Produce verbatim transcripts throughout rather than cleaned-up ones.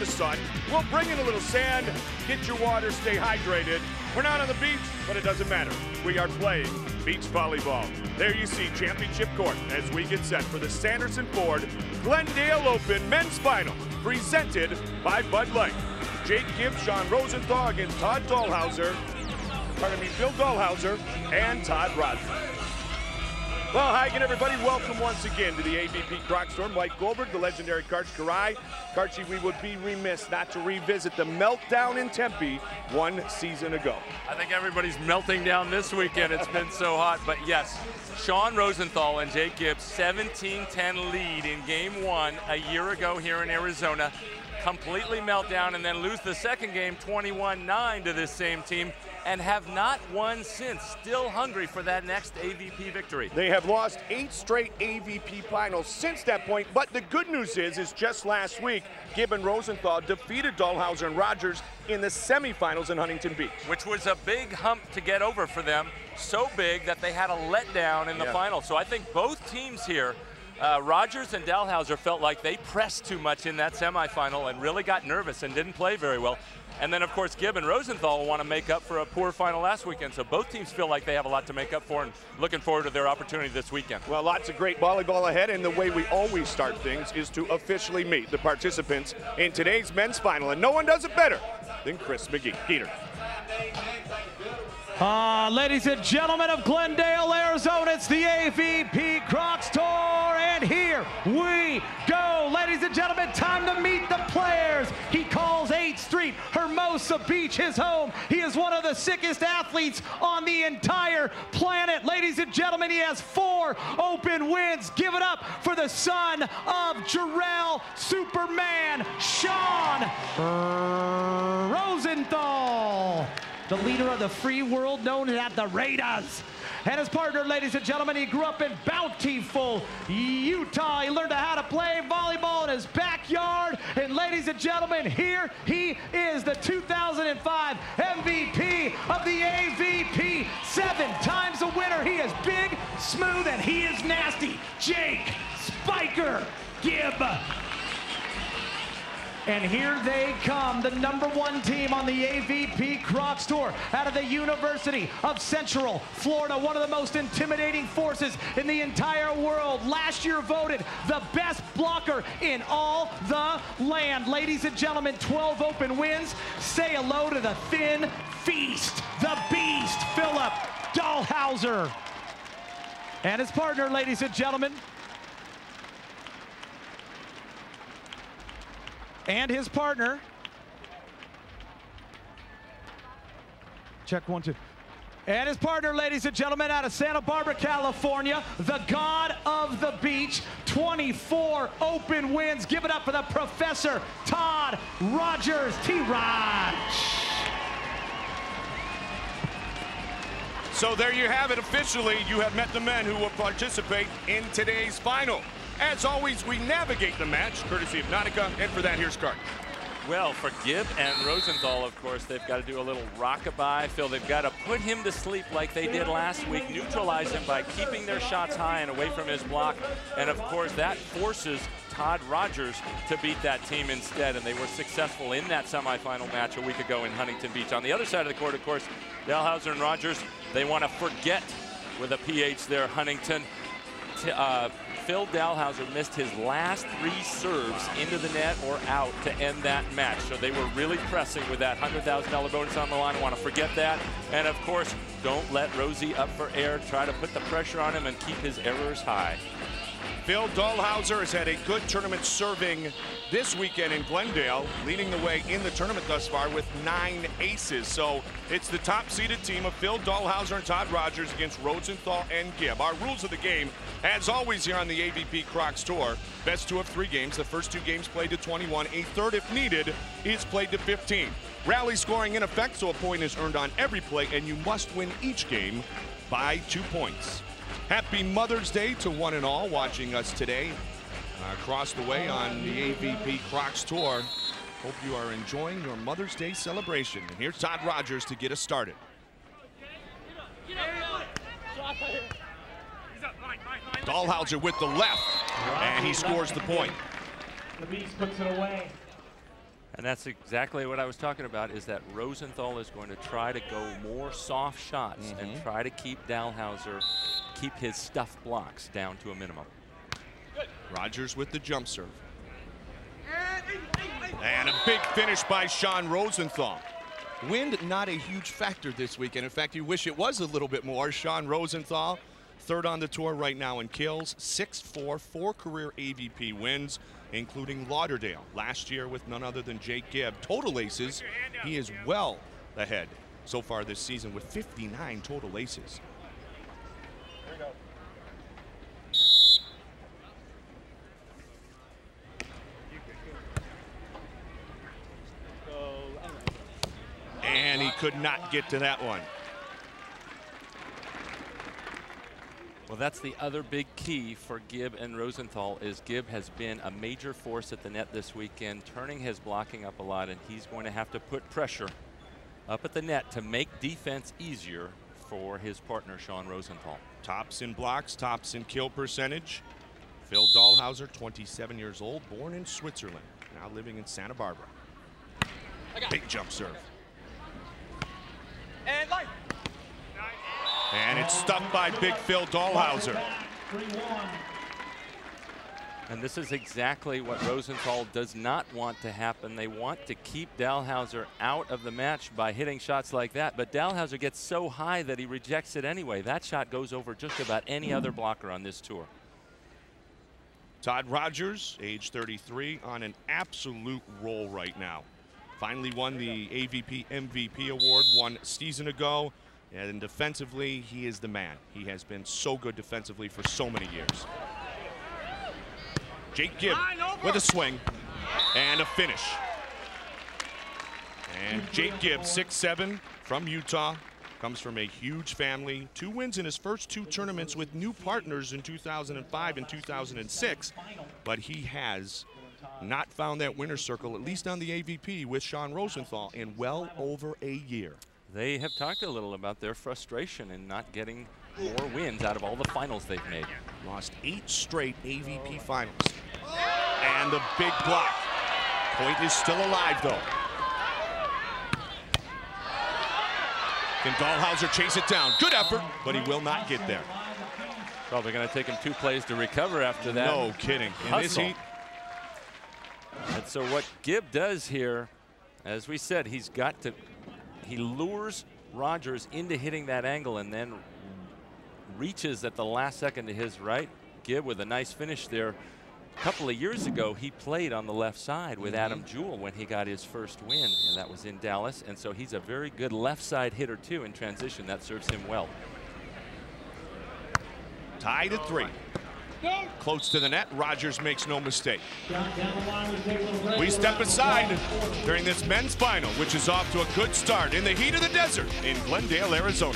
the sun. We'll bring in a little sand, get your water, stay hydrated. We're not on the beach, but it doesn't matter. We are playing beach volleyball. There you see Championship Court as we get set for the Sanderson Ford Glendale Open Men's Final, presented by Bud Light. Jake Gibbs, Sean Rosenthal against Todd Dahlhauser, pardon me, Phil Dahlhauser, and Todd Rogers. Well, hi again, everybody. Welcome once again to the A V P Croc Store. Mike Goldberg, the legendary Karch Kiraly. Karchi, we would be remiss not to revisit the meltdown in Tempe one season ago. I think everybody's melting down this weekend. It's been so hot. But yes, Sean Rosenthal and Jake Gibbs, seventeen ten lead in game one a year ago here in Arizona. Completely melt down and then lose the second game twenty-one nine to this same team and have not won since. Still hungry for that next A V P victory. They have lost eight straight A V P finals since that point, but the good news is, is just last week, Gibb and Rosenthal defeated Dahlhauser and Rogers in the semifinals in Huntington Beach. Which was a big hump to get over for them, so big that they had a letdown in the yeah. final. So I think both teams here, Uh, Rogers and Dahlhauser, felt like they pressed too much in that semifinal and really got nervous and didn't play very well. And then, of course, Gibb and Rosenthal want to make up for a poor final last weekend. So both teams feel like they have a lot to make up for and looking forward to their opportunity this weekend. Well, lots of great volleyball ahead, and the way we always start things is to officially meet the participants in today's men's final. And no one does it better than Chris McGee. Peter. Uh, ladies and gentlemen of Glendale, Arizona, it's the A V P Croc Store, and here we go. Ladies and gentlemen, time to meet the players. He calls eighth Street, Hermosa Beach, his home. He is one of the sickest athletes on the entire planet. Ladies and gentlemen, he has four open wins. Give it up for the son of Jarrell Superman, Sean Rosenthal, the leader of the free world known as the Raiders. And his partner, ladies and gentlemen, he grew up in Bountiful, Utah. He learned how to play volleyball in his backyard. And ladies and gentlemen, here he is, the two thousand five M V P of the A V P. Seven times a winner. He is big, smooth, and he is nasty. Jake Spiker Gibb. And here they come, the number one team on the A V P Croc Store out of the University of Central Florida, one of the most intimidating forces in the entire world. Last year voted the best blocker in all the land. Ladies and gentlemen, twelve open wins. Say hello to the Thin Feast, the Beast, Philip Dahlhauser. And his partner, ladies and gentlemen, and his partner. Check one, two. And his partner, ladies and gentlemen, out of Santa Barbara, California, the god of the beach, twenty-four open wins. Give it up for the Professor Todd Rogers, T-Rog. So there you have it. Officially, you have met the men who will participate in today's final. As always, we navigate the match, courtesy of Nautica, and for that, here's Karch. Well, for Gibb and Rosenthal, of course, they've got to do a little rockabye. Phil, they've got to put him to sleep like they did last week, neutralize him by keeping their shots high and away from his block. And, of course, that forces Todd Rogers to beat that team instead, and they were successful in that semifinal match a week ago in Huntington Beach. On the other side of the court, of course, Dahlhauser and Rogers, they want to forget with a P H there, Huntington. Uh, Phil Dahlhauser missed his last three serves into the net or out to end that match. So they were really pressing with that one hundred thousand dollar bonus on the line. I want to forget that. And of course, don't let Rosie up for air. Try to put the pressure on him and keep his errors high. Phil Dahlhauser has had a good tournament serving this weekend in Glendale, leading the way in the tournament thus far with nine aces. So it's the top-seeded team of Phil Dahlhauser and Todd Rogers against Rosenthal and Gibb. Our rules of the game, as always here on the A V P Croc Store, best two of three games. The first two games played to twenty-one. A third, if needed, is played to fifteen. Rally scoring in effect, so a point is earned on every play, and you must win each game by two points. Happy Mother's Day to one and all watching us today uh, across the way on the A V P Croc Store. Hope you are enjoying your Mother's Day celebration. And here's Todd Rogers to get us started. Dahlhauser with the left, and he scores the point. The Beast puts it away. And that's exactly what I was talking about, is that Rosenthal is going to try to go more soft shots mm-hmm. and try to keep Dalhausser, keep his stuff blocks down to a minimum. Good. Rogers with the jump serve. And a big finish by Sean Rosenthal. Wind not a huge factor this weekend. In fact, you wish it was a little bit more. Sean Rosenthal, third on the tour right now in kills, six four, four career A V P wins, including Lauderdale last year with none other than Jake Gibb. Total aces, he is well ahead so far this season with fifty-nine total aces. There we go. And he could not get to that one. Well, that's the other big key for Gibb and Rosenthal, is Gibb has been a major force at the net this weekend, turning his blocking up a lot, and he's going to have to put pressure up at the net to make defense easier for his partner, Sean Rosenthal. Tops in blocks, tops in kill percentage. Phil Dalhausser, twenty-seven years old, born in Switzerland, now living in Santa Barbara. Big jump serve. And line. And it's stuffed by big Phil Dalhausser. And this is exactly what Rosenthal does not want to happen. They want to keep Dalhausser out of the match by hitting shots like that, but Dalhausser gets so high that he rejects it anyway. That shot goes over just about any other blocker on this tour. Todd Rogers, age thirty-three, on an absolute roll right now. Finally won the A V P M V P award one season ago. And defensively, he is the man. He has been so good defensively for so many years. Jake Gibb with a swing and a finish. And Jake Gibb, six seven, from Utah, comes from a huge family. Two wins in his first two tournaments with new partners in two thousand five and two thousand six. But he has not found that winner's circle, at least on the A V P, with Sean Rosenthal in well over a year. They have talked a little about their frustration in not getting more wins out of all the finals they've made. Lost eight straight A V P finals. And the big block. Point is still alive, though. Can Dalhausser chase it down? Good effort, but he will not get there. Probably going to take him two plays to recover after that. No kidding. In this heat. And so what Gibb does here, as we said, he's got to, he lures Rogers into hitting that angle and then reaches at the last second to his right. Gibb with a nice finish there. A couple of years ago, he played on the left side with mm-hmm. Adam Jewell when he got his first win, and that was in Dallas. And so he's a very good left side hitter, too, in transition. That serves him well. Tied at three. Close to the net. Rogers makes no mistake. We step aside during this men's final, which is off to a good start in the heat of the desert in Glendale, Arizona.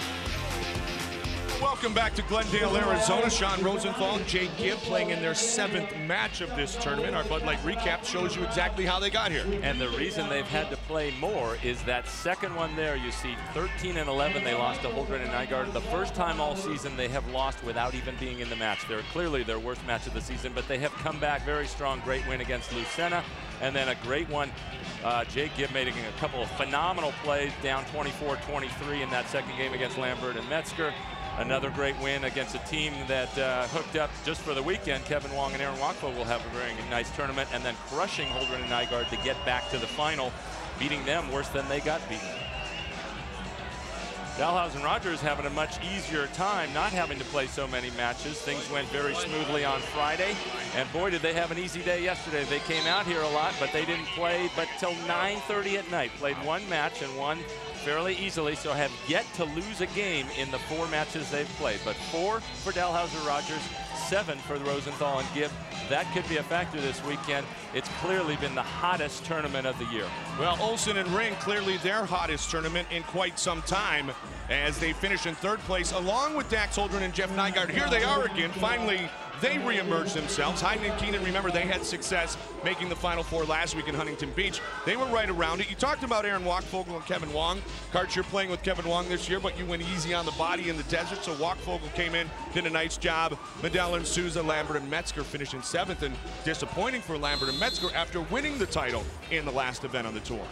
Welcome back to Glendale, Arizona. Sean Rosenthal and Jake Gibb playing in their seventh match of this tournament. Our Bud Light recap shows you exactly how they got here. And the reason they've had to play more is that second one there. You see thirteen and eleven, they lost to Holdren and Nygaard. The first time all season they have lost without even being in the match. They're clearly their worst match of the season, but they have come back very strong. Great win against Lucena, and then a great one. Uh, Jake Gibb making a couple of phenomenal plays, down twenty-four twenty-three in that second game against Lambert and Metzger. Another great win against a team that uh, hooked up just for the weekend. Kevin Wong and Aaron Wakpo will have a very nice tournament, and then crushing Holdren and Nygaard to get back to the final, beating them worse than they got beaten. Dalhausser and Rogers having a much easier time not having to play so many matches. Things went very smoothly on Friday, and boy, did they have an easy day yesterday. They came out here a lot, but they didn't play but till nine thirty at night. Played one match and won fairly easily, so have yet to lose a game in the four matches they've played. But four for Dalhausser Rogers, seven for Rosenthal and Gibb. That could be a factor this weekend. It's clearly been the hottest tournament of the year. Well, Olsen and Ring, clearly their hottest tournament in quite some time, as they finish in third place along with Dax Holdren and Jeff Nygaard. Here they are again, finally they reemerged themselves. Heiden and Keenan, remember, they had success making the Final Four last week in Huntington Beach. They were right around it. You talked about Aaron Wachvogel and Kevin Wong. Karch, you're playing with Kevin Wong this year, but you went easy on the body in the desert, so Wachvogel came in, did a nice job. Medell and Souza, Lambert and Metzger finishing seventh, and disappointing for Lambert and Metzger after winning the title in the last event on the tour.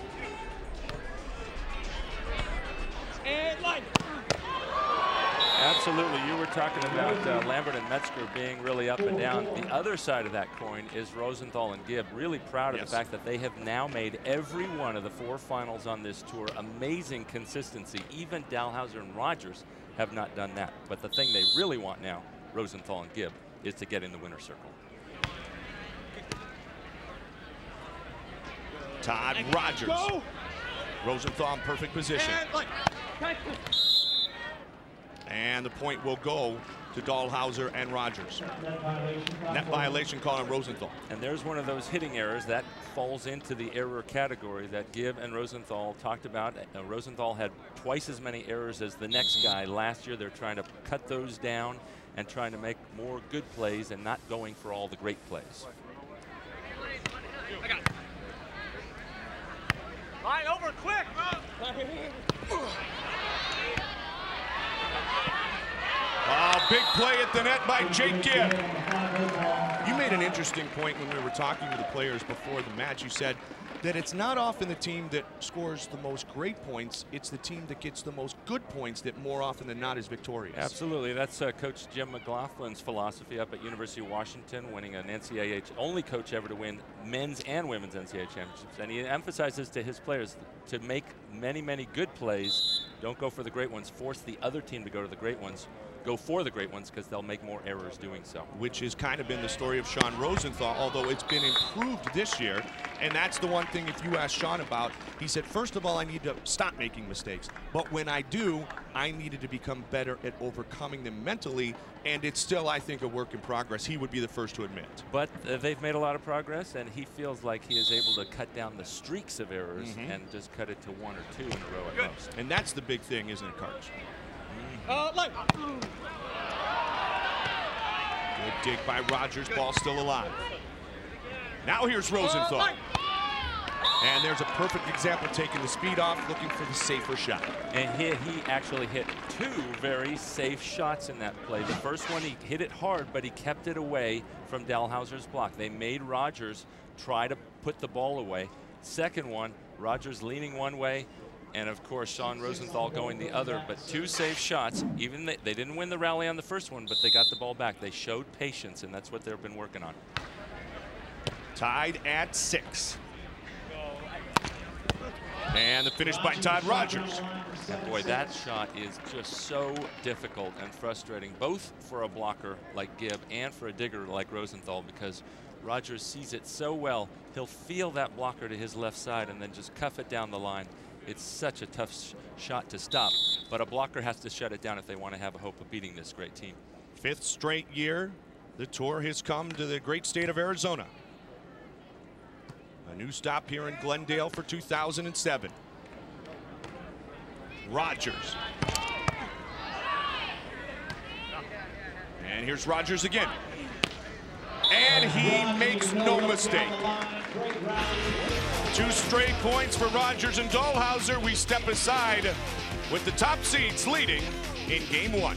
And line. Absolutely. You were talking about uh, Lambert and Metzger being really up and down. The other side of that coin is Rosenthal and Gibb. Really proud of yes. the fact that they have now made every one of the four finals on this tour. Amazing consistency. Even Dalhausser and Rogers have not done that. But the thing they really want now, Rosenthal and Gibb, is to get in the winner's circle. Todd Rogers. Go. Rosenthal in perfect position. And, and the point will go to Dalhausser and Rogers. Net violation call on Rosenthal. And there's one of those hitting errors that falls into the error category that Gibb and Rosenthal talked about. Uh, Rosenthal had twice as many errors as the next guy last year. They're trying to cut those down and trying to make more good plays and not going for all the great plays. I got it. Line over quick. Oh, big play at the net by Jake Gibb. You made an interesting point when we were talking to the players before the match. You said that it's not often the team that scores the most great points, it's the team that gets the most good points that more often than not is victorious. Absolutely. That's uh, Coach Jim McLaughlin's philosophy up at University of Washington, winning an N C double A only coach ever to win men's and women's N C double A championships. And he emphasizes to his players to make many, many good plays. Don't go for the great ones. Force the other team to go to the great ones. Go for the great ones because they'll make more errors doing so. Which has kind of been the story of Sean Rosenthal, although it's been improved this year. And that's the one thing, if you ask Sean about, he said, first of all, I need to stop making mistakes. But when I do, I needed to become better at overcoming them mentally. And it's still, I think, a work in progress. He would be the first to admit. But uh, they've made a lot of progress, and he feels like he is able to cut down the streaks of errors mm-hmm. and just cut it to one or two in a row at most. And that's the big thing, isn't it, Karch? Uh, like. Good dig by Rogers, ball still alive. Now here's Rosenthal. Uh, and there's a perfect example, taking the speed off, looking for the safer shot. And he, he actually hit two very safe shots in that play. The first one, he hit it hard, but he kept it away from Dalhausser's block. They made Rogers try to put the ball away. Second one, Rogers leaning one way, and of course Sean Rosenthal going the other, but two safe shots. Even they, they didn't win the rally on the first one, but they got the ball back. They showed patience, and that's what they've been working on. Tied at six. And the finish by Todd Rogers. And boy, that shot is just so difficult and frustrating, both for a blocker like Gibb and for a digger like Rosenthal, because Rogers sees it so well. He'll feel that blocker to his left side and then just cuff it down the line. It's such a tough sh shot to stop, but a blocker has to shut it down if they want to have a hope of beating this great team. Fifth straight year, the tour has come to the great state of Arizona. A new stop here in Glendale for two thousand seven. Rogers. And here's Rogers again. And he makes no mistake. Two straight points for Rogers and Dalhausser. We step aside with the top seeds leading in game one.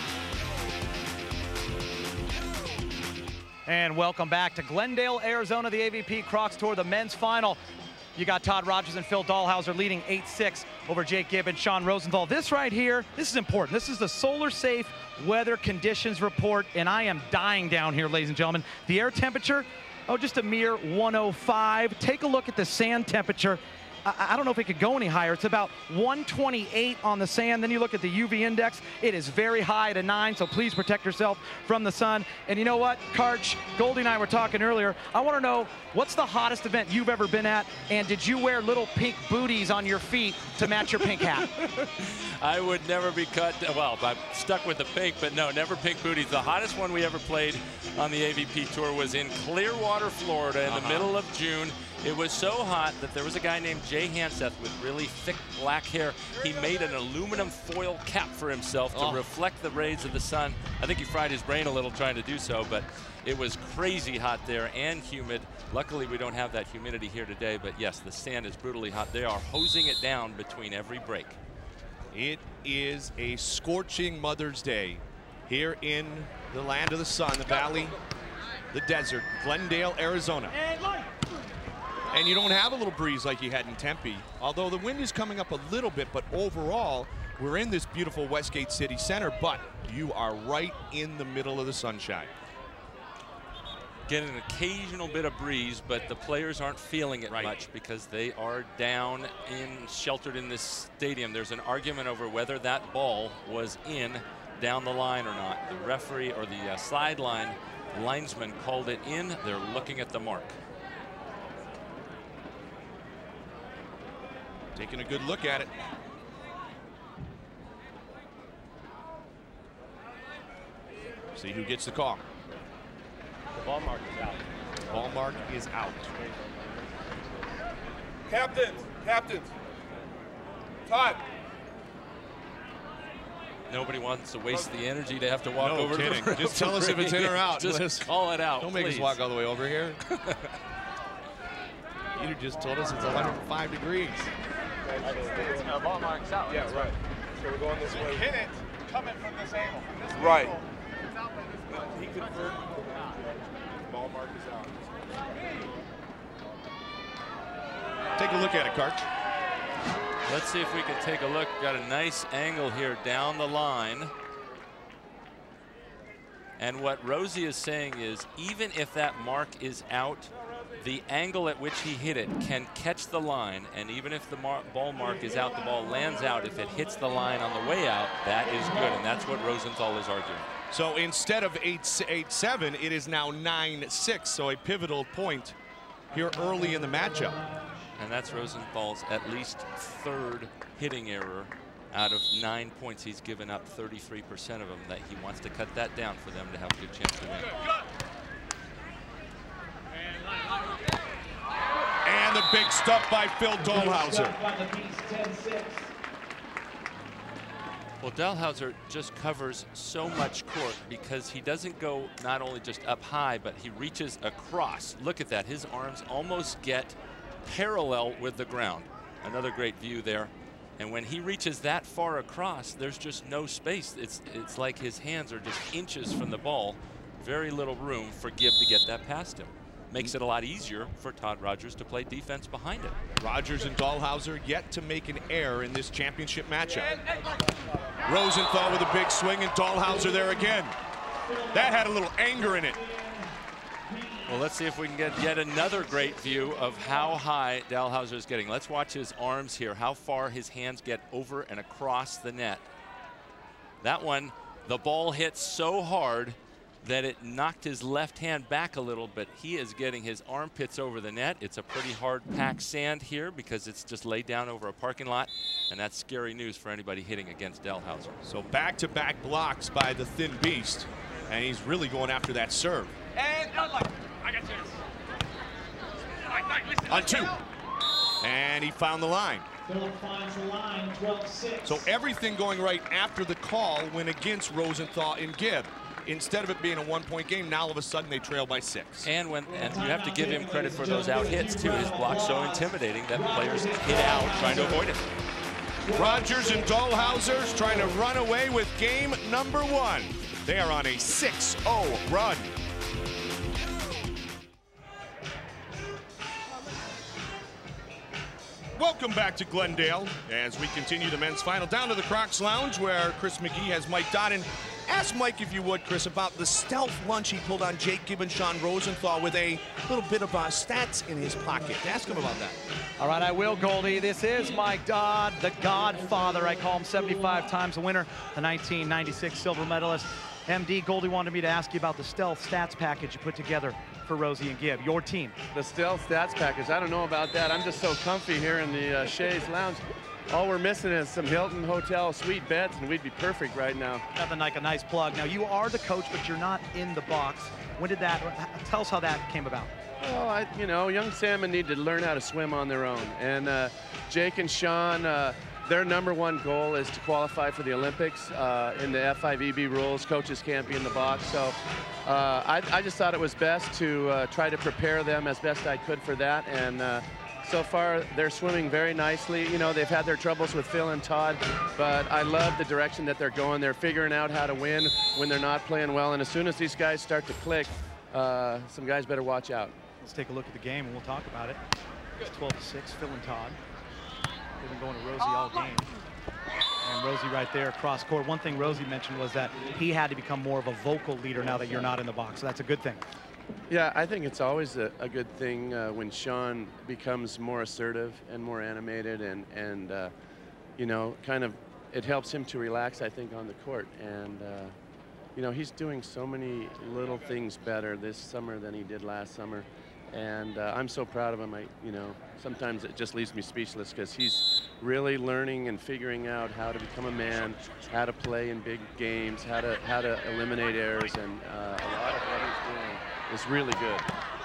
And welcome back to Glendale, Arizona, the A V P Crocs Tour, the men's final. You got Todd Rogers and Phil Dalhausser leading eight six over Jake Gibb and Sean Rosenthal. This right here, this is important. This is the Solar Safe Weather Conditions Report, and I am dying down here, ladies and gentlemen. The air temperature, oh, just a mere one oh five. Take a look at the sand temperature. I, I don't know if it could go any higher. It's about one twenty-eight on the sand. Then you look at the U V index. It is very high at a nine, so please protect yourself from the sun. And you know what, Karch, Goldie and I were talking earlier. I want to know, what's the hottest event you've ever been at, and did you wear little pink booties on your feet to match your pink hat? I would never be cut. Well, I'm stuck with the pink, but no, never pink booties. The hottest one we ever played on the A V P Tour was in Clearwater, Florida in uh-huh. the middle of June. It was so hot that there was a guy named Jay Hanseth with really thick black hair. He made an aluminum foil cap for himself to oh. reflect the rays of the sun. I think he fried his brain a little trying to do so, but it was crazy hot there and humid. Luckily, we don't have that humidity here today, but yes, the sand is brutally hot. They are hosing it down between every break. It is a scorching Mother's Day here in the land of the sun, the valley, the desert, Glendale, Arizona. And you don't have a little breeze like you had in Tempe, although the wind is coming up a little bit, but overall, we're in this beautiful Westgate City Center, but you are right in the middle of the sunshine. Get an occasional bit of breeze, but the players aren't feeling it right. much because they are down in, sheltered in this stadium. There's an argument over whether that ball was in down the line or not. The referee or the uh, sideline linesman called it in. They're looking at the mark. Taking a good look at it. See who gets the call. The ball mark is out. Ball mark is out. Captains, captains. Time. Nobody wants to waste the energy to have to walk No over kidding. to the Just tell us if it's in or out. Just Let's, call it out. Don't make please. us walk all the way over here. You just told us it's one hundred five degrees. No, ball mark's out. Yeah, right. So we're going this way. Hit it coming from this angle. From this Right. angle. He confirmed. Ball mark is out. Take a look at it, Karch. Let's see if we can take a look. Got a nice angle here down the line. And what Rosie is saying is, even if that mark is out, the angle at which he hit it can catch the line, and even if the mar ball mark is out, the ball lands out. If it hits the line on the way out, that is good, and that's what Rosenthal is arguing. So instead of eight eight seven, it is now nine six, so a pivotal point here early in the matchup. And that's Rosenthal's at least third hitting error out of nine points. He's given up thirty-three percent of them. That he wants to cut that down for them to have a good chance to win. And the big stuff by Phil Dalhausser. Well, Dalhausser just covers so much court because he doesn't go not only just up high, but he reaches across. Look at that. His arms almost get parallel with the ground. Another great view there. And when he reaches that far across, there's just no space. It's, it's like his hands are just inches from the ball. Very little room for Gibb to get that past him. Makes it a lot easier for Todd Rogers to play defense behind it. Rogers and Dalhausser yet to make an error in this championship matchup. Rosenthal with a big swing and Dalhausser there again. That had a little anger in it. Well, let's see if we can get yet another great view of how high Dalhausser is getting. Let's watch his arms here, how far his hands get over and across the net. That one, the ball hit so hard that it knocked his left hand back a little, but he is getting his armpits over the net. It's a pretty hard packed sand here because it's just laid down over a parking lot, and that's scary news for anybody hitting against Dalhausser. So back-to-back blocks by the thin beast, and he's really going after that serve. And not like, I got yours. Like, like, listen, On two. And he found the line. Philip finds the line, twelve six. So everything going right after the call went against Rosenthal and Gibb. Instead of it being a one-point game, now all of a sudden they trail by six. And when and you have to give him credit for those out hits too. His block's so intimidating that players hit out trying to avoid it. Rogers and Dalhausser's trying to run away with game number one. They are on a six oh run. Welcome back to Glendale as we continue the men's final. Down to the Crocs Lounge where Chris McGee has Mike Dodden. Ask Mike, if you would, Chris, about the stealth lunch he pulled on Jake Gibb and Sean Rosenthal with a little bit of uh, stats in his pocket. Ask him about that. All right, I will, Goldie. This is Mike Dodd, the Godfather. I call him seventy-five times the winner, the nineteen ninety-six silver medalist. M D, Goldie wanted me to ask you about the stealth stats package you put together for Rosie and Gibb, your team. The stealth stats package, I don't know about that. I'm just so comfy here in the uh, Shays Lounge. All we're missing is some Hilton Hotel suite beds, and we'd be perfect right now. Nothing like a nice plug. Now, you are the coach, but you're not in the box. When did that, tell us how that came about. Well, I, you know, young salmon need to learn how to swim on their own. And uh, Jake and Sean, uh, their number one goal is to qualify for the Olympics. Uh, in the F five E B rules, coaches can't be in the box. So uh, I, I just thought it was best to uh, try to prepare them as best I could for that. And uh, so far, they're swimming very nicely. You know, they've had their troubles with Phil and Todd, but I love the direction that they're going. They're figuring out how to win when they're not playing well. And as soon as these guys start to click, uh, some guys better watch out. Let's take a look at the game and we'll talk about it. It's twelve to six, Phil and Todd. They've been going to Rosie all game. And Rosie right there across court. One thing Rosie mentioned was that he had to become more of a vocal leader now that you're not in the box. So that's a good thing. Yeah, I think it's always a, a good thing uh, when Sean becomes more assertive and more animated, and, and uh, you know, kind of, it helps him to relax, I think, on the court. And, uh, you know, he's doing so many little things better this summer than he did last summer. And uh, I'm so proud of him. I, you know, sometimes it just leaves me speechless because he's really learning and figuring out how to become a man, how to play in big games, how to, how to eliminate errors, and uh, a lot of what he's doing is really good.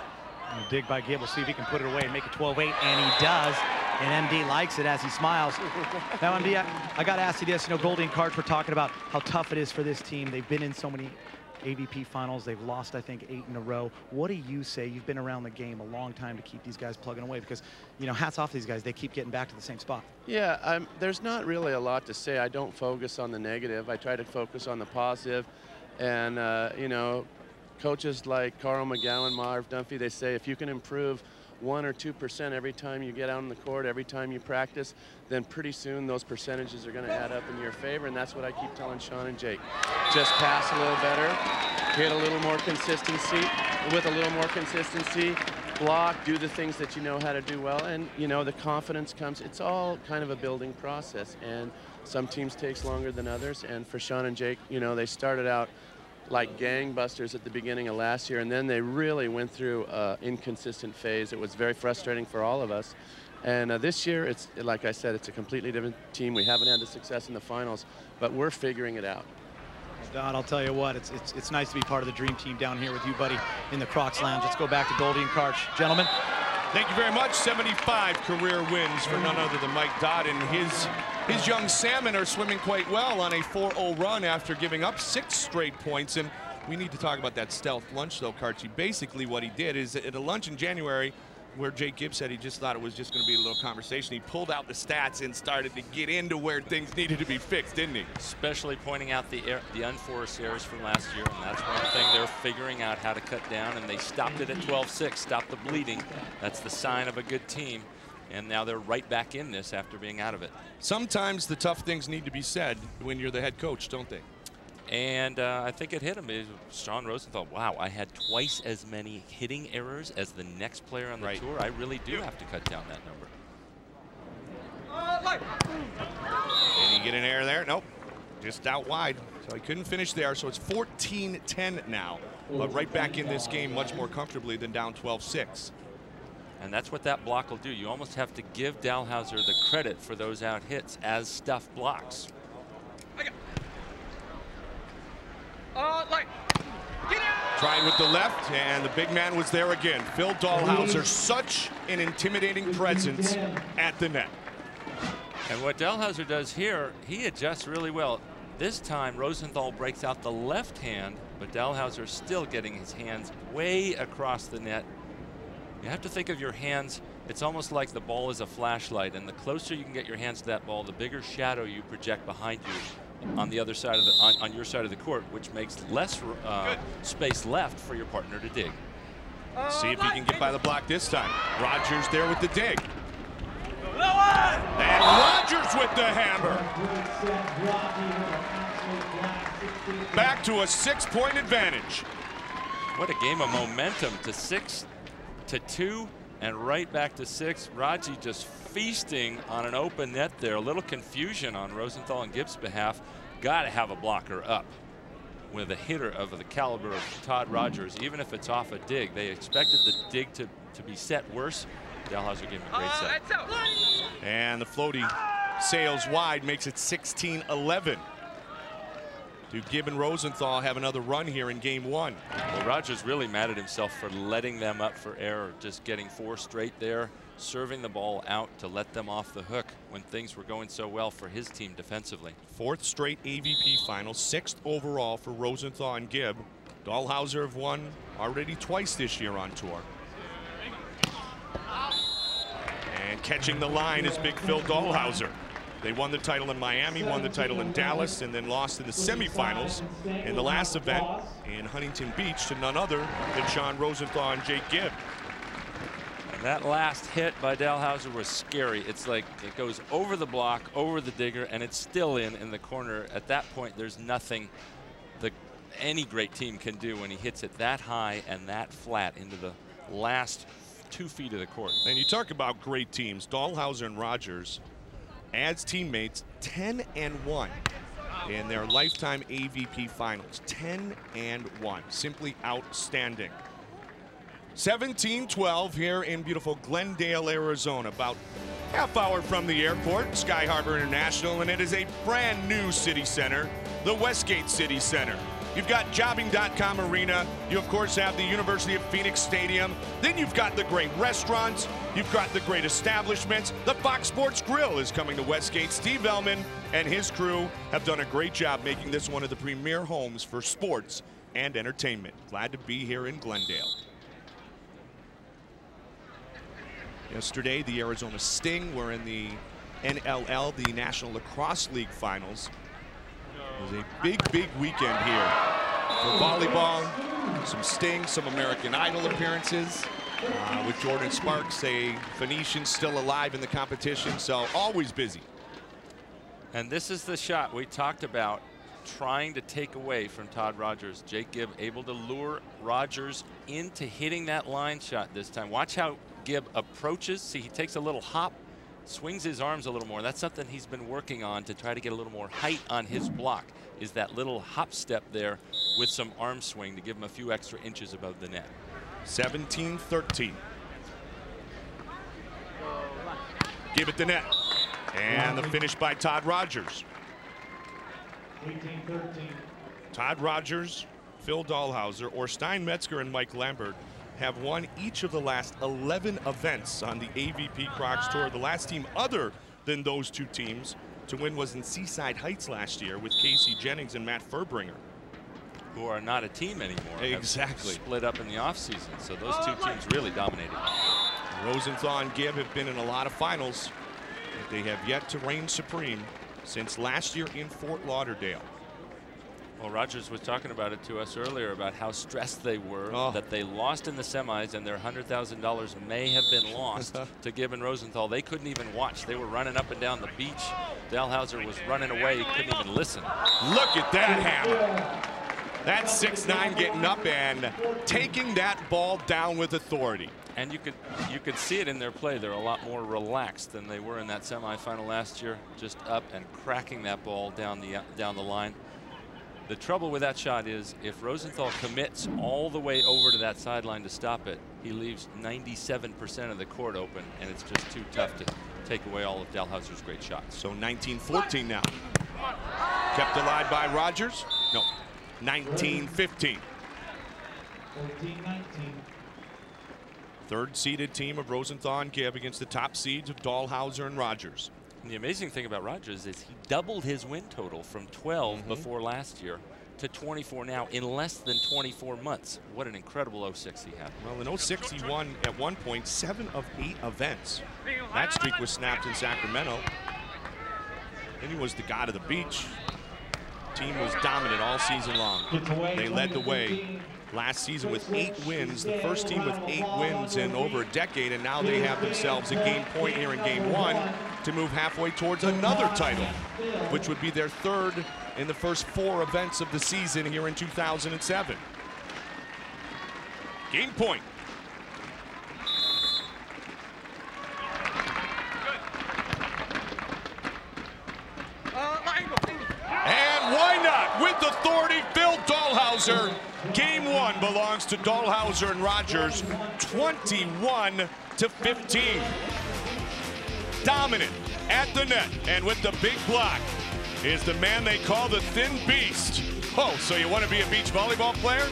And dig by Gibb. We'll see if he can put it away and make it twelve eight, and he does. And M D likes it as he smiles. Now, M D, I, I got to ask you this. You know, Goldie and Karch were talking about how tough it is for this team. They've been in so many A V P finals. They've lost, I think, eight in a row. What do you say? You've been around the game a long time to keep these guys plugging away, because, you know, hats off to these guys. They keep getting back to the same spot. Yeah, um, there's not really a lot to say. I don't focus on the negative. I try to focus on the positive. And, uh, you know, coaches like Carl McGowan, Marv Dunphy, they say if you can improve one or two percent every time you get out on the court, every time you practice, then pretty soon those percentages are going to add up in your favor. And that's what I keep telling Sean and Jake. Just pass a little better, hit a little more consistency, with a little more consistency, block, do the things that you know how to do well, and, you know, the confidence comes. It's all kind of a building process, and some teams takes longer than others. And for Sean and Jake, you know, they started out like gangbusters at the beginning of last year, and then they really went through an inconsistent phase. It was very frustrating for all of us. And uh, this year, it's, like I said, it's a completely different team. We haven't had the success in the finals, but we're figuring it out. Don, I'll tell you what, it's, it's, it's nice to be part of the dream team down here with you, buddy, in the Crocs Lounge. Let's go back to Goldie and Karch. Gentlemen. Thank you very much. seventy-five career wins for none other than Mike Dodd, and his his young salmon are swimming quite well on a four oh run after giving up six straight points. And we need to talk about that stealth lunch, though, Karchy. Basically, what he did is at a lunch in January, where Jake Gibb said he just thought it was just going to be a little conversation, he pulled out the stats and started to get into where things needed to be fixed, didn't he? Especially pointing out the air, the unforced errors from last year, and that's one thing they're figuring out how to cut down, and they stopped it at twelve six, stopped the bleeding. That's the sign of a good team, and now they're right back in this after being out of it. Sometimes the tough things need to be said when you're the head coach, don't they? And uh, I think it hit him. Sean Rosenthal, wow, I had twice as many hitting errors as the next player on the right. tour. I really do have to cut down that number. Did he get an error there? Nope. Just out wide. So he couldn't finish there. So it's fourteen ten now. But right back in this game much more comfortably than down twelve six. And that's what that block will do. You almost have to give Dalhausser the credit for those out hits as stuff blocks. Uh, like, get out! Trying with the left, and the big man was there again. Phil Dalhausser, such an intimidating presence at the net. And what Dalhausser does here, he adjusts really well. This time, Rosenthal breaks out the left hand, but Dalhausser still getting his hands way across the net. You have to think of your hands, it's almost like the ball is a flashlight, and the closer you can get your hands to that ball, the bigger shadow you project behind you on the other side of the on, on your side of the court, which makes less uh, space left for your partner to dig. Uh, See if he can get by the block this time. Rogers there with the dig. And Rogers with the hammer. Back to a six-point advantage. What a game of momentum, to six to two and right back to six. Raji just feasting on an open net there. A little confusion on Rosenthal and Gibbs' behalf. Got to have a blocker up with a hitter of the caliber of Todd Rogers, even if it's off a dig. They expected the dig to, to be set worse. Dalhausser gave him a great set. And the floaty sails wide, makes it sixteen eleven. Do Gibb and Rosenthal have another run here in game one? Well, Rogers really mad at himself for letting them up for error, just getting four straight there, serving the ball out to let them off the hook when things were going so well for his team defensively. Fourth straight A V P final, sixth overall for Rosenthal and Gibb. Dahlhauser have won already twice this year on tour. And catching the line is big Phil Dahlhauser. They won the title in Miami, won the title in Dallas, and then lost in the semifinals in the last event in Huntington Beach to none other than Sean Rosenthal and Jake Gibb. And that last hit by Dahlhauser was scary. It's like it goes over the block, over the digger, and it's still in in the corner. At that point, there's nothing the any great team can do when he hits it that high and that flat into the last two feet of the court. And you talk about great teams. Dahlhauser and Rogers, as teammates, ten and one in their lifetime A V P finals. ten and one, simply outstanding. seventeen twelve here in beautiful Glendale, Arizona, about half hour from the airport, Sky Harbor International, and it is a brand new city center, the Westgate City Center. You've got jobbing dot com Arena. You, of course, have the University of Phoenix Stadium. Then you've got the great restaurants. You've got the great establishments. The Fox Sports Grill is coming to Westgate. Steve Ellman and his crew have done a great job making this one of the premier homes for sports and entertainment. Glad to be here in Glendale. Yesterday, the Arizona Sting were in the N L L, the National Lacrosse League Finals. It was a big, big weekend here for volleyball. Some Sting, some American Idol appearances. Uh, with Jordan Sparks, a Phoenician still alive in the competition, so always busy. And this is the shot we talked about trying to take away from Todd Rogers. Jake Gibb able to lure Rogers into hitting that line shot this time. Watch how Gibb approaches. See, he takes a little hop, swings his arms a little more. That's something he's been working on to try to get a little more height on his block, is that little hop step there with some arm swing to give him a few extra inches above the net. seventeen thirteen. Give it the net. And the finish by Todd Rogers. eighteen thirteen. Todd Rogers, Phil Dahlhauser, or Steinmetzger and Mike Lambert have won each of the last eleven events on the A V P Crocs Tour. The last team other than those two teams to win was in Seaside Heights last year with Casey Jennings and Matt Furbringer, who are not a team anymore. Exactly. Split up in the offseason, so those two teams really dominated. Rosenthal and Gibb have been in a lot of finals, but they have yet to reign supreme since last year in Fort Lauderdale. Well, Rogers was talking about it to us earlier about how stressed they were, oh. that they lost in the semis and their one hundred thousand dollars may have been lost to Gibb and Rosenthal. They couldn't even watch. They were running up and down the beach. Dahlhauser was running away. He couldn't even listen. Look at that hammer. That's six nine getting up and taking that ball down with authority. And you could you could see it in their play. They're a lot more relaxed than they were in that semifinal last year, just up and cracking that ball down the down the line. The trouble with that shot is if Rosenthal commits all the way over to that sideline to stop it, he leaves ninety-seven percent of the court open, and it's just too tough to take away all of Dahlhauser's great shots. So nineteen fourteen now. Kept alive by Rogers. No, nineteen fifteen. fourteen nineteen. Third seeded team of Rosenthal and Gibb against the top seeds of Dahlhauser and Rogers. And the amazing thing about Rogers is he doubled his win total from twelve mm-hmm. before last year to twenty-four now in less than twenty-four months. What an incredible oh six he had. Well, in oh six he won at one point seven of eight events. That streak was snapped in Sacramento. Then he was the god of the beach. Team was dominant all season long. They led the way last season with eight wins, the first team with eight wins in over a decade, and now they have themselves a game point here in game one to move halfway towards another title, which would be their third in the first four events of the season here in two thousand seven. Game point. And why not? With authority, Phil Dahlhauser. Game one belongs to Dahlhauser and Rogers, twenty-one to fifteen. Dominant at the net, and with the big block is the man they call the Thin Beast, Oh, so you want to be a beach volleyball player?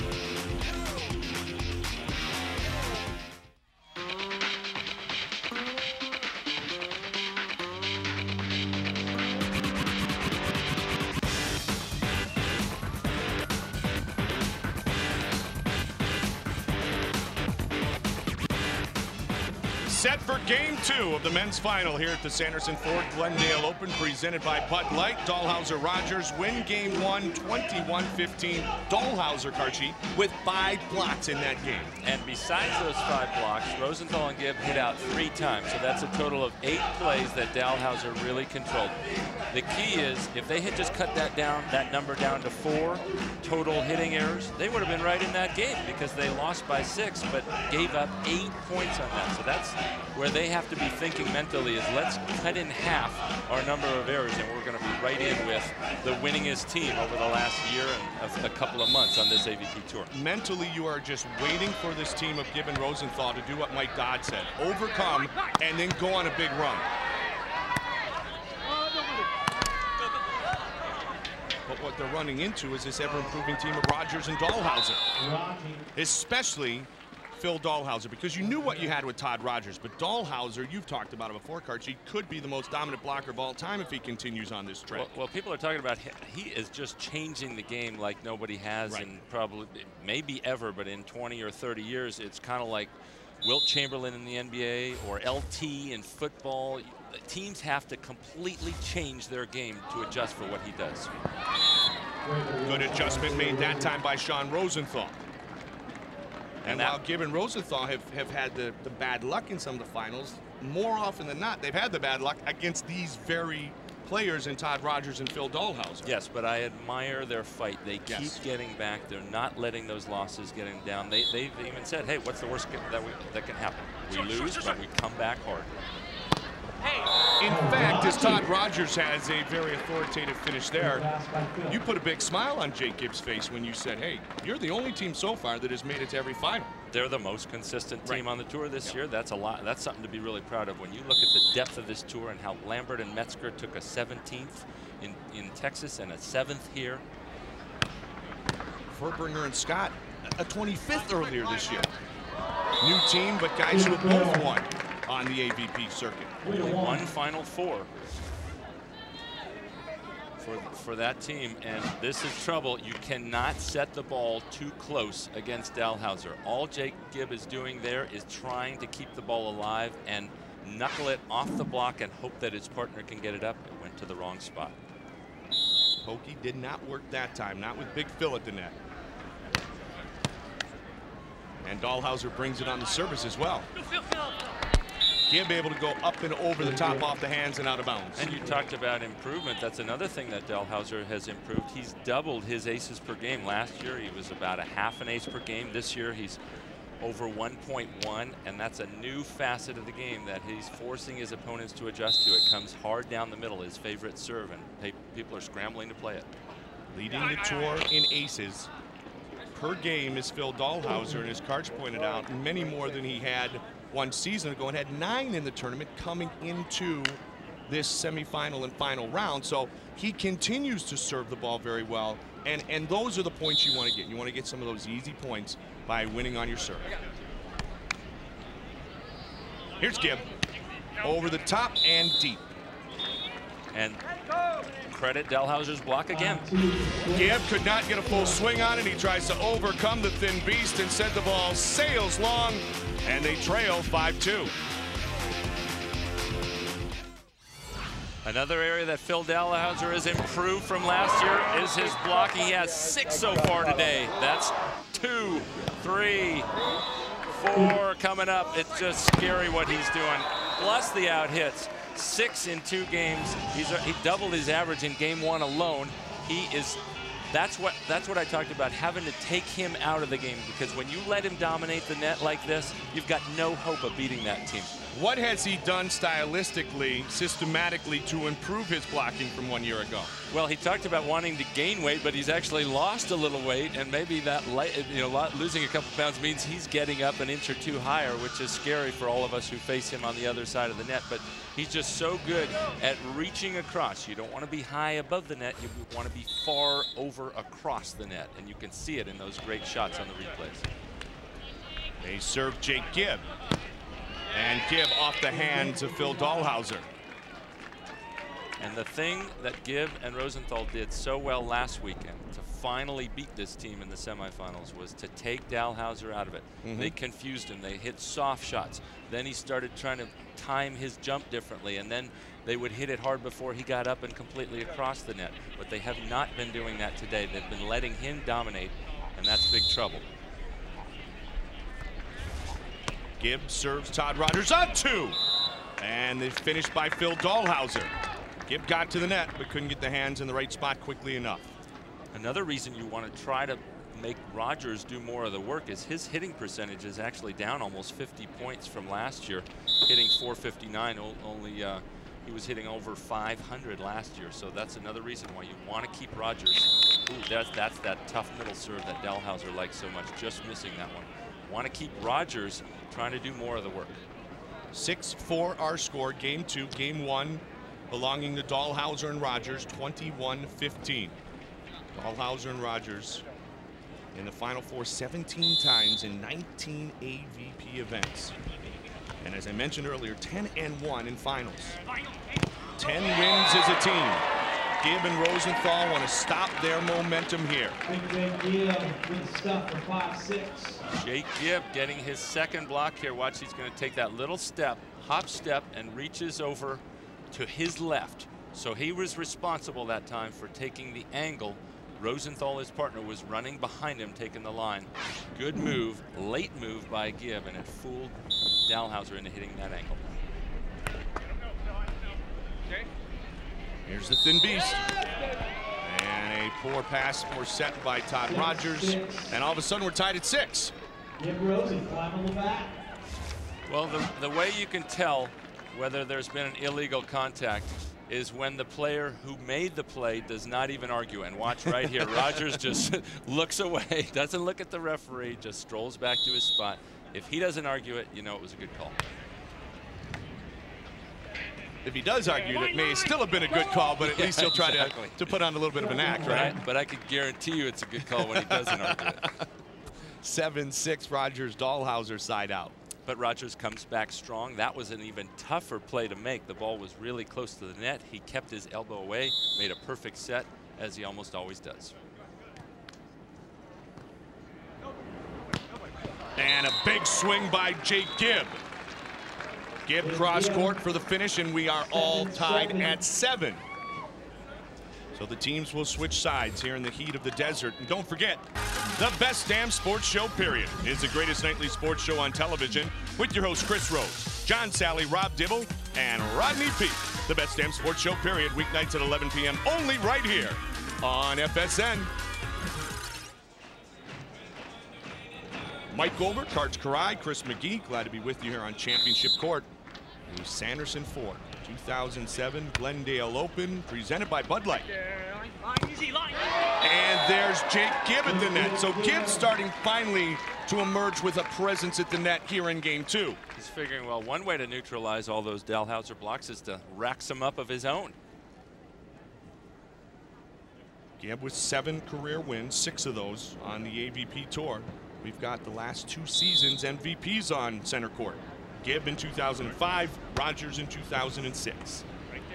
Set for game two of the men's final here at the Sanderson Ford Glendale Open, presented by Bud Light. Dahlhauser Rogers win game one, twenty-one fifteen. Dahlhauser, Karchi, with five blocks in that game. And besides those five blocks, Rosenthal and Gibb hit out three times. So that's a total of eight plays that Dahlhauser really controlled. The key is, if they had just cut that down, that number down to four total hitting errors, they would have been right in that game because they lost by six, but gave up eight points on that. So that's where they have to be thinking mentally, is let's cut in half our number of errors, and we're going to be right in with the winningest team over the last year and a, a couple of months on this A V P tour. Mentally, you are just waiting for this team of Gibb and Rosenthal to do what Mike Dodd said, overcome and then go on a big run. But what they're running into is this ever-improving team of Rogers and Dahlhauser, especially Phil Dahlhauser, because you knew what you had with Todd Rogers, but Dahlhauser, you've talked about it before, Karchi, could be the most dominant blocker of all time if he continues on this trend. Well, well, people are talking about he is just changing the game like nobody has, right. in probably maybe ever, but in twenty or thirty years, it's kind of like Wilt Chamberlain in the N B A or L T in football. Teams have to completely change their game to adjust for what he does. Good adjustment made that time by Sean Rosenthal. And, and while that, Gibb and Rosenthal have, have had the, the bad luck in some of the finals, more often than not, they've had the bad luck against these very players in Todd Rogers and Phil Dahlhauser. Yes, but I admire their fight. They keep yes. getting back. They're not letting those losses get them down. They, they've even said, hey, what's the worst that, we, that can happen? We lose, but we come back hard. In fact, as Todd Rogers has a very authoritative finish there, you put a big smile on Jake Gibb's face when you said, hey, you're the only team so far that has made it to every final. They're the most consistent team right. on the tour this yep. year. That's a lot. That's something to be really proud of. When you look at the depth of this tour and how Lambert and Metzger took a seventeenth in, in Texas and a seventh here. Furbringer and Scott, a twenty-fifth earlier this year. New team, but guys who have both won on the A V P circuit. Only one Final Four for, for that team, and this is trouble. You cannot set the ball too close against Dahlhauser. All Jake Gibb is doing there is trying to keep the ball alive and knuckle it off the block and hope that his partner can get it up. It went to the wrong spot. Pokey did not work that time, not with Big Phil at the net. And Dahlhauser brings it on the service as well. Gibb able to go up and over the top off the hands and out of bounds. And you talked about improvement. That's another thing that Dahlhauser has improved. He's doubled his aces per game. Last year he was about a half an ace per game. This year he's over one point one, and that's a new facet of the game that he's forcing his opponents to adjust to. It comes hard down the middle, his favorite serve, and people are scrambling to play it. Leading the tour in aces per game is Phil Dahlhauser, and as Karch pointed out, many more than he had one season ago, and had nine in the tournament coming into this semifinal and final round. So he continues to serve the ball very well, and and those are the points you want to get. You want to get some of those easy points by winning on your serve. Here's Gibb over the top and deep, and credit Dahlhauser's block again. Gibb could not get a full swing on it. He tries to overcome the thin beast, and said the ball sails long, and they trail five two. Another area that Phil Dahlhauser has improved from last year is his blocking. He has six so far today. That's two, three, four coming up. It's just scary what he's doing. Plus the out hits. Six in two games. He's he doubled his average in game one alone. He is. That's what that's what I talked about, having to take him out of the game, because when you let him dominate the net like this, you've got no hope of beating that team. What has he done stylistically, systematically to improve his blocking from one year ago? Well, he talked about wanting to gain weight, but he's actually lost a little weight, and maybe that you know losing a couple pounds means he's getting up an inch or two higher, which is scary for all of us who face him on the other side of the net. But he's just so good at reaching across. You don't want to be high above the net. You want to be far over across the net, and you can see it in those great shots on the replays. They serve Jake Gibb. And Gibb off the hands of Phil Dalhausser. And the thing that Gibb and Rosenthal did so well last weekend to finally beat this team in the semifinals was to take Dalhausser out of it. Mm-hmm. They confused him. They hit soft shots. Then he started trying to time his jump differently, and then they would hit it hard before he got up and completely across the net. But they have not been doing that today. They've been letting him dominate, and that's big trouble. Gibb serves Todd Rogers on two. And it's finished by Phil Dalhausser. Gibb got to the net, but couldn't get the hands in the right spot quickly enough. Another reason you want to try to make Rogers do more of the work is his hitting percentage is actually down almost fifty points from last year, hitting four fifty-nine. Only uh, he was hitting over five hundred last year, so that's another reason why you want to keep Rogers. Ooh, that's, that's that tough middle serve that Dalhausser likes so much, just missing that one. Want to keep Rogers trying to do more of the work. six four our score, game two, game one belonging to Dalhausser and Rogers, twenty-one fifteen. Dalhausser and Rogers in the Final Four seventeen times in nineteen A V P events. And as I mentioned earlier, ten and one in finals. ten wins as a team. Gibb and Rosenthal want to stop their momentum here. Jake Gibb getting his second block here. Watch, he's going to take that little step, hop step, and reaches over to his left. So he was responsible that time for taking the angle. Rosenthal, his partner, was running behind him, taking the line. Good move, late move by Gibb, and it fooled Dalhausser into hitting that angle. Here's the thin beast. And a poor pass for set by Todd Rogers. And all of a sudden we're tied at six. Well, the, the way you can tell whether there's been an illegal contact is when the player who made the play does not even argue. And watch right here, Rogers just looks away, doesn't look at the referee, just strolls back to his spot. If he doesn't argue it, you know it was a good call. If he does argue, it may still have been a good call, but at least he'll try exactly. to, to put on a little bit of an act, right? But I could guarantee you it's a good call when he doesn't argue it. seven six Rogers, Dalhausser side out. But Rogers comes back strong. That was an even tougher play to make. The ball was really close to the net. He kept his elbow away, made a perfect set, as he almost always does. And a big swing by Jake Gibb. Gibb cross court for the finish, and we are all tied at seven. So the teams will switch sides here in the heat of the desert. And don't forget, the best damn sports show, period, is the greatest nightly sports show on television with your hosts Chris Rose, John Sally, Rob Dibble, and Rodney Peete. The best damn sports show, period, weeknights at eleven p m only right here on F S N. Mike Goldberg, Karts Karai, Chris McGee, glad to be with you here on Championship Court. The Sanderson Ford two thousand seven Glendale Open, presented by Bud Light. And there's Jake Gibb at the net. So Gibb starting finally to emerge with a presence at the net here in game two. He's figuring, well, one way to neutralize all those Dalhausser blocks is to rack some up of his own. Gibb with seven career wins, six of those on the A V P Tour. We've got the last two seasons M V Ps on center court. Gibb in two thousand five, Rogers in two thousand six.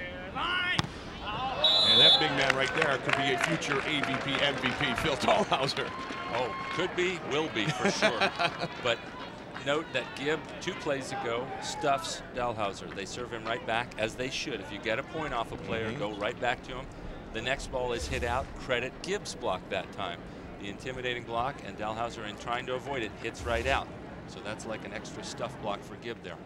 And that big man right there could be a future A V P M V P, Phil Dalhausser. Oh, could be, will be for sure. But note that Gibb, two plays ago, stuffs Dalhausser. They serve him right back, as they should. If you get a point off a player, mm-hmm. go right back to him. The next ball is hit out. Credit Gibb's block that time. The intimidating block, and Dalhausser, in trying to avoid it, hits right out. So that's like an extra stuff block for Gibb there.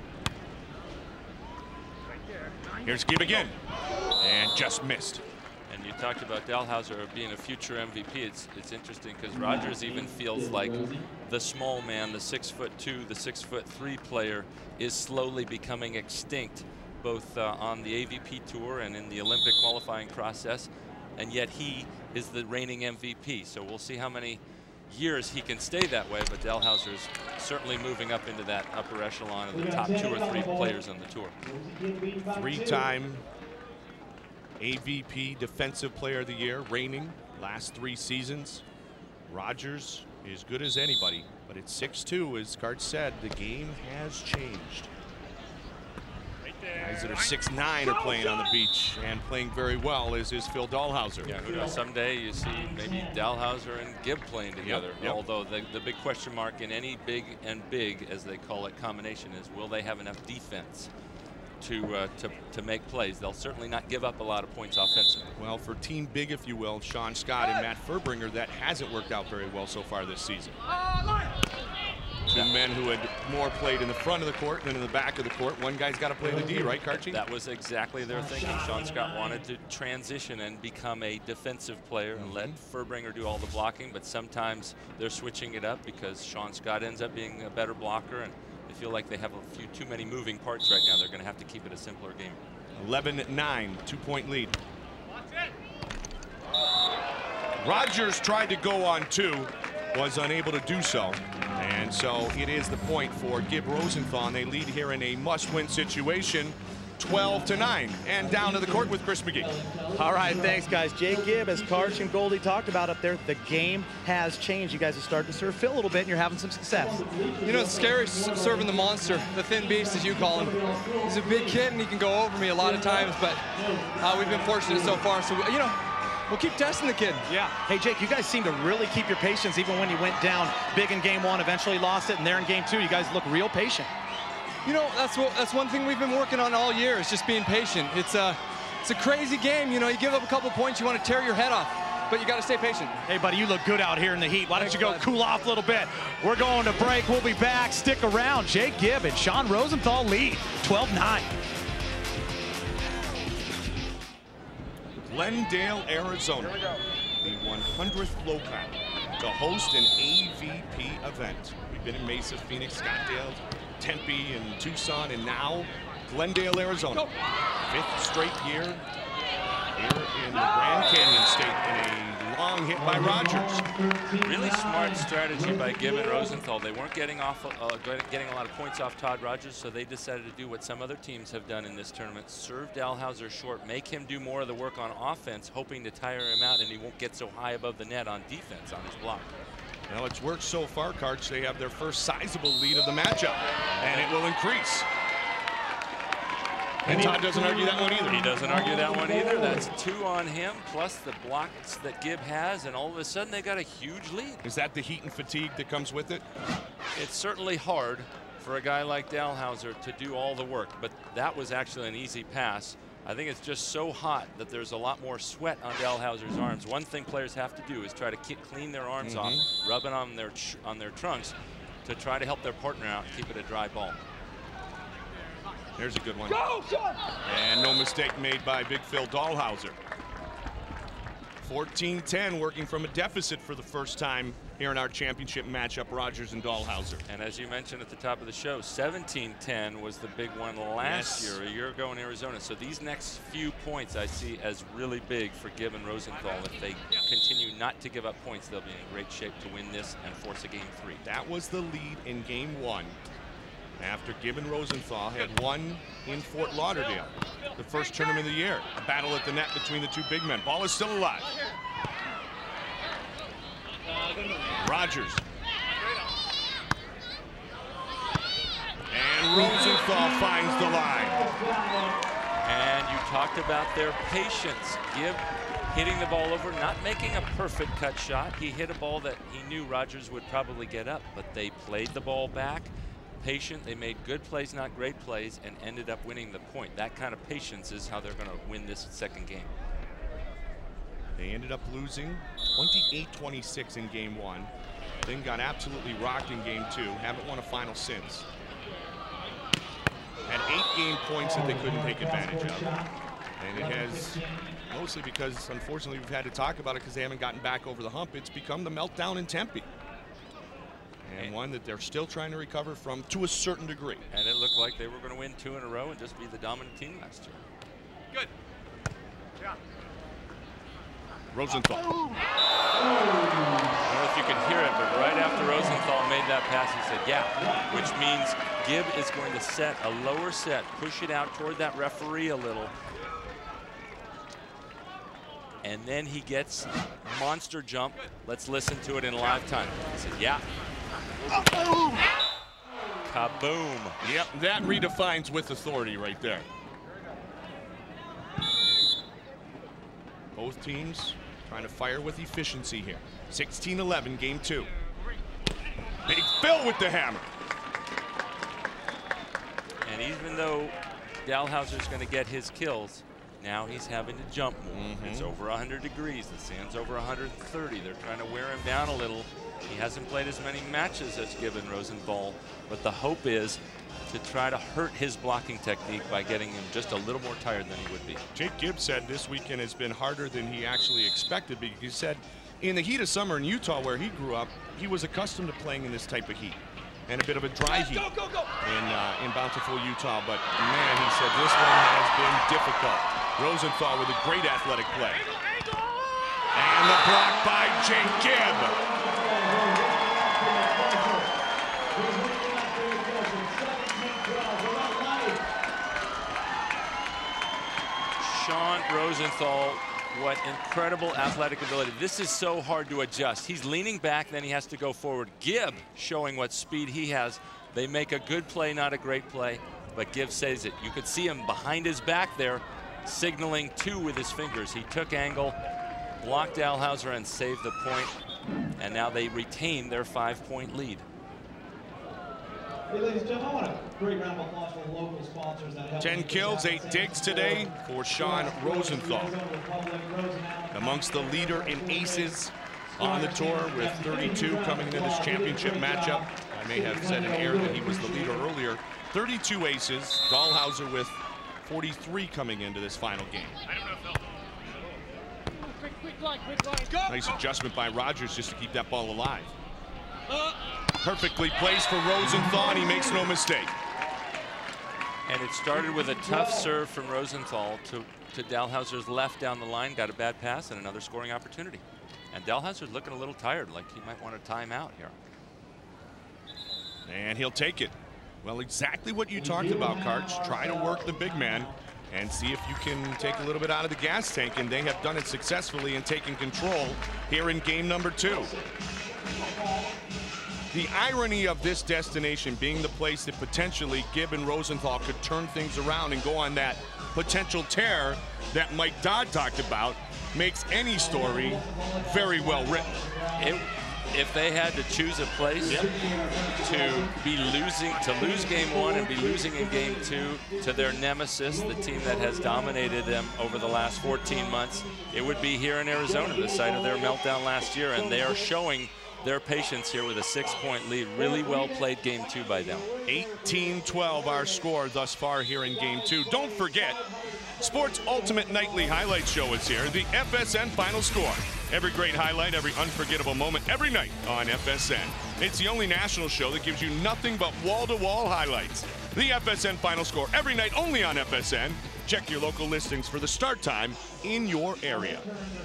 Here's Gibb again, and just missed. And you talked about Dalhausser being a future M V P. It's it's interesting because Rogers even feels like the small man, the six foot two, the six foot three player is slowly becoming extinct, both uh, on the A V P tour and in the Olympic qualifying process. And yet he is the reigning M V P. So we'll see how many years he can stay that way. But Dalhausser's certainly moving up into that upper echelon of the top two or three players on the tour. Three-time A V P Defensive Player of the Year, reigning last three seasons. Rogers is good as anybody, but at six two, as Cart said, the game has changed. Guys that are six nine are playing on the beach and playing very well, as is Phil Dalhausser. Yeah, who knows? Someday you see maybe Dalhausser and Gibb playing together. Yep, yep. Although the, the big question mark in any big and big, as they call it, combination is, will they have enough defense to uh, to to make plays? They'll certainly not give up a lot of points offensively. Well, for Team Big, if you will, Sean Scott and Matt Furbringer, that hasn't worked out very well so far this season. Two men who had more played in the front of the court than in the back of the court. One guy's got to play the D, right, Karchi? That was exactly their thinking. Sean Scott wanted to transition and become a defensive player and let Furbringer do all the blocking, but sometimes they're switching it up because Sean Scott ends up being a better blocker, and they feel like they have a few too many moving parts right now. They're going to have to keep it a simpler game. eleven nine, two-point lead. Rogers tried to go on two, was unable to do so. And so it is the point for Gibb Rosenthal. They lead here in a must-win situation, twelve to nine. And down to the court with Chris McGee. All right, thanks, guys. Jay Gibb, as Karch and Goldie talked about up there, the game has changed. You guys have started to serve Phil a little bit, and you're having some success. You know, it's scary serving the monster, the thin beast, as you call him. He's a big kid, and he can go over me a lot of times, but uh, we've been fortunate so far. So, you know, we'll keep testing the kid. Yeah. Hey, Jake, you guys seem to really keep your patience even when you went down big in game one, eventually lost it, and there in game two, you guys look real patient. You know, that's what that's one thing we've been working on all year, is just being patient. It's a, it's a crazy game. You know, you give up a couple points, you want to tear your head off, but you got to stay patient. Hey, buddy, you look good out here in the heat. Why don't you go cool off a little bit? We're going to break. We'll be back. Stick around. Jake Gibb and Sean Rosenthal lead twelve nine. Glendale, Arizona, the one hundredth local to host an A V P event. We've been in Mesa, Phoenix, Scottsdale, Tempe, and Tucson, and now Glendale, Arizona. Fifth straight year here in the Grand Canyon State, in a long hit by Rogers. Really smart strategy by Gibb and Rosenthal. They weren't getting off, uh, getting a lot of points off Todd Rogers, so they decided to do what some other teams have done in this tournament: serve Dalhausser short, make him do more of the work on offense, hoping to tire him out, and he won't get so high above the net on defense on his block. Well, it's worked so far, Karch. They have their first sizable lead of the matchup, and it will increase. And Todd doesn't argue that one either. He doesn't argue that one either. That's two on him, plus the blocks that Gibb has, and all of a sudden they got a huge lead. Is that the heat and fatigue that comes with it? It's certainly hard for a guy like Dalhausser to do all the work, but that was actually an easy pass. I think it's just so hot that there's a lot more sweat on Dalhausser's arms. One thing players have to do is try to keep, clean their arms Mm-hmm. off, rub it on their on their trunks to try to help their partner out and keep it a dry ball. There's a good one. Go, go. And no mistake made by Big Phil Dalhausser. fourteen ten, working from a deficit for the first time here in our championship matchup, Rogers and Dalhausser. And as you mentioned at the top of the show, seventeen ten was the big one last Yes. year, a year ago in Arizona. So these next few points I see as really big for Gibb and Rosenthal. If they continue not to give up points, they'll be in great shape to win this and force a game three. That was the lead in game one, after Gibb and Rosenthal had won in Fort Lauderdale, the first tournament of the year. A battle at the net between the two big men. Ball is still alive. Rogers. And Rosenthal finds the line. And you talked about their patience. Gibb hitting the ball over, not making a perfect cut shot. He hit a ball that he knew Rogers would probably get up, but they played the ball back. Patient, they made good plays, not great plays, and ended up winning the point. That kind of patience is how they're going to win this second game. They ended up losing twenty-eight twenty-six in game one, then got absolutely rocked in game two. Haven't won a final since. Had eight game points that they couldn't take advantage of. And it has mostly because, unfortunately, we've had to talk about it because they haven't gotten back over the hump. It's become the meltdown in Tempe. And one that they're still trying to recover from to a certain degree. And it looked like they were going to win two in a row and just be the dominant team last year. Good. Yeah. Rosenthal. I don't know if you could hear it, but right after Rosenthal made that pass, he said, yeah, which means Gibb is going to set a lower set, push it out toward that referee a little. And then he gets monster jump. Let's listen to it in live time. He said, yeah. Kaboom. Yep, that redefines with authority right there. Both teams trying to fire with efficiency here. sixteen eleven, game two. Big Phil with the hammer. And even though Dalhouser's going to get his kills, now he's having to jump more. Mm-hmm. It's over one hundred degrees. The sand's over one hundred thirty. They're trying to wear him down a little. He hasn't played as many matches as Gibb and Rosenthal, but the hope is to try to hurt his blocking technique by getting him just a little more tired than he would be. Jake Gibb said this weekend has been harder than he actually expected, because he said in the heat of summer in Utah, where he grew up, he was accustomed to playing in this type of heat and a bit of a dry heat Go, go, go. in uh, in Bountiful, Utah. But man, he said this one has been difficult. Rosenthal with a great athletic play. And the block by Jake Gibb. Sean Rosenthal, what incredible athletic ability. This is so hard to adjust. He's leaning back, then he has to go forward. Gibb showing what speed he has. They make a good play, not a great play, but Gibb says it. You could see him behind his back there, signaling two with his fingers. He took angle, blocked Dalhouser, and saved the point. And now they retain their five-point lead. Hey, ladies and gentlemen, I want a great round of applause for the local sponsors that help. ten kills, eight digs today for Sean Rosenthal. Amongst the leader in aces on the tour with thirty-two coming into this championship matchup. I may have said in air that he was the leader earlier. thirty-two aces, Dalhouser with forty-three coming into this final game. Nice adjustment by Rogers just to keep that ball alive. Perfectly placed for Rosenthal, and he makes no mistake. And it started with a tough serve from Rosenthal to, to Dalhouser's left down the line, got a bad pass and another scoring opportunity. And Dalhouser's looking a little tired, like he might want a timeout here. And he'll take it. Well, exactly what you talked about, Karch. Try to work the big man and see if you can take a little bit out of the gas tank, and they have done it successfully in taking control here in game number two. The irony of this destination being the place that potentially Gibb and Rosenthal could turn things around and go on that potential tear that Mike Dodd talked about makes any story very well written. It, if they had to choose a place yep. to be losing, to lose game one and be losing in game two to their nemesis, the team that has dominated them over the last fourteen months, it would be here in Arizona, the site of their meltdown last year, and they are showing their patience here with a six-point lead. Really well played game two by them. eighteen twelve our score thus far here in game two. Don't forget, Sports Ultimate Nightly Highlight Show is here, the F S N Final Score. Every great highlight, every unforgettable moment, every night on F S N. It's the only national show that gives you nothing but wall-to-wall highlights. The F S N Final Score, every night only on F S N. Check your local listings for the start time in your area.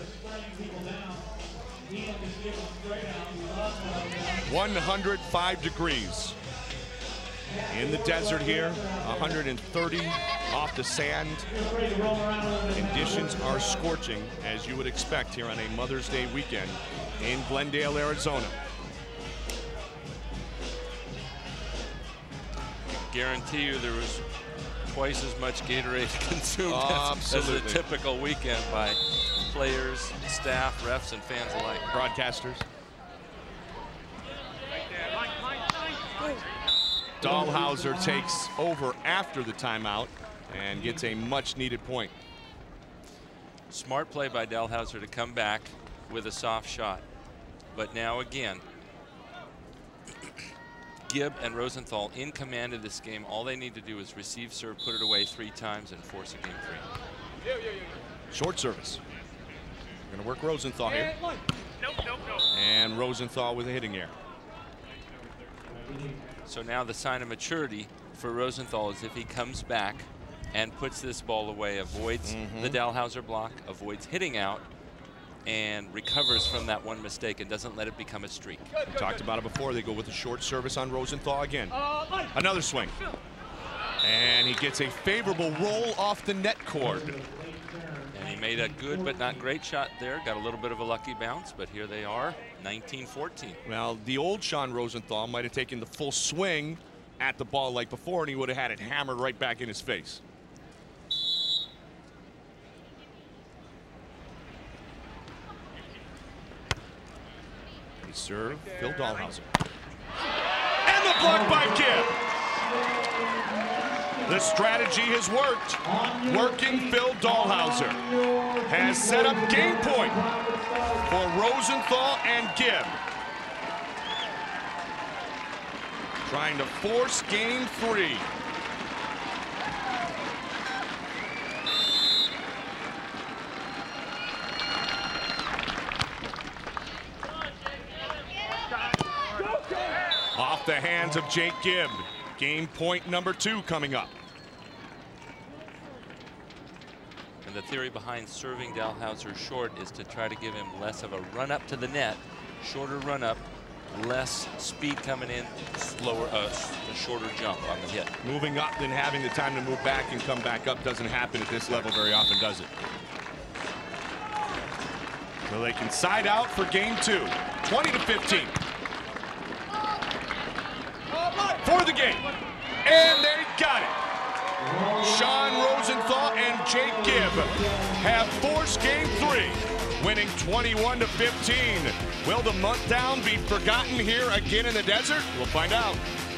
one hundred five degrees in the desert here, one hundred thirty off the sand. Conditions are scorching, as you would expect here on a Mother's Day weekend in Glendale, Arizona. Guarantee you there was twice as much Gatorade consumed oh, as, as a typical weekend by players, staff, refs, and fans alike. Broadcasters. Dalhouser takes over after the timeout and gets a much needed point. Smart play by Dalhouser to come back with a soft shot. But now again, Gibb and Rosenthal in command of this game. All they need to do is receive serve, put it away three times, and force a game three. Short service. Going to work Rosenthal here. Nope, nope, nope. And Rosenthal with a hitting error. So now the sign of maturity for Rosenthal is if he comes back and puts this ball away, avoids Mm-hmm. the Dalhauser block, avoids hitting out, and recovers from that one mistake and doesn't let it become a streak. We talked about it before. They go with a short service on Rosenthal again. Another swing. And he gets a favorable roll off the net cord. And he made a good but not great shot there. Got a little bit of a lucky bounce, but here they are, nineteen fourteen. Well, the old Sean Rosenthal might have taken the full swing at the ball like before, and he would have had it hammered right back in his face. He served Phil Dalhauser. And the block by Gibb. The strategy has worked. Working Phil Dalhauser has set up game point for Rosenthal and Gibb. Trying to force game three. Off the hands of Jake Gibb. Game point number two coming up. And the theory behind serving Dalhauser short is to try to give him less of a run up to the net, shorter run up, less speed coming in, slower, uh, a shorter jump on the hit. Moving up, then having the time to move back and come back up doesn't happen at this level very often, does it? So they can side out for game two. twenty to fifteen. For the game. And they got it. Sean Rosenthal and Jake Gibb have forced game three, winning twenty-one to fifteen. Will the month down be forgotten here again in the desert? We'll find out.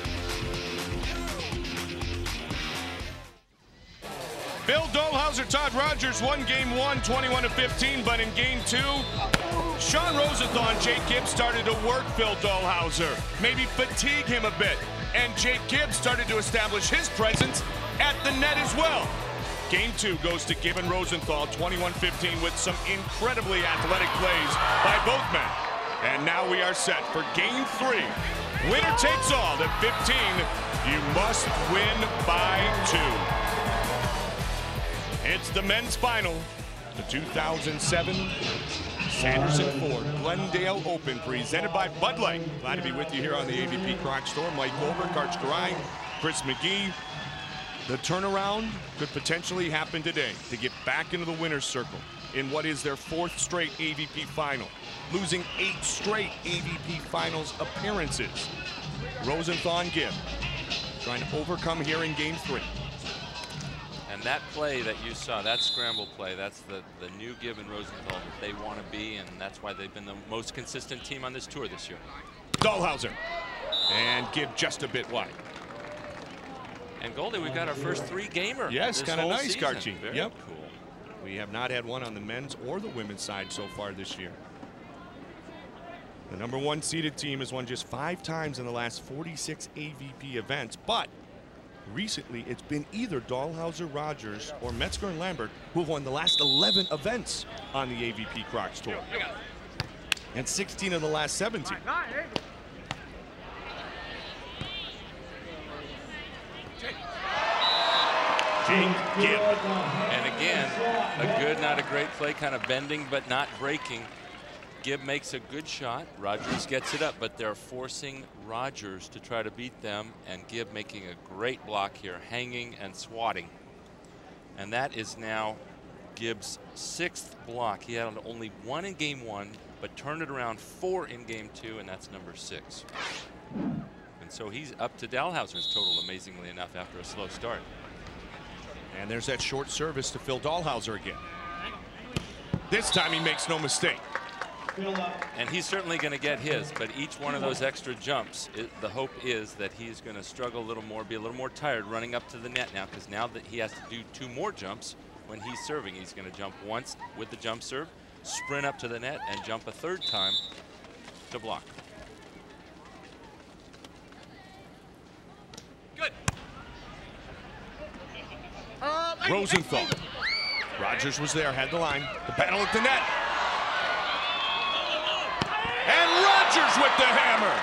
Phil Dalhauser, Todd Rogers won game one, twenty-one to fifteen, but in game two, Sean Rosenthal and Jake Gibb started to work Phil Dalhauser, maybe fatigue him a bit, and Jake Gibb started to establish his presence at the net as well. Game two goes to Gibb and Rosenthal, twenty-one fifteen, with some incredibly athletic plays by both men. And now we are set for game three. Winner takes all at fifteen. You must win by two. It's the men's final, the two thousand seven Sanderson Ford Glendale Open, presented by Bud Light. Glad to be with you here on the A V P Croc Store. Mike Goldberg, Karch Karai, Chris McGee. The turnaround could potentially happen today to get back into the winner's circle in what is their fourth straight A V P final, losing eight straight A V P finals appearances. Rosenthal and Gibb trying to overcome here in game three. And that play that you saw, that scramble play, that's the, the new Gibb and Rosenthal that they want to be, and that's why they've been the most consistent team on this tour this year. Dalhauser and Gibb just a bit wide. And Goldie, we've got our first three-gamer. Yes, kind of nice, Karchi. Very yep. cool. We have not had one on the men's or the women's side so far this year. The number one seeded team has won just five times in the last forty-six A V P events, but recently it's been either Dalhauser, Rogers, or Metzger and Lambert who have won the last eleven events on the A V P Crocs Tour. And sixteen of the last seventeen. Jake Gibb. And again, a good, not a great play, kind of bending but not breaking. Gibb makes a good shot. Rogers gets it up, but they're forcing Rogers to try to beat them, and Gibb making a great block here, hanging and swatting. And that is now Gibb's sixth block. He had only one in game one, but turned it around four in game two, and that's number six. And so he's up to Dalhauser's total, amazingly enough, after a slow start. And there's that short service to Phil Dalhauser again. This time he makes no mistake. And he's certainly going to get his, but each one of those extra jumps, it, the hope is that he's going to struggle a little more, be a little more tired running up to the net now, because now that he has to do two more jumps when he's serving, he's going to jump once with the jump serve, sprint up to the net, and jump a third time to block. Good. Rosenthal. Rogers was there, had the line. The battle at the net. Rogers with the hammer.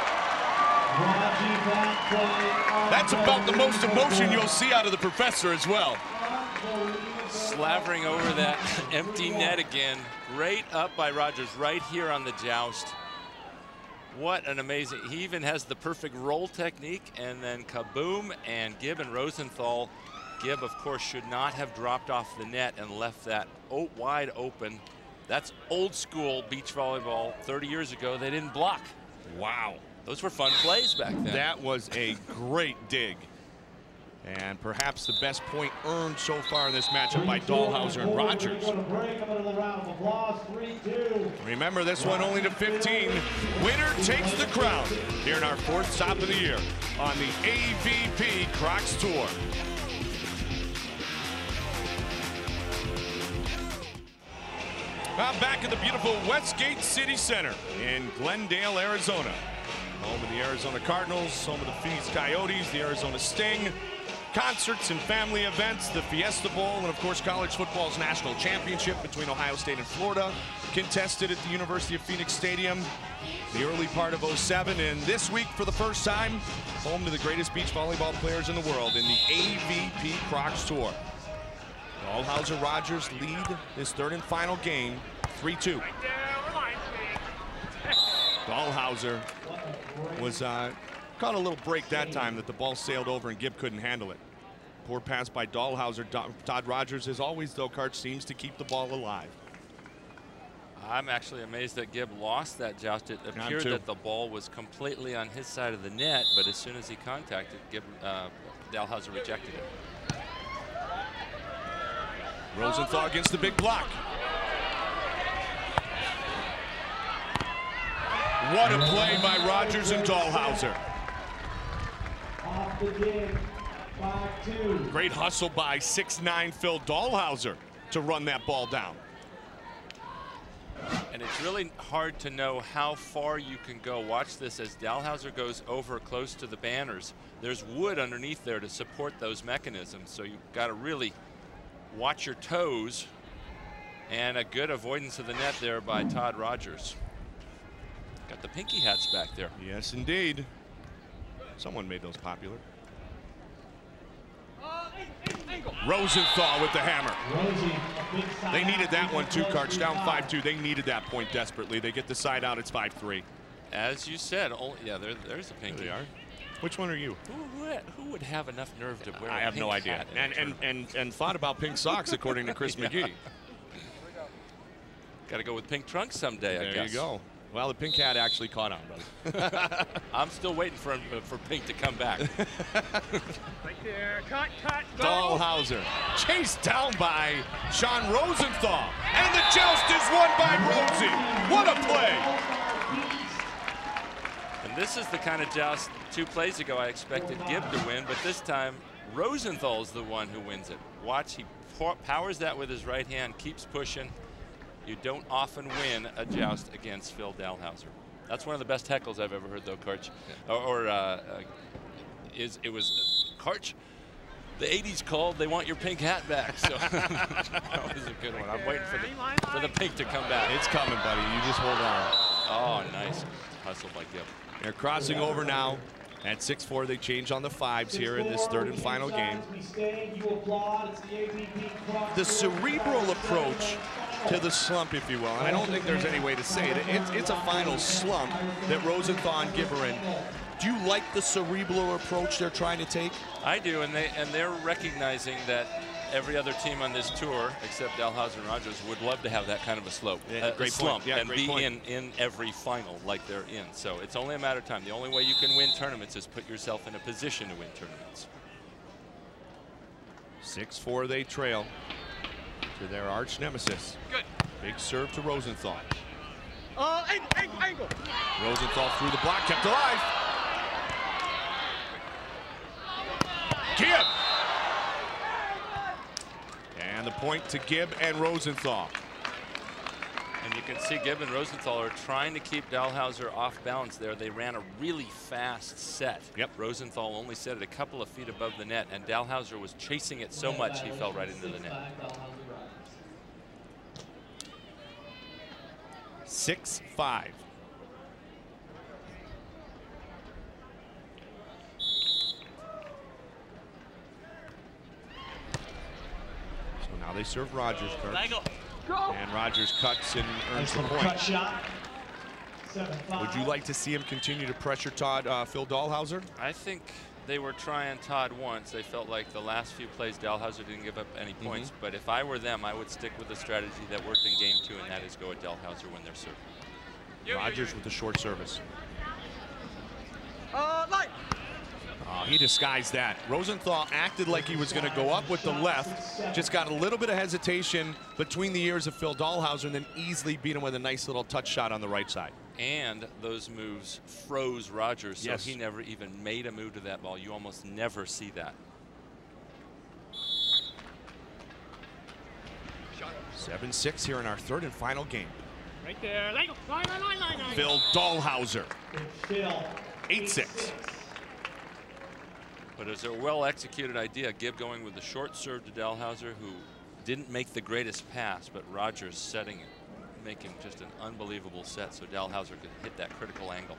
That's about the most emotion you'll see out of the professor as well. Slavering over that empty net again. Great up by Rogers right here on the joust. What an amazing, he even has the perfect roll technique, and then kaboom, and Gibb and Rosenthal. Gibb, of course, should not have dropped off the net and left that wide open. That's old school beach volleyball. thirty years ago, they didn't block. Wow. Those were fun plays back then. That was a great dig. And perhaps the best point earned so far in this matchup by Dahlhauser and Rogers. Remember, this one only to fifteen. Winner takes the crown here in our fourth stop of the year on the A V P Crocs Tour. Now back at the beautiful Westgate City Center in Glendale, Arizona. Home of the Arizona Cardinals, home of the Phoenix Coyotes, the Arizona Sting. Concerts and family events, the Fiesta Bowl, and of course college football's national championship between Ohio State and Florida, contested at the University of Phoenix Stadium the early part of oh seven, and this week for the first time, home to the greatest beach volleyball players in the world in the A V P Crocs Tour. Dahlhauser Rogers lead this third and final game, three two. Dahlhauser was uh, caught a little break that time that the ball sailed over and Gibb couldn't handle it. Poor pass by Dahlhauser. Todd Rogers, as always, though, Karch seems to keep the ball alive. I'm actually amazed that Gibb lost that joust. It appeared that the ball was completely on his side of the net, but as soon as he contacted, Gibb, uh, Dahlhauser rejected it. Rosenthal against the big block. What a play by Rogers and Dahlhauser. Great hustle by six nine Phil Dahlhauser to run that ball down. And it's really hard to know how far you can go. Watch this as Dahlhauser goes over close to the banners. There's wood underneath there to support those mechanisms, so you've got to really watch your toes. And a good avoidance of the net there by Todd Rogers. Got the pinky hats back there. Yes, indeed. Someone made those popular. Rosenthal with the hammer. They needed that one too, Karch. Down five two. They needed that point desperately. They get the side out. It's five three. As you said, only, yeah, there, there's a pinky. There they are. Which one are you? Who, who, who would have enough nerve to wear I a have pink no idea. hat And, and, and, and thought about pink socks, according to Chris yeah. McGee. Got to go with pink trunks someday, there I guess. There you go. Well, the pink hat actually caught on, brother. I'm still waiting for him, uh, for pink to come back. Right there. Cut, cut, go. Dahlhauser chased down by Sean Rosenthal. And the joust is won by Rosie. What a play. And this is the kind of joust two plays ago I expected Gibb to win, but this time Rosenthal's the one who wins it. Watch, he powers that with his right hand, keeps pushing. You don't often win a joust against Phil Dahlhauser. That's one of the best heckles I've ever heard, though, Karch. Yeah. Or, or uh, uh, is it was uh, Karch. The eighties called. They want your pink hat back. So that was a good one. I'm waiting for the for the pink to come back. It's coming, buddy. You just hold on. Oh, nice hustle by Gibb. They're crossing over now. At six four, they change on the fives here in this third and final game. The cerebral approach to the slump, if you will, and I don't think there's any way to say it. It's, it's a final slump that Rosenthal and Gibb are in. Do you like the cerebral approach they're trying to take? I do, and they and they're recognizing that every other team on this tour, except Dahlhauser and Rogers, would love to have that kind of a slope, yeah, a, great a slump, point. Yeah, and great be point. in in every final like they're in. So it's only a matter of time. The only way you can win tournaments is put yourself in a position to win tournaments. six four, they trail to their arch nemesis. Good. Big serve to Rosenthal. Uh, angle, angle, angle. Rosenthal through the block, kept alive. Gibb. And the point to Gibb and Rosenthal. And you can see Gibb and Rosenthal are trying to keep Dahlhauser off balance there. They ran a really fast set. Yep. Rosenthal only set it a couple of feet above the net, and Dahlhauser was chasing it so much he fell right into the net. six five. they serve Rogers, Kurt. And Rogers cuts and earns the point. Cut shot. Would you like to see him continue to pressure Todd, uh, Phil Dahlhauser? I think they were trying Todd once. They felt like the last few plays, Dahlhauser didn't give up any points. Mm-hmm. But if I were them, I would stick with the strategy that worked in game two, and that is go at Dahlhauser when they're serving. Rogers with the short service. Uh, light. Uh, he disguised that. Rosenthal acted like he was going to go up with the left, just got a little bit of hesitation between the ears of Phil Dahlhauser, and then easily beat him with a nice little touch shot on the right side. And those moves froze Rogers, so yes. he never even made a move to that ball. You almost never see that. seven six here in our third and final game. Right there. Line, line, line, line, line. Phil Dahlhauser. eight six. But it was a well-executed idea. Gibb going with the short serve to Dahlhauser, who didn't make the greatest pass, but Rogers setting it, making just an unbelievable set so Dahlhauser could hit that critical angle.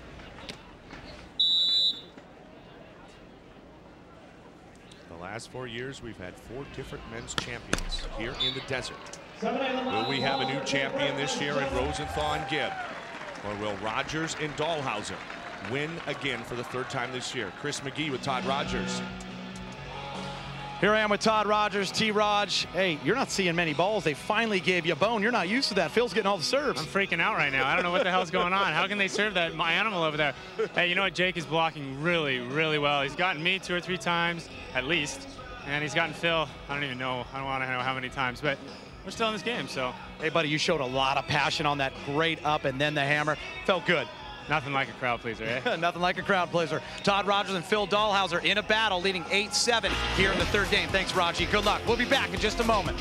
The last four years, we've had four different men's champions here in the desert. Will we have a new champion this year in Rosenthal and Gibb? Or will Rogers and Dahlhauser win again for the third time this year? Chris McGee with Todd Rogers. Here I am with Todd Rogers, T-Raj. Hey, you're not seeing many balls. They finally gave you a bone. You're not used to that. Phil's getting all the serves. I'm freaking out right now. I don't know what the hell's going on. How can they serve that my animal over there? Hey, you know what? Jake is blocking really, really well. He's gotten me two or three times, at least. And he's gotten Phil, I don't even know. I don't want to know how many times. But we're still in this game, so. Hey, buddy, you showed a lot of passion on that great up and then the hammer. Felt good. Nothing like a crowd pleaser, eh? Nothing like a crowd pleaser. Todd Rogers and Phil Dahlhauser in a battle, leading eight seven here in the third game. Thanks, Raji. Good luck. We'll be back in just a moment.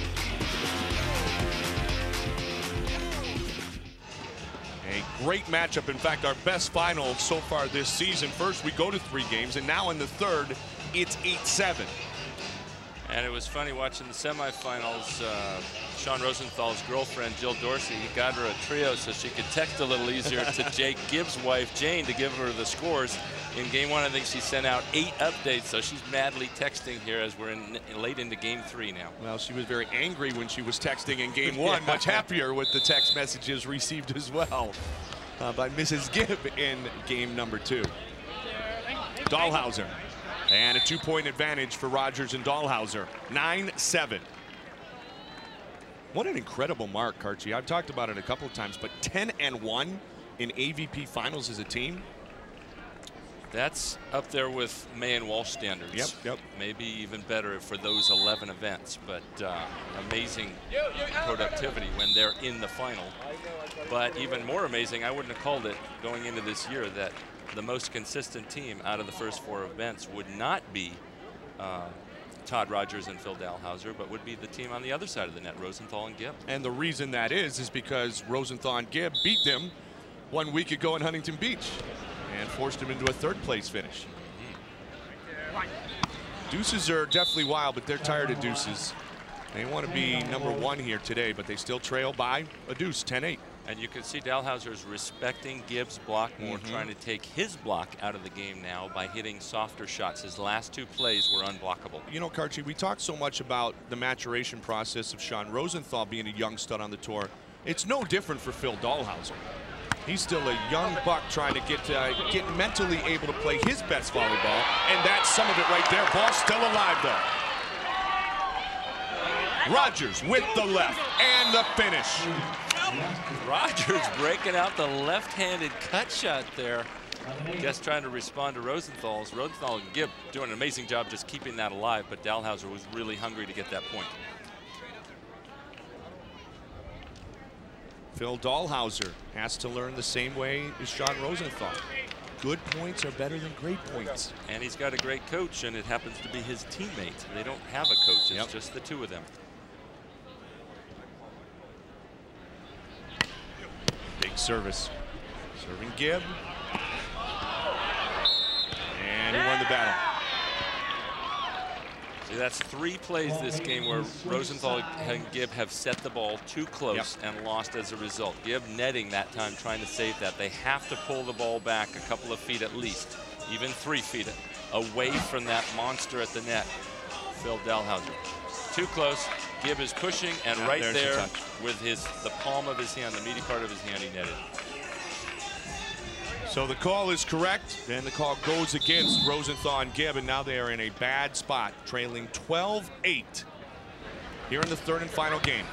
A great matchup. In fact, our best final so far this season. First, we go to three games, and now in the third, it's eight seven. And it was funny watching the semifinals. Uh, Sean Rosenthal's girlfriend, Jill Dorsey, he got her a trio so she could text a little easier to Jake Gibbs' wife, Jane, to give her the scores. In game one, I think she sent out eight updates, so she's madly texting here as we're in, late into game three now. Well, she was very angry when she was texting in game one, yeah. Much happier with the text messages received as well uh, by Missus Gibb in game number two. Dahlhauser. And a two-point advantage for Rogers and Dahlhauser, nine seven. What an incredible mark, Karchi. I've talked about it a couple of times, but ten and one in A V P finals as a team. That's up there with May and Walsh standards. Yep, yep. Maybe even better for those eleven events, but uh, amazing productivity when they're in the final. But even more amazing, I wouldn't have called it going into this year that the most consistent team out of the first four events would not be uh, Todd Rogers and Phil Dahlhauser, but would be the team on the other side of the net, Rosenthal and Gibb. And the reason that is, is because Rosenthal and Gibb beat them one week ago in Huntington Beach and forced them into a third place finish. Mm-hmm. Deuces are definitely wild, but they're tired of deuces. They want to be number one here today, but they still trail by a deuce, ten eight. And you can see Dahlhauser's respecting Gibbs' block more, mm-hmm. trying to take his block out of the game now by hitting softer shots. His last two plays were unblockable. You know, Karchi, we talk so much about the maturation process of Sean Rosenthal being a young stud on the tour. It's no different for Phil Dahlhauser. He's still a young buck trying to get uh, get mentally able to play his best volleyball, and that's some of it right there. Ball still alive, though. Rogers with the left and the finish. Rogers breaking out the left-handed cut shot there. Just trying to respond to Rosenthal's. Rosenthal and Gibb doing an amazing job just keeping that alive, but Dahlhauser was really hungry to get that point. Phil Dahlhauser has to learn the same way as Sean Rosenthal. Good points are better than great points. And he's got a great coach, and it happens to be his teammate. They don't have a coach. It's yep. just the two of them. Big service. Serving Gibb. And he won the battle. See, that's three plays this game where Rosenthal and Gibb have set the ball too close yep. and lost as a result. Gibb netting that time, trying to save that. They have to pull the ball back a couple of feet at least, even three feet away from that monster at the net, Phil Dahlhauser. too close. Gibb is pushing, and Yeah, right there's the there touch. with his the palm of his hand, the meaty part of his hand, he netted. So the call is correct, and the call goes against Rosenthal and Gibb, and now they are in a bad spot, trailing twelve eight here in the third and final game.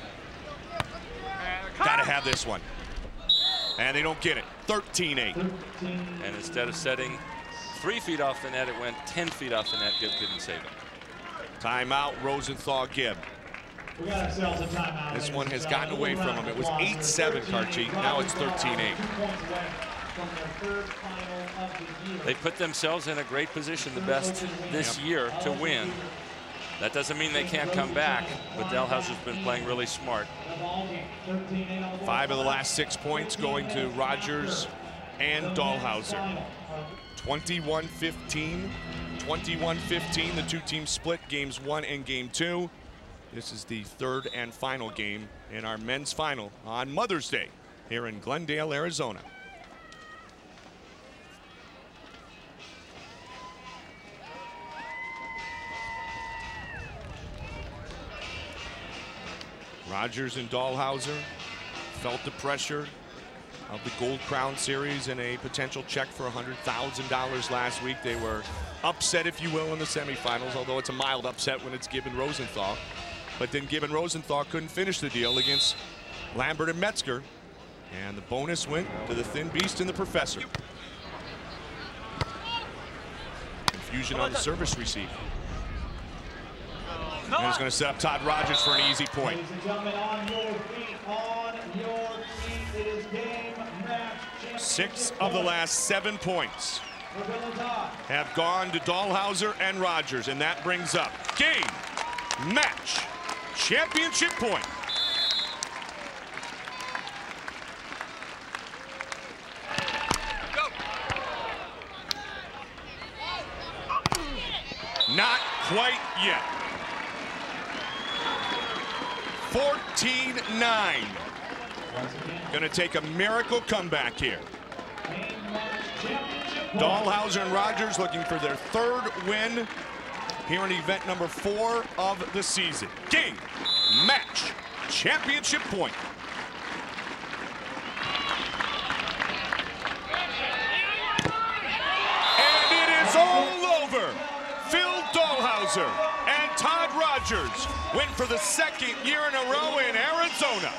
Gotta have this one. And they don't get it. thirteen eight. And instead of setting three feet off the net, it went ten feet off the net. Gibb couldn't save it. Timeout, Rosenthal, Gibb. We got ourselves a timeout. This one has gotten away from him. It was eight seven, Karchi. Now it's thirteen eight. They put themselves in a great position, the best this year, to win. That doesn't mean they can't come back, but Dahlhauser's been playing really smart. Five of the last six points going to Rogers and Dahlhauser. twenty-one fifteen, twenty-one fifteen. The two teams split games one and game two. This is the third and final game in our men's final on Mother's Day here in Glendale, Arizona. Rogers and Dahlhauser felt the pressure of the Gold Crown Series and a potential check for one hundred thousand dollars last week. They were upset, if you will, in the semifinals, although it's a mild upset when it's Gibb and Rosenthal. But then Gibb and Rosenthal couldn't finish the deal against Lambert and Metzger. And the bonus went to the Thin Beast and the Professor. Confusion on the service receive. And he's going to set up Todd Rogers for an easy point. Ladies and gentlemen, on your feet, on your feet, it is game match. Six of the last seven points have gone to Dahlhauser and Rogers, and that brings up game match championship point. Not quite yet. fourteen nine. Going to take a miracle comeback here. Dahlhauser and Rogers looking for their third win here in event number four of the season. Game, match, championship point. And it is all over. Phil Dahlhauser and Todd Rogers win for the second year in a row in Arizona.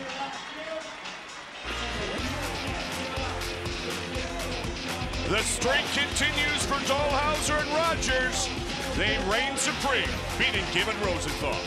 The streak continues for Dahlhauser and Rogers. They reign supreme, beating Gibb and Rosenthal.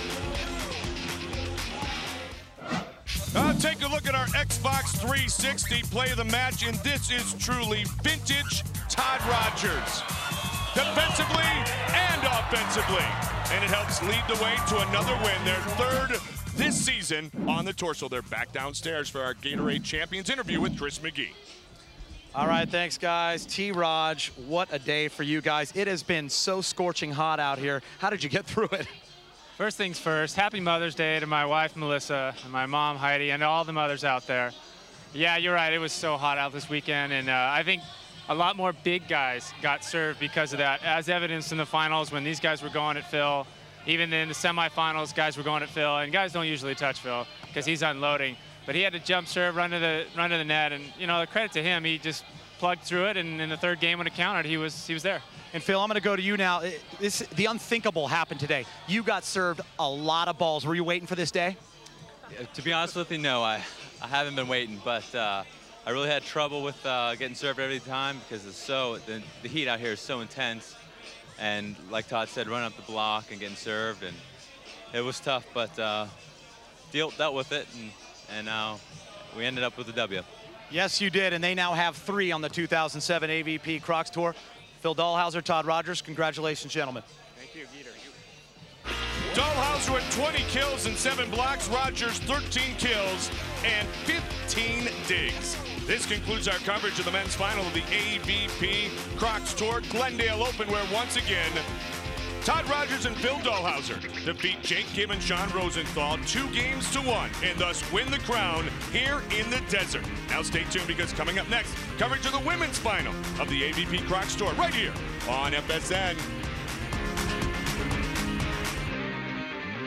Uh, take a look at our Xbox three sixty play of the match, and this is truly vintage Todd Rogers. Defensively and offensively. And it helps lead the way to another win, their third this season on the Torso. They're back downstairs for our Gatorade Champions interview with Chris McGee. All right, thanks, guys. T-Raj, what a day for you guys. It has been so scorching hot out here. How did you get through it? First things first, happy Mother's Day to my wife, Melissa, and my mom, Heidi, and all the mothers out there. Yeah, you're right. It was so hot out this weekend, and uh, I think a lot more big guys got served because of that, as evidenced in the finals when these guys were going at Phil. Even in the semifinals, guys were going at Phil, and guys don't usually touch Phil because he's unloading. But he had to jump serve, run to the run to the net, and you know, the credit to him, he just plugged through it, and in the third game when it counted, he was he was there. And Phil, I'm going to go to you now. It, this, the unthinkable happened today. You got served a lot of balls. Were you waiting for this day? Yeah, to be honest with you, no, I I haven't been waiting, but uh, I really had trouble with uh, getting served every time because it's so the, the heat out here is so intense, and like Todd said, running up the block and getting served, and it was tough, but uh, dealt dealt with it, and and now we ended up with a W. Yes, you did, and they now have three on the two thousand seven A V P Crocs Tour. Phil Dahlhauser, Todd Rogers, congratulations, gentlemen. Thank you, Geeter. Dahlhauser with twenty kills and seven blocks. Rogers thirteen kills and fifteen digs. This concludes our coverage of the men's final of the A V P Crocs Tour Glendale Open, where once again, Todd Rogers and Phil Dahlhauser defeat Jake Gibb and Sean Rosenthal two games to one and thus win the crown here in the desert. Now stay tuned because coming up next, coverage of the women's final of the A V P Crocs Tour right here on F S N.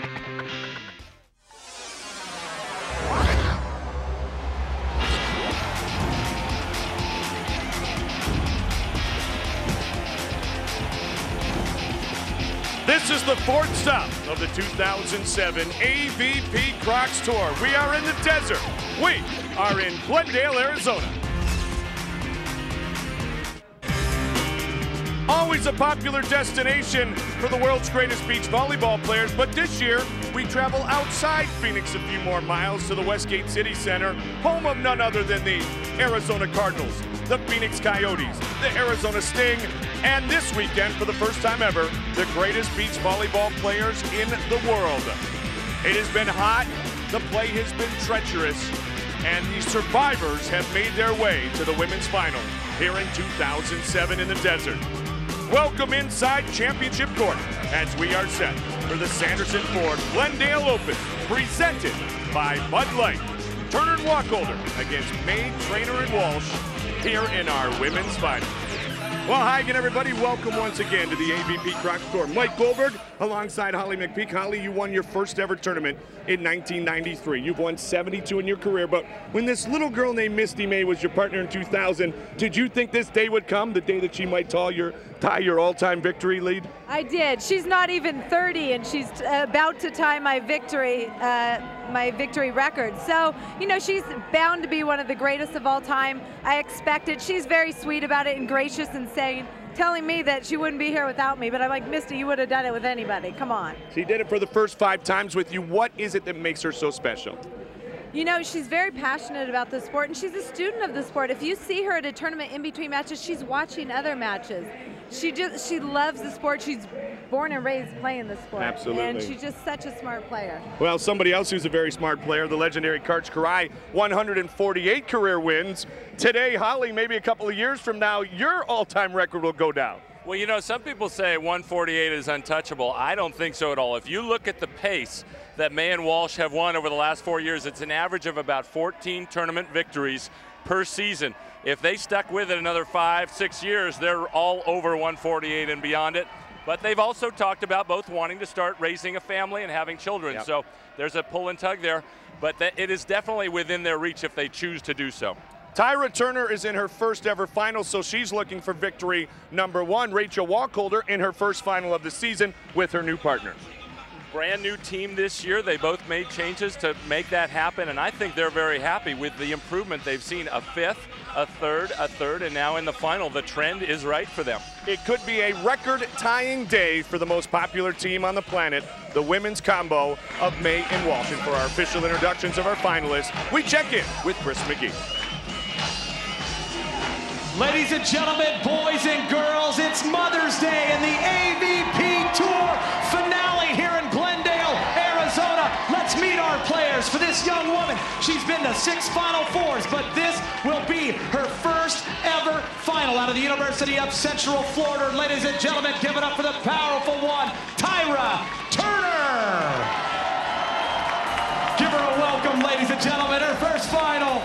This is the fourth stop of the two thousand seven A V P Crocs Tour. We are in the desert. We are in Glendale, Arizona. Always a popular destination for the world's greatest beach volleyball players, but this year we travel outside Phoenix a few more miles to the Westgate City Center, home of none other than the Arizona Cardinals, the Phoenix Coyotes, the Arizona Sting, and this weekend, for the first time ever, the greatest beach volleyball players in the world. It has been hot, the play has been treacherous, and the survivors have made their way to the women's final here in two thousand seven in the desert. Welcome inside Championship Court as we are set for the Sanderson Ford Glendale Open, presented by Bud Light. Turner and Wacholder against May, Trainer, and Walsh here in our women's final. Well, hi again, everybody. Welcome once again to the A V P Crocs Tour. Mike Goldberg alongside Holly McPeak. Holly, you won your first ever tournament in nineteen ninety-three. You've won seventy-two in your career, but when this little girl named Misty May was your partner in two thousand, did you think this day would come, the day that she might tie your, tie your all-time victory lead? I did. She's not even thirty, and she's about to tie my victory, uh, my victory record. So, you know, she's bound to be one of the greatest of all time. I expected. She's very sweet about it and gracious and saying, telling me that she wouldn't be here without me, but I'm like, Misty, you would have done it with anybody. Come on. She did it for the first five times with you. What is it that makes her so special? You know, she's very passionate about the sport, and she's a student of the sport. If you see her at a tournament in between matches, she's watching other matches. She just, she loves the sport. She's born and raised playing the sport. Absolutely. And she's just such a smart player. Well, somebody else who's a very smart player, the legendary Karch Kiraly, one hundred forty-eight career wins. Today, Holly, maybe a couple of years from now, your all-time record will go down. Well, you know, some people say one forty-eight is untouchable. I don't think so at all. If you look at the pace that May and Walsh have won over the last four years, it's an average of about fourteen tournament victories per season. If they stuck with it another five, six years, they're all over one forty-eight and beyond it. But they've also talked about both wanting to start raising a family and having children. Yep. So there's a pull and tug there, but that it is definitely within their reach if they choose to do so. Tyra Turner is in her first ever final, so she's looking for victory number one. Rachel Wacholder in her first final of the season with her new partner. Brand new team this year. They both made changes to make that happen, and I think they're very happy with the improvement they've seen. A fifth, a third, a third, and now in the final, the trend is right for them. It could be a record-tying day for the most popular team on the planet, the women's combo of May and Walsh. And for our official introductions of our finalists, we check in with Chris McGee. Ladies and gentlemen, boys and girls, it's Mother's Day and the A V P Tour finale here in Glendale, Arizona. Let's meet our players. For this young woman, she's been to six Final Fours, but this will be her first ever final out of the University of Central Florida. Ladies and gentlemen, give it up for the powerful one, Tyra Turner. Give her a welcome, ladies and gentlemen, her first final.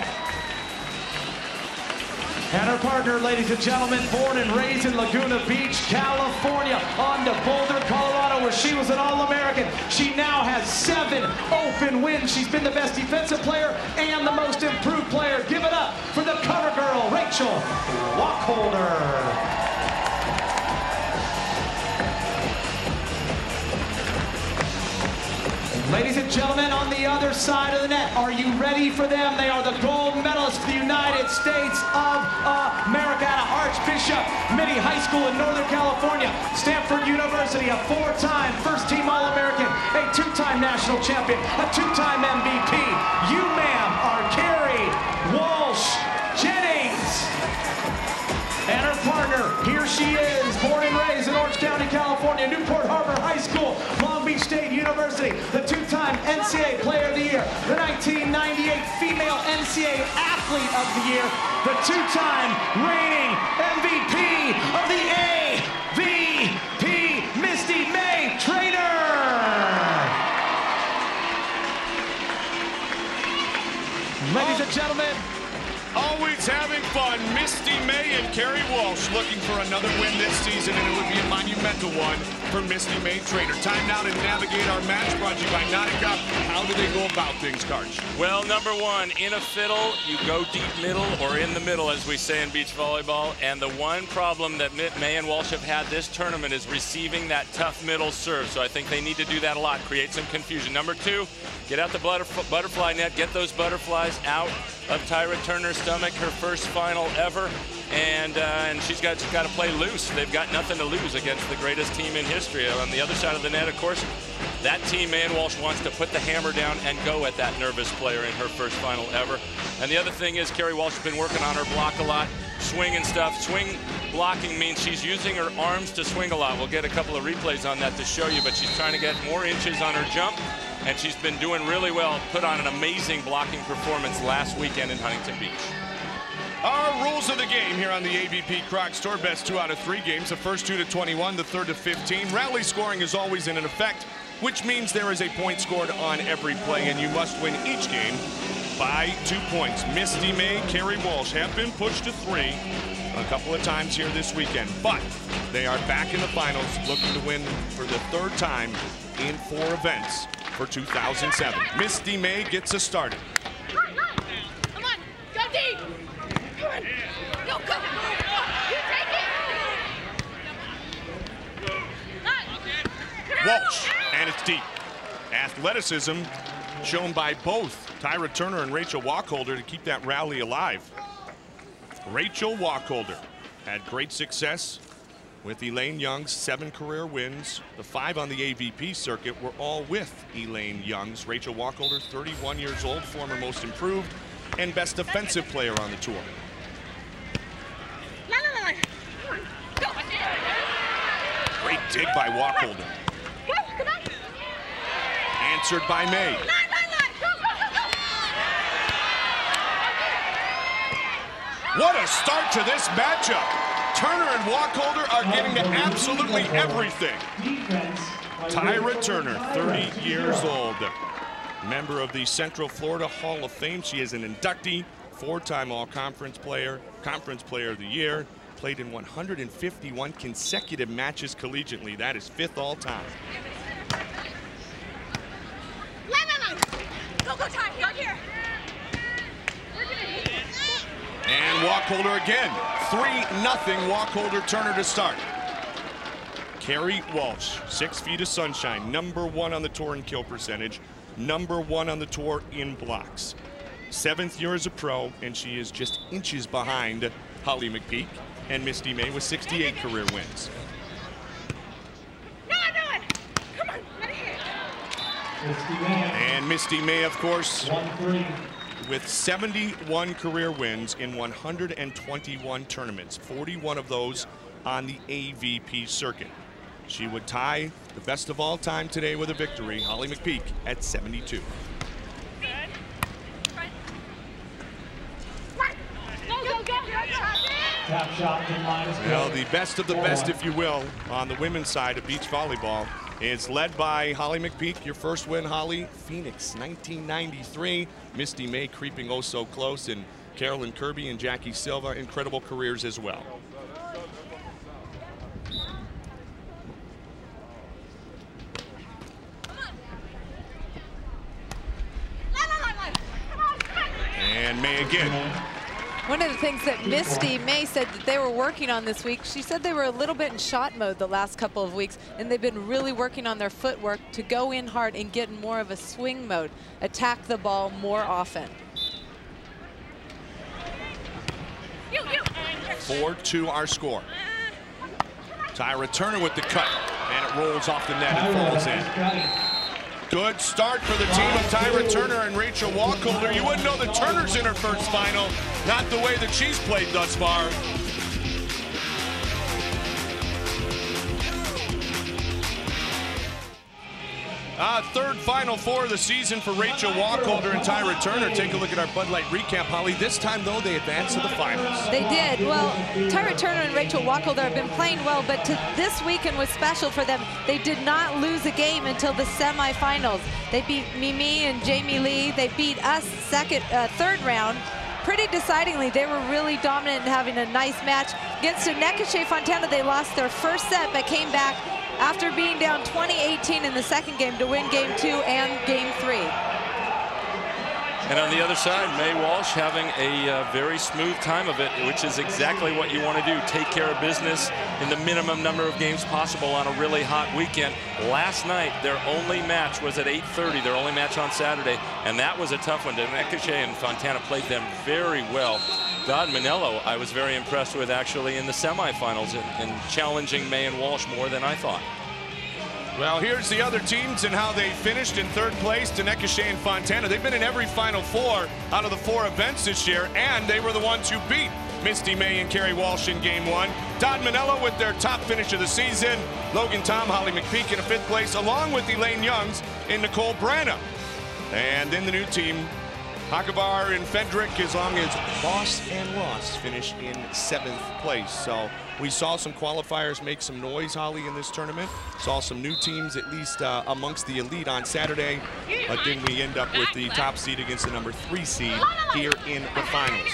And her partner, ladies and gentlemen, born and raised in Laguna Beach, California, on to Boulder, Colorado, where she was an All-American. She now has seven open wins. She's been the best defensive player and the most improved player. Give it up for the cover girl, Rachel Wacholder. Ladies and gentlemen, on the other side of the net, are you ready for them? They are the gold medalists for the United States of America out of Archbishop Mitty High School in Northern California. Stanford University, a four-time first-team All-American, a two-time national champion, a two-time M V P. You, ma'am, are Carrie Walsh Jennings. And her partner, here she is, born and raised in Orange County, California, Newport Harbor High School, Long Beach State University, the two-time N C A A Player of the Year, the nineteen ninety-eight Female N C A A Athlete of the Year, the two-time reigning M V P of the A V P, Misty May Trainer. Ladies and gentlemen, Always having fun. Misty May and Kerri Walsh looking for another win this season, and it would be a monumental one for Misty May Trainer. Time now to navigate our match brought to you by Nautica. How do they go about things, Karch? Well, number one, in a fiddle, you go deep middle or in the middle, as we say in beach volleyball. And the one problem that May and Walsh have had this tournament is receiving that tough middle serve. So I think they need to do that a lot, create some confusion. Number two, get out the butterf butterfly net, get those butterflies out of Tyra Turner's stomach, her first final ever. And, uh, and she's got, she's got to play loose. They've got nothing to lose against the greatest team in history. On the other side of the net, of course, that team, May and Walsh, wants to put the hammer down and go at that nervous player in her first final ever. And the other thing is Kerri Walsh has been working on her block a lot, swing and stuff. Swing blocking means she's using her arms to swing a lot. We'll get a couple of replays on that to show you, but she's trying to get more inches on her jump, and she's been doing really well. Put on an amazing blocking performance last weekend in Huntington Beach. Our rules of the game here on the A V P Crocs Tour. Best two out of three games. The first two to twenty-one, the third to fifteen. Rally scoring is always in effect, which means there is a point scored on every play, and you must win each game by two points. Misty May, Kerri Walsh have been pushed to three a couple of times here this weekend, but they are back in the finals looking to win for the third time in four events for two thousand seven. Misty May gets us started. Come on, go deep. Come on. Go, go. You take it. Walsh, and it's deep. Athleticism shown by both Tyra Turner and Rachel Wacholder to keep that rally alive. Rachel Wacholder had great success with Elaine Young's seven career wins. The five on the A V P circuit were all with Elaine Young's. Rachel Wacholder, thirty-one years old, former most improved and best defensive player on the tour. Great dig by Wacholder. Answered by May. What a start to this matchup. Turner and Wacholder are getting to absolutely everything. Tyra Turner, thirty years old, member of the Central Florida Hall of Fame. She is an inductee, four-time All-Conference player, Conference Player of the Year, played in one hundred fifty-one consecutive matches collegiately. That is fifth all-time. Go, go, Ty, go here. And Wacholder again. three nothing Wacholder Turner to start. Kerri Walsh, six feet of sunshine, number one on the tour in kill percentage, number one on the tour in blocks. Seventh year as a pro, and she is just inches behind Holly McPeak and Misty May with sixty-eight career wins. No, no, come on, let it hit. And Misty May, of course, with seventy-one career wins in one hundred twenty-one tournaments, forty-one of those on the A V P circuit. She would tie the best of all time today with a victory, Holly McPeak, at seventy-two. Tap shot in minus Well, the best of the best, if you will, on the women's side of beach volleyball is led by Holly McPeak. Your first win, Holly, Phoenix, nineteen ninety-three. Misty May creeping oh so close, and Carolyn Kirby and Jackie Silva, incredible careers as well. And May again. One of the things that Misty May said that they were working on this week, she said they were a little bit in shot mode the last couple of weeks, and they've been really working on their footwork to go in hard and get in more of a swing mode, attack the ball more often. four two our score. Tyra Turner with the cut, and it rolls off the net and falls in. Good start for the team of Tyra Turner and Rachel Wacholder. You wouldn't know that Turner's in her first final, not the way that she's played thus far. Uh, third Final Four of the season for Rachel Wacholder and Tyra Turner. Take a look at our Bud Light recap, Holly. This time, though, they advanced to the finals. They did. Well, Tyra Turner and Rachel Wacholder have been playing well, but to this weekend was special for them. They did not lose a game until the semifinals. They beat Mimi and Jamie Lee. They beat us second, uh, third round. pretty decidingly. They were really dominant and having a nice match. Against Nekeshe Fontana, they lost their first set, but came back after being down twenty eighteen in the second game to win game two and game three. And on the other side, Mae Walsh having a uh, very smooth time of it, which is exactly what you want to do. Take care of business in the minimum number of games possible on a really hot weekend. Last night, their only match was at eight thirty, their only match on Saturday, and that was a tough one. Nekeshe and Fontana played them very well. Dodd Manello, I was very impressed with actually in the semifinals in, in challenging Mae and Walsh more than I thought. Well, here's the other teams and how they finished in third place to Nekeshe and Fontana. They've been in every Final Four out of the four events this year, and they were the ones who beat Misty May and Kerri Walsh in game one. Dodd Manello with their top finish of the season. Logan Tom, Holly McPeak in a fifth place, along with Elaine Youngs and Nicole Branna. And in the new team, Hakabar and Fendrick, as long as Voss and Ross finish in seventh place. So we saw some qualifiers make some noise, Holly, in this tournament. Saw some new teams, at least uh, amongst the elite on Saturday. But then we end up with the top seed against the number three seed here in the finals.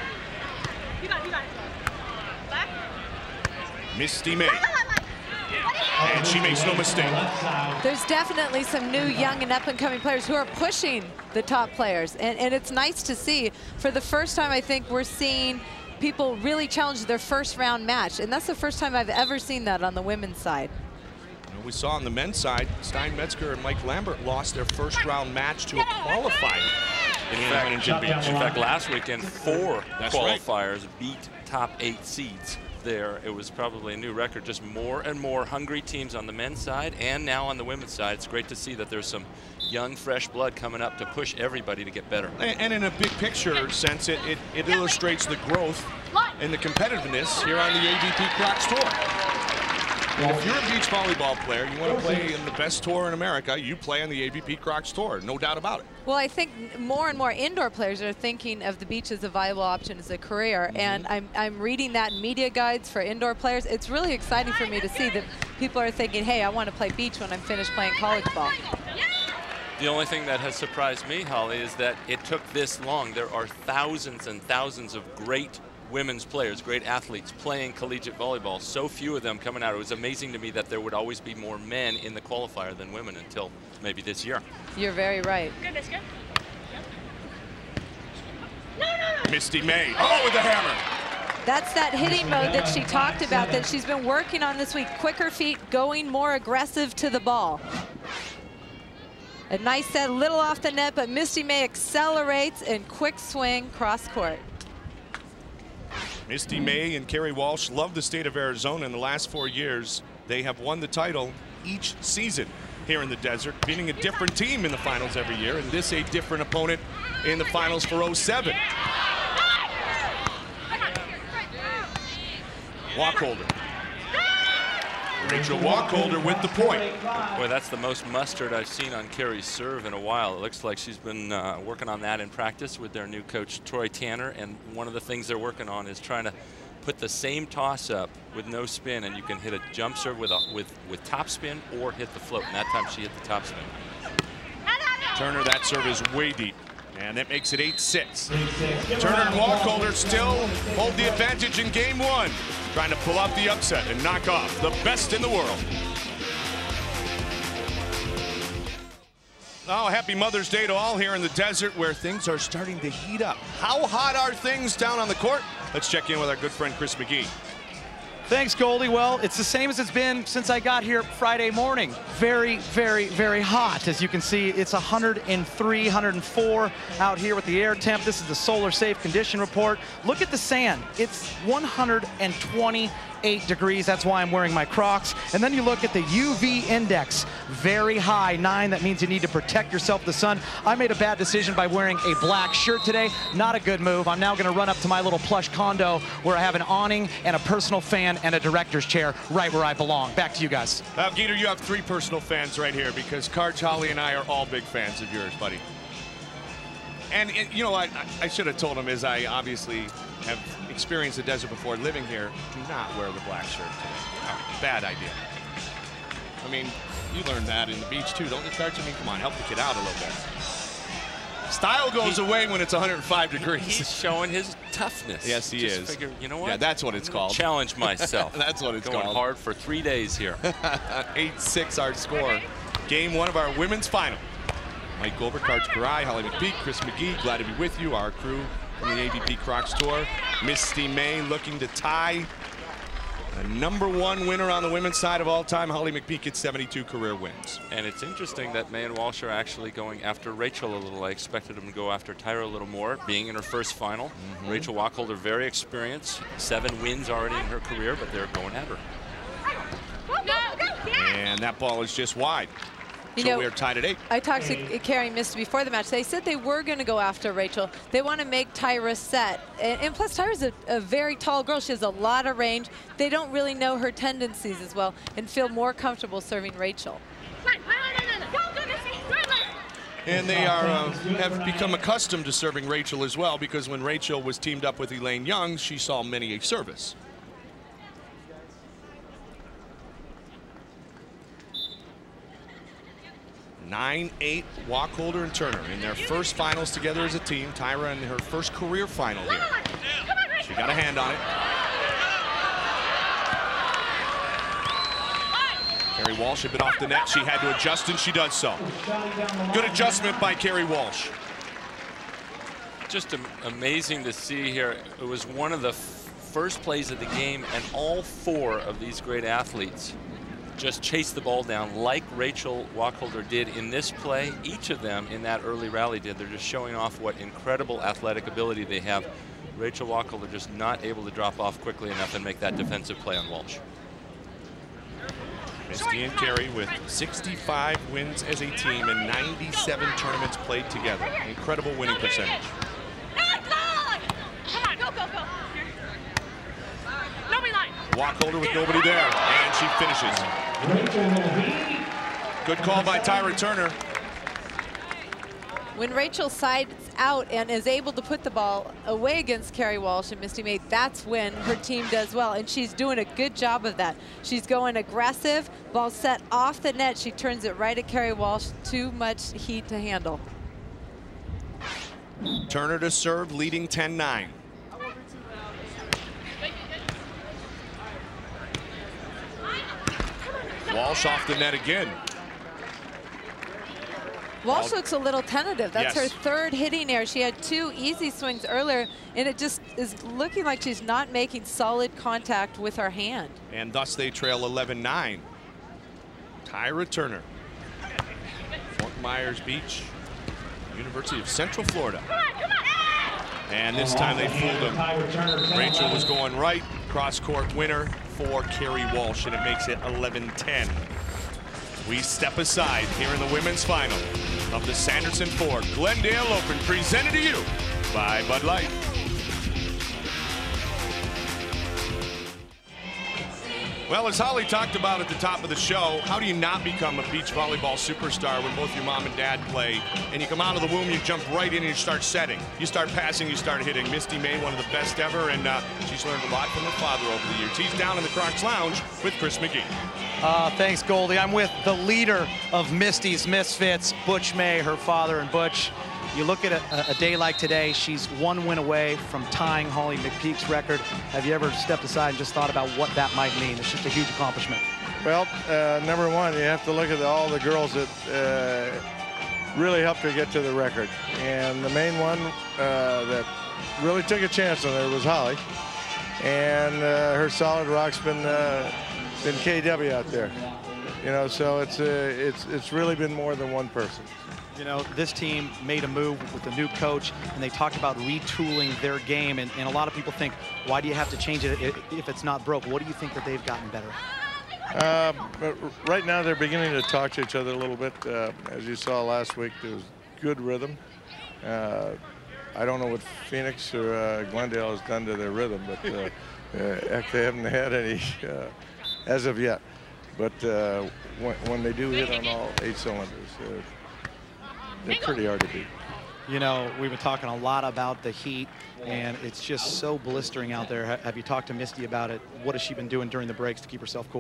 Misty May. And she makes no mistake. There's definitely some new young and up-and-coming players who are pushing the top players. And, and it's nice to see. For the first time, I think we're seeing people really challenge their first round match. And that's the first time I've ever seen that on the women's side. We saw on the men's side, Stein Metzger and Mike Lambert lost their first round match to a qualifier. In fact, in fact, last weekend, four That's qualifiers right. beat top eight seeds there. It was probably a new record. Just more and more hungry teams on the men's side and now on the women's side. It's great to see that there's some young, fresh blood coming up to push everybody to get better. And in a big picture sense, it, it, it illustrates the growth and the competitiveness here on the A V P Crocs Tour. And if you're a beach volleyball player, you want to play in the best tour in America, you play on the A V P Crocs Tour, no doubt about it. Well, I think more and more indoor players are thinking of the beach as a viable option as a career, mm-hmm. and I'm, I'm reading that in media guides for indoor players. It's really exciting for me to see that people are thinking, hey, I want to play beach when I'm finished playing college ball. The only thing that has surprised me, Holly, is that it took this long. There are thousands and thousands of great women's players, great athletes playing collegiate volleyball. So few of them coming out. It was amazing to me that there would always be more men in the qualifier than women until maybe this year. You're very right. Good, that's good. Misty May, oh, with the hammer. That's that hitting mode that she talked about that she's been working on this week. Quicker feet, going more aggressive to the ball. A nice set, little off the net, but Misty May accelerates and quick swing cross court. Misty May and Kerri Walsh love the state of Arizona. In the last four years, they have won the title each season here in the desert, beating a different team in the finals every year, and this a different opponent in the finals for oh seven. Walkholder. Rachel Walkholder with the point. Boy, that's the most mustard I've seen on Kerri's serve in a while. It looks like she's been uh, working on that in practice with their new coach, Troy Tanner, and one of the things they're working on is trying to put the same toss up with no spin, and you can hit a jump serve with, a, with, with top spin or hit the float, and that time she hit the top spin. Turner, that serve is way deep, and that makes it eight six. Turner and Walkholder still hold the advantage in game one, trying to pull out the upset and knock off the best in the world. Oh, happy Mother's Day to all here in the desert where things are starting to heat up. How hot are things down on the court? Let's check in with our good friend Chris McGee. Thanks, Goldie. Well, it's the same as it's been since I got here Friday morning. Very, very, very hot. As you can see, it's one hundred three, one hundred four out here with the air temp. This is the Solar Safe Condition Report. Look at the sand. It's one hundred twenty-eight degrees. That's why I'm wearing my Crocs. And then you look at the U V index. Very high, nine. That means you need to protect yourself from the sun. I made a bad decision by wearing a black shirt today. Not a good move. I'm now going to run up to my little plush condo where I have an awning and a personal fan and a director's chair right where I belong. Back to you guys. Uh, Geeter, you have three personal fans right here because Karch, Holly, and I are all big fans of yours, buddy. And, it, you know, I, I should have told him, as I obviously have experienced the desert before living here, do not wear the black shirt today. Oh, bad idea. I mean, you learned that in the beach, too, don't you, Karch? I mean, come on, help the kid out a little bit. Style goes he, away when it's one hundred five degrees. He's showing his toughness. Yes, he Just is. Figure, you know what? Yeah, that's what it's called. Challenge myself. That's what it's Going called. hard for three days here. eight six our score. Game one of our women's final. Mike Goldberg, Karch Karai, Holly McPeak, Chris McGee, glad to be with you. Our crew from the A V P Crocs Tour. Misty May looking to tie the number one winner on the women's side of all time. Holly McPeak at seventy-two career wins. And it's interesting that May and Walsh are actually going after Rachel a little. I expected them to go after Tyra a little more, being in her first final. Mm-hmm. Rachel Wacholder, very experienced, seven wins already in her career, but they're going at her. And that ball is just wide. You so know, we're tied at eight. I talked to Carrie and Misty before the match. They said they were going to go after Rachel. They want to make Tyra set. And, and plus, Tyra's a, a very tall girl. She has a lot of range. They don't really know her tendencies as well and feel more comfortable serving Rachel. And they are uh, have become accustomed to serving Rachel as well, because when Rachel was teamed up with Elaine Young, she saw many a service. nine eight, Wacholder and Turner in their first finals together as a team. Tyra in her first career final here. She got a hand on it. Kerri Walsh had been off the net. She had to adjust, and she does so. Good adjustment by Kerri Walsh. Just am amazing to see here. It was one of the f first plays of the game, and all four of these great athletes just chased the ball down like Rachel Wacholder did in this play. Each of them in that early rally did. They're just showing off what incredible athletic ability they have. Rachel Wacholder just not able to drop off quickly enough and make that defensive play on Walsh. Misty and Kerri with sixty-five wins as a team and ninety-seven tournaments played together. Incredible winning percentage. Come on, go, go, go. Nobody line. Wacholder with nobody there, and she finishes. Good call by Tyra Turner. When Rachel sides out and is able to put the ball away against Kerri Walsh and Misty May, that's when her team does well, and she's doing a good job of that. She's going aggressive, ball set off the net, she turns it right at Kerri Walsh, too much heat to handle. Turner to serve, leading ten nine. Walsh off the net again. Walsh looks a little tentative. That's yes. her third hitting error. She had two easy swings earlier, and it just is looking like she's not making solid contact with her hand. And thus they trail eleven nine. Tyra Turner. Fort Myers Beach, University of Central Florida. And this time they fooled him. Rachel was going right. Cross-court winner for Kerri Walsh, and it makes it eleven ten. We step aside here in the women's final of the Sanderson Ford Glendale Open, presented to you by Bud Light. Well, as Holly talked about at the top of the show, how do you not become a beach volleyball superstar when both your mom and dad play, and you come out of the womb, you jump right in and you start setting. You start passing, you start hitting. Misty May, one of the best ever, and uh, she's learned a lot from her father over the years. He's down in the Crocs Lounge with Chris McGee. Uh, thanks, Goldie. I'm with the leader of Misty's Misfits, Butch May, her father, and Butch. You look at a, a day like today, she's one win away from tying Holly McPeak's record. Have you ever stepped aside and just thought about what that might mean? It's just a huge accomplishment. Well, uh, number one, you have to look at all the girls that uh, really helped her get to the record. And the main one uh, that really took a chance on her was Holly. And uh, her solid rock's been, uh, been K W out there. You know, so it's, uh, it's, it's really been more than one person. You know, this team made a move with the new coach, and they talked about retooling their game, and, and a lot of people think, why do you have to change it if it's not broke? What do you think that they've gotten better at? Uh, but right now, they're beginning to talk to each other a little bit. Uh, as you saw last week, there was good rhythm. Uh, I don't know what Phoenix or uh, Glendale has done to their rhythm, but uh, uh, heck, they haven't had any uh, as of yet. But uh, when, when they do hit on all eight cylinders, uh, they're pretty hard to beat. You know, we've been talking a lot about the heat, and it's just so blistering out there. Have you talked to Misty about it? What has she been doing during the breaks to keep herself cool?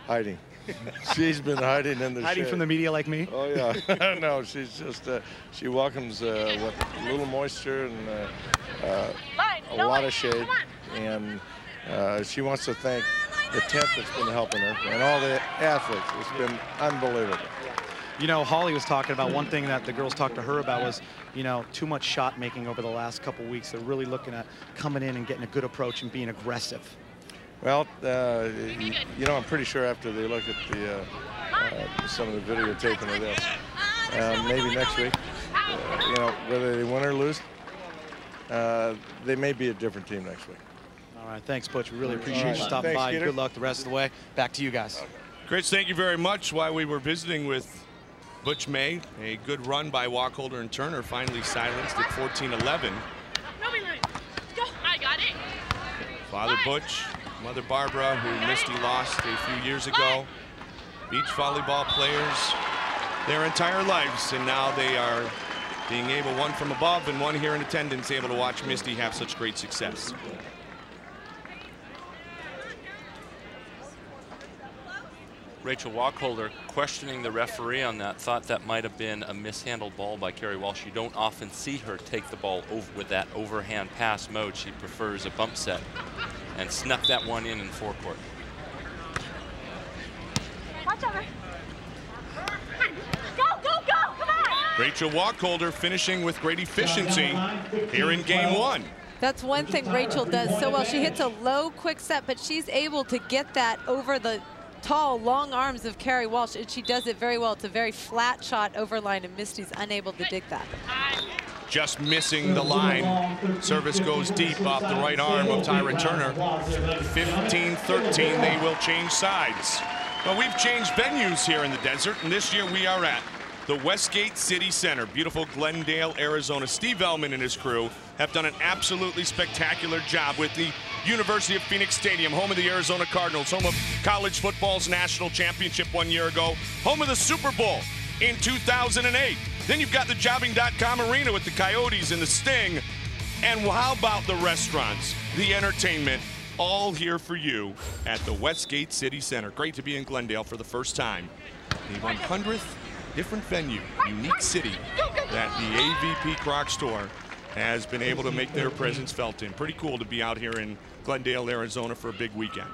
Hiding. She's been hiding in the Hiding shade. from the media like me? Oh, yeah. No, she's just, uh, she welcomes uh, what, a little moisture and uh, uh, a lot of shade. And uh, she wants to thank the tent that's been helping her and all the athletes. It's been unbelievable. You know, Holly was talking about one thing that the girls talked to her about was, you know, too much shot making over the last couple weeks. They're really looking at coming in and getting a good approach and being aggressive. Well, uh, you, you know, I'm pretty sure after they look at the uh, uh, some of the videotaping of this, uh, maybe next week, uh, you know, whether they win or lose, uh, they may be a different team next week. All right, thanks, Butch. We really appreciate right. you stopping Thanks, by. Peter. Good luck the rest of the way. Back to you guys. Chris, thank you very much. While we were visiting with Butch May, a good run by Wacholder and Turner, finally silenced at fourteen eleven. Nobody move. Go. I got it. Father Butch, Mother Barbara, who Misty lost a few years ago. Beach volleyball players their entire lives, and now they are being able, one from above and one here in attendance, able to watch Misty have such great success. Rachel Wacholder questioning the referee on that, thought that might have been a mishandled ball by Kerri Walsh. You don't often see her take the ball over with that overhand pass mode. She prefers a bump set, and snuck that one in in forecourt. Watch over. Go, go, go. Come on. Rachel Wacholder finishing with great efficiency here in game one. That's one thing Rachel does so well. She hits a low quick set, but she's able to get that over the tall, long arms of Kerri Walsh, and she does it very well. It's a very flat shot over line, and Misty's unable to dig that. Just missing the line. Service goes deep off the right arm of Tyra Turner. fifteen thirteen, they will change sides. Well, we've changed venues here in the desert, and this year we are at the Westgate City Center, beautiful Glendale, Arizona. Steve Ellman and his crew have done an absolutely spectacular job with the University of Phoenix Stadium, home of the Arizona Cardinals, home of college football's national championship one year ago, home of the Super Bowl in two thousand eight. Then you've got the jobbing dot com arena with the Coyotes and the Sting. And how about the restaurants, the entertainment, all here for you at the Westgate City Center. Great to be in Glendale for the first time. The one hundredth different venue, unique city that the A V P Croc store has been able to make their presence felt in. Pretty cool to be out here in Glendale, Arizona for a big weekend.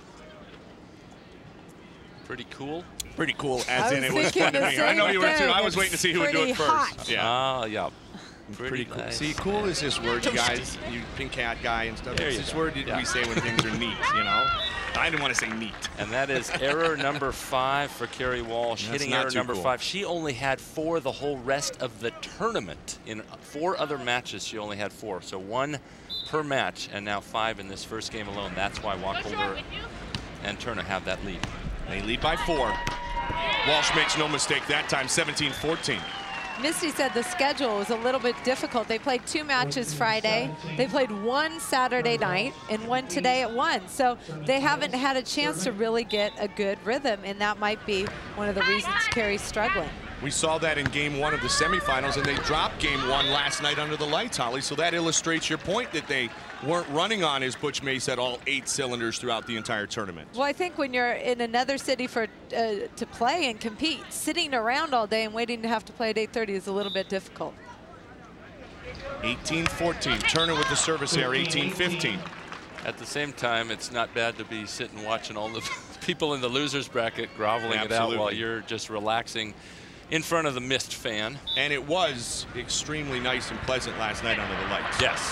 Pretty cool. Pretty cool, as in it was fun to me. I know you were too. I was waiting to see who would do it first. Hot. Yeah. Ah, yeah. Pretty, Pretty cool. nice. See, cool is this word, you guys. You pink hat guy and stuff. There It's you this go. word that Yeah. we say when things are neat, you know? I didn't want to say neat. And that is error number five for Kerri Walsh, That's hitting not error too number cool. five. She only had four the whole rest of the tournament. In four other matches, she only had four. So one per match, and now five in this first game alone. That's why Wacholder and Turner have that lead. They lead by four. Walsh makes no mistake that time, seventeen fourteen. Misty said the schedule was a little bit difficult. They played two matches Friday. They played one Saturday night and one today at one. So they haven't had a chance to really get a good rhythm, and that might be one of the reasons Kerri's struggling. We saw that in game one of the semifinals, and they dropped game one last night under the lights, Holly. So that illustrates your point that they weren't running on, as Butch May said, all eight cylinders throughout the entire tournament. Well, I think when you're in another city for uh, to play and compete, sitting around all day and waiting to have to play at eight thirty is a little bit difficult. eighteen fourteen. Turner with the service error, eighteen fifteen. At the same time, it's not bad to be sitting watching all the people in the losers bracket groveling it out while Absolutely. you're just relaxing in front of the mist fan. And it was extremely nice and pleasant last night under the lights. Yes.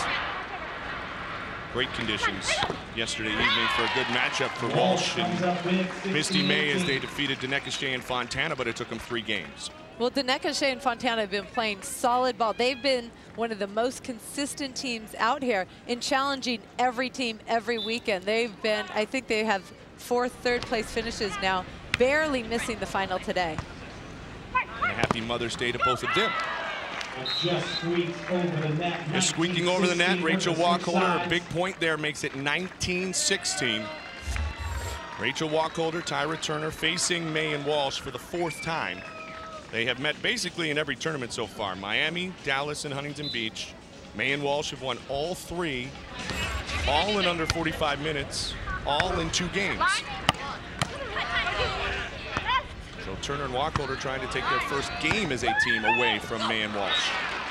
Great conditions yesterday evening for a good matchup for Walsh and Misty May as they defeated Denekashe and Fontana, but it took them three games. Well, Denekashe and Fontana have been playing solid ball. They've been one of the most consistent teams out here in challenging every team every weekend. They've been, I think they have fourth, third place finishes now, barely missing the final today. And a happy Mother's Day to both of them. Just squeaks over the net. Just squeaking over the net, Rachel Wacholder, a big point there, makes it nineteen sixteen. Rachel Wacholder, Tyra Turner facing May and Walsh for the fourth time. They have met basically in every tournament so far. Miami, Dallas, and Huntington Beach. May and Walsh have won all three, all in under forty-five minutes, all in two games. So Turner and Wacholder trying to take their first game as a team away from May and Walsh.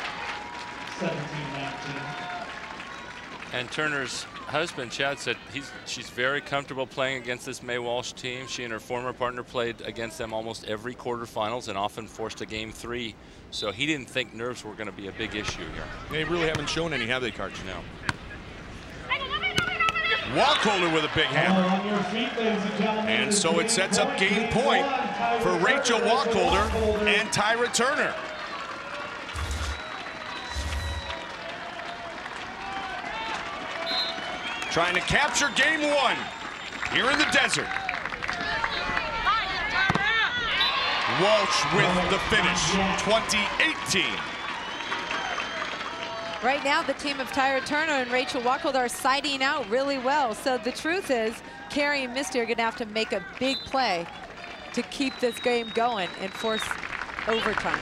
And Turner's husband, Chad, said he's, she's very comfortable playing against this May Walsh team. She and her former partner played against them almost every quarterfinals and often forced a game three. So he didn't think nerves were going to be a big issue here. They really haven't shown any, have they, Karch? No. Wacholder with a big hammer. And so it sets up game point for Rachel Wacholder and Tyra Turner. Trying to capture game one here in the desert. Walsh with the finish, twenty eighteen. Right now, the team of Tyra Turner and Rachel Wacholder are siding out really well. So the truth is, Carrie and Misty are going to have to make a big play to keep this game going and force overtime.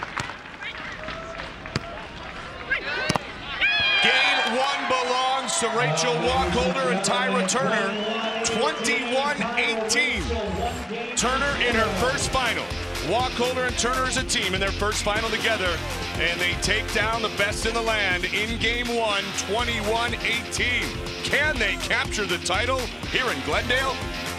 Game one belongs to Rachel Wacholder and Tyra Turner, twenty-one eighteen. Turner in her first final. Wacholder and Turner as a team in their first final together, and they take down the best in the land in game one, twenty-one eighteen. Can they capture the title here in Glendale?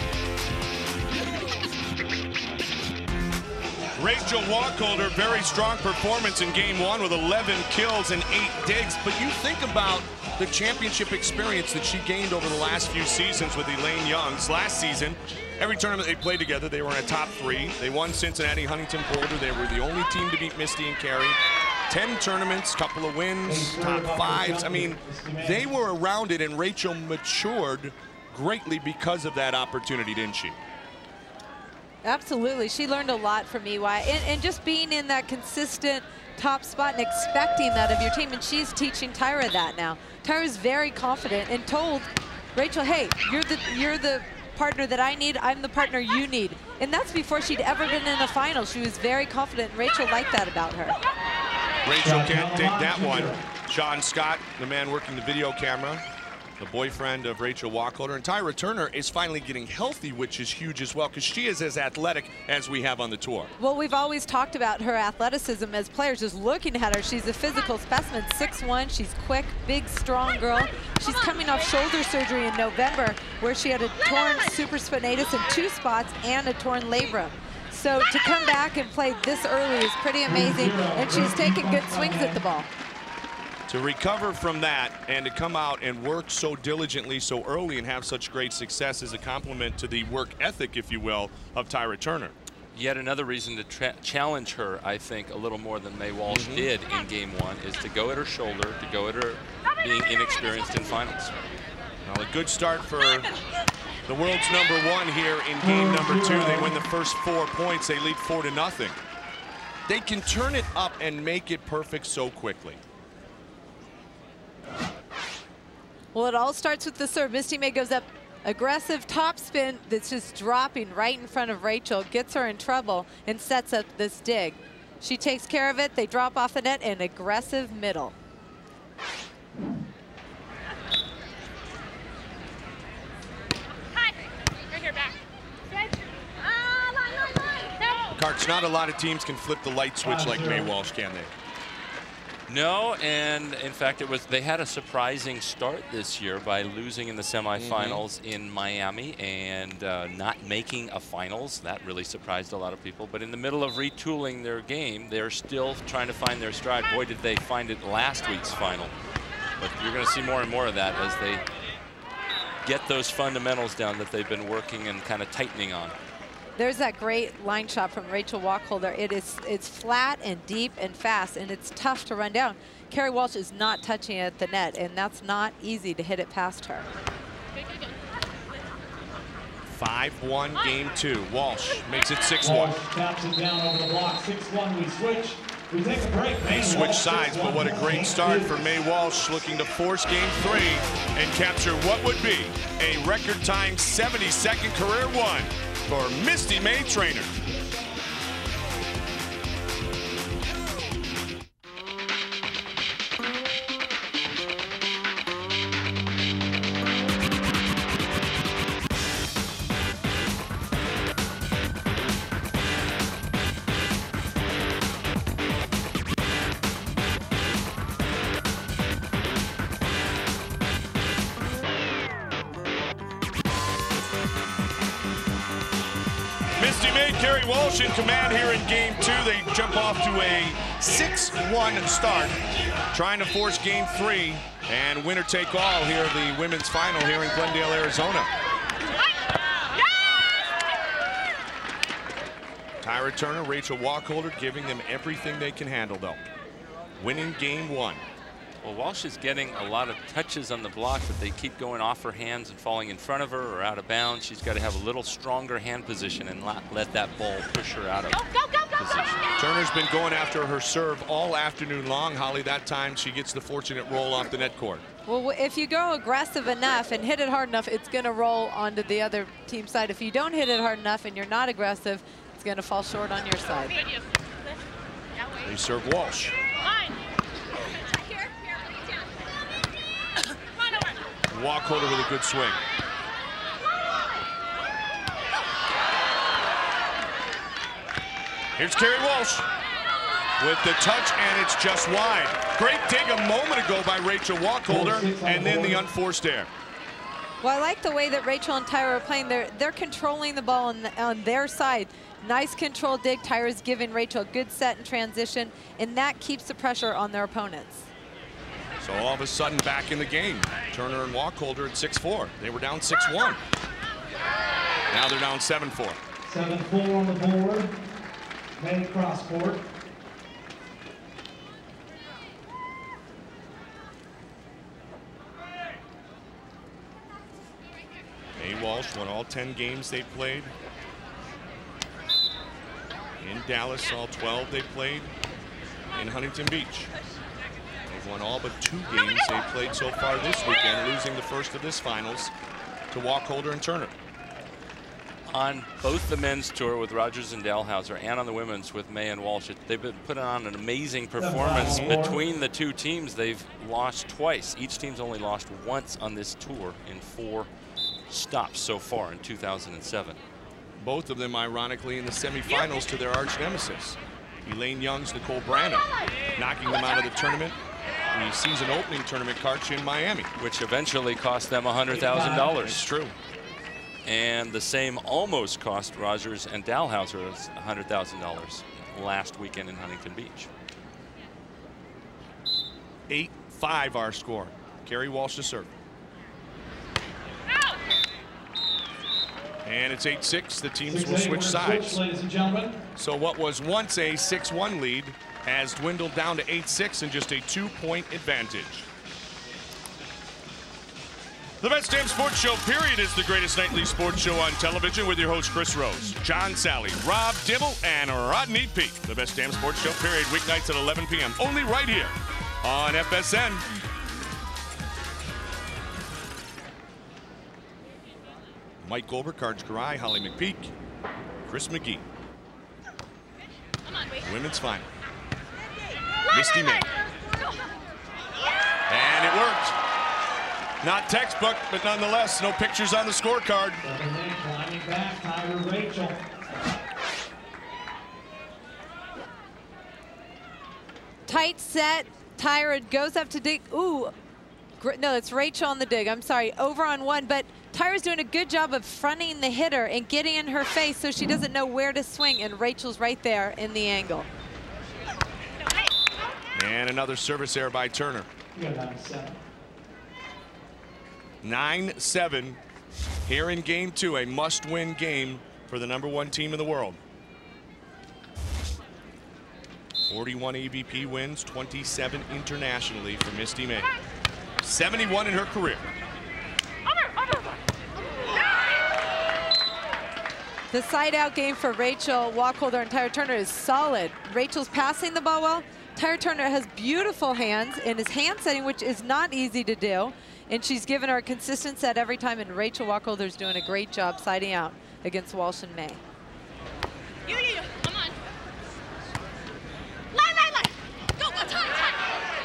Rachel Wacholder, very strong performance in game one with eleven kills and eight digs, but you think about the championship experience that she gained over the last few seasons with Elaine Youngs. Last season, every tournament they played together, they were in a top three. They won Cincinnati, Huntington, Boulder. They were the only team to beat Misty and Carrie. ten tournaments, couple of wins, top fives. I mean, they were around it, and Rachel matured greatly because of that opportunity, didn't she? Absolutely. She learned a lot from E Y, and, and just being in that consistent top spot and expecting that of your team, and she's teaching Tyra that now. Tyra's very confident and told Rachel, hey, you're the you're the partner that I need, I'm the partner you need. And that's before she'd ever been in a final. She was very confident, and Rachel liked that about her. Rachel can't take that one. Sean Scott, the man working the video camera, the boyfriend of Rachel Wacholder, and Tyra Turner is finally getting healthy, which is huge as well, because she is as athletic as we have on the tour. Well, we've always talked about her athleticism as players. Just looking at her, she's a physical specimen, six one, she's quick, big, strong girl. She's coming off shoulder surgery in November, where she had a torn supraspinatus in two spots and a torn labrum. So to come back and play this early is pretty amazing, and she's taking good swings at the ball. To recover from that and to come out and work so diligently so early and have such great success is a compliment to the work ethic, if you will, of Tyra Turner. Yet another reason to tra challenge her, I think, a little more than May Walsh mm-hmm. did in game one is to go at her shoulder, to go at her being inexperienced in finals. Well, a good start for the world's number one here in game number two. They win the first four points. They lead four to nothing. They can turn it up and make it perfect so quickly. Well, it all starts with the serve. Misty May goes up, aggressive top spin that's just dropping right in front of Rachel, gets her in trouble, and sets up this dig. She takes care of it. They drop off the net, and aggressive middle. Karch, not a lot of teams can flip the light switch like May Walsh, can they? No, and in fact, it was they had a surprising start this year by losing in the semifinals mm-hmm. in Miami and uh, not making a finals. That really surprised a lot of people. But in the middle of retooling their game, they're still trying to find their stride. Boy, did they find it last week's final. But you're going to see more and more of that as they get those fundamentals down that they've been working and kind of tightening on. There's that great line shot from Rachel Wacholder. It is, it's flat and deep and fast, and it's tough to run down. Carrie Walsh is not touching it at the net, and that's not easy to hit it past her. five one game two. Walsh makes it six one. Taps it down over the block. six one, we switch. We take a break. They switch sides, but what a great start for May Walsh, looking to force game three and capture what would be a record-time seventy-second career one for Misty May Trainer. Misty May, Kerri Walsh in command here in game two. They jump off to a six one start, trying to force game three and winner take all here, the women's final here in Glendale, Arizona. Tyra Turner, Rachel Wacholder giving them everything they can handle, though. Winning game one. Well, Walsh is getting a lot of touches on the block, but they keep going off her hands and falling in front of her or out of bounds. She's got to have a little stronger hand position and not let that ball push her out of position. Turner's been going after her serve all afternoon long. Holly, that time she gets the fortunate roll off the net court. Well, if you go aggressive enough and hit it hard enough, it's going to roll onto the other team side. If you don't hit it hard enough and you're not aggressive, it's going to fall short on your side. They serve Walsh. Wacholder with a good swing. Here's Kerri Walsh with the touch, and it's just wide. Great dig a moment ago by Rachel Wacholder, and then the unforced error. Well, I like the way that Rachel and Tyra are playing. They're, they're controlling the ball on, the, on their side. Nice control dig. Tyra's giving Rachel a good set and transition, and that keeps the pressure on their opponents. So all of a sudden back in the game. Turner and Wacholder at six four. They were down six one. Now they're down seven four. seven four on the board. May cross court. May Walsh won all ten games they played. In Dallas, all twelve they played. In Huntington Beach. They've won all but two games they played so far this weekend, losing the first of this finals to Wacholder and Turner. On both the men's tour with Rogers and Dalhouser and on the women's with May and Walsh, they've been putting on an amazing performance between the two teams. They've lost twice. Each team's only lost once on this tour in four stops so far in two thousand seven. Both of them, ironically, in the semifinals to their arch nemesis. Elaine Young's Nicole Branham, knocking them out of the tournament. The season opening tournament Karch in Miami, which eventually cost them one hundred thousand dollars. It's true. And the same almost cost Rogers and Dalhouser one hundred thousand dollars last weekend in Huntington Beach. eight five our score. Kerri Walsh to serve. And it's eight six. The teams will switch sides. Ladies and gentlemen. So what was once a six one lead has dwindled down to eight six and just a two-point advantage. The Best Damn Sports Show, period, is the greatest nightly sports show on television with your host, Chris Rose, John Sally, Rob Dibble, and Rodney Peak. The Best Damn Sports Show, period, weeknights at eleven p m Only right here on F S N. Mike Goldberg, Karch Garai, Holly McPeak, Chris McGee. Women's final. Misty May. And it worked. Not textbook, but nonetheless, no pictures on the scorecard. Climbing back, Tyra Rachel. Tight set. Tyra goes up to dig. Ooh. No, it's Rachel on the dig. I'm sorry. Over on one, but Tyra's doing a good job of fronting the hitter and getting in her face so she doesn't know where to swing, and Rachel's right there in the angle. And another service error by Turner. nine seven here in game two, a must-win game for the number one team in the world. forty-one A V P wins, twenty-seven internationally for Misty May. seventy-one in her career. The side-out game for Rachel Wacholder and Tyra Turner is solid. Rachel's passing the ball well. Tyra Turner has beautiful hands and is hand setting, which is not easy to do. And she's given her a consistent set every time, and Rachel Wacholder's doing a great job siding out against Walsh and May. You, you, you. Come on. Line, line, line. Go, go, time, time.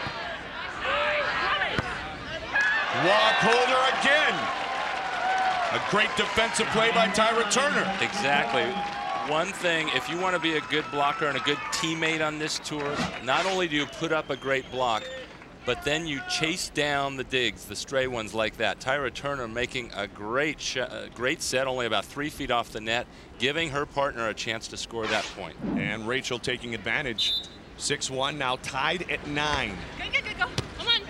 Wacholder again. A great defensive play by Tyra Turner. Exactly. One thing, if you want to be a good blocker and a good teammate on this tour, not only do you put up a great block, but then you chase down the digs, the stray ones like that. Tyra Turner making a great, sh uh, great set, only about three feet off the net, giving her partner a chance to score that point. And Rachel taking advantage. six one, now tied at nine. Go, go, go, go. Come on.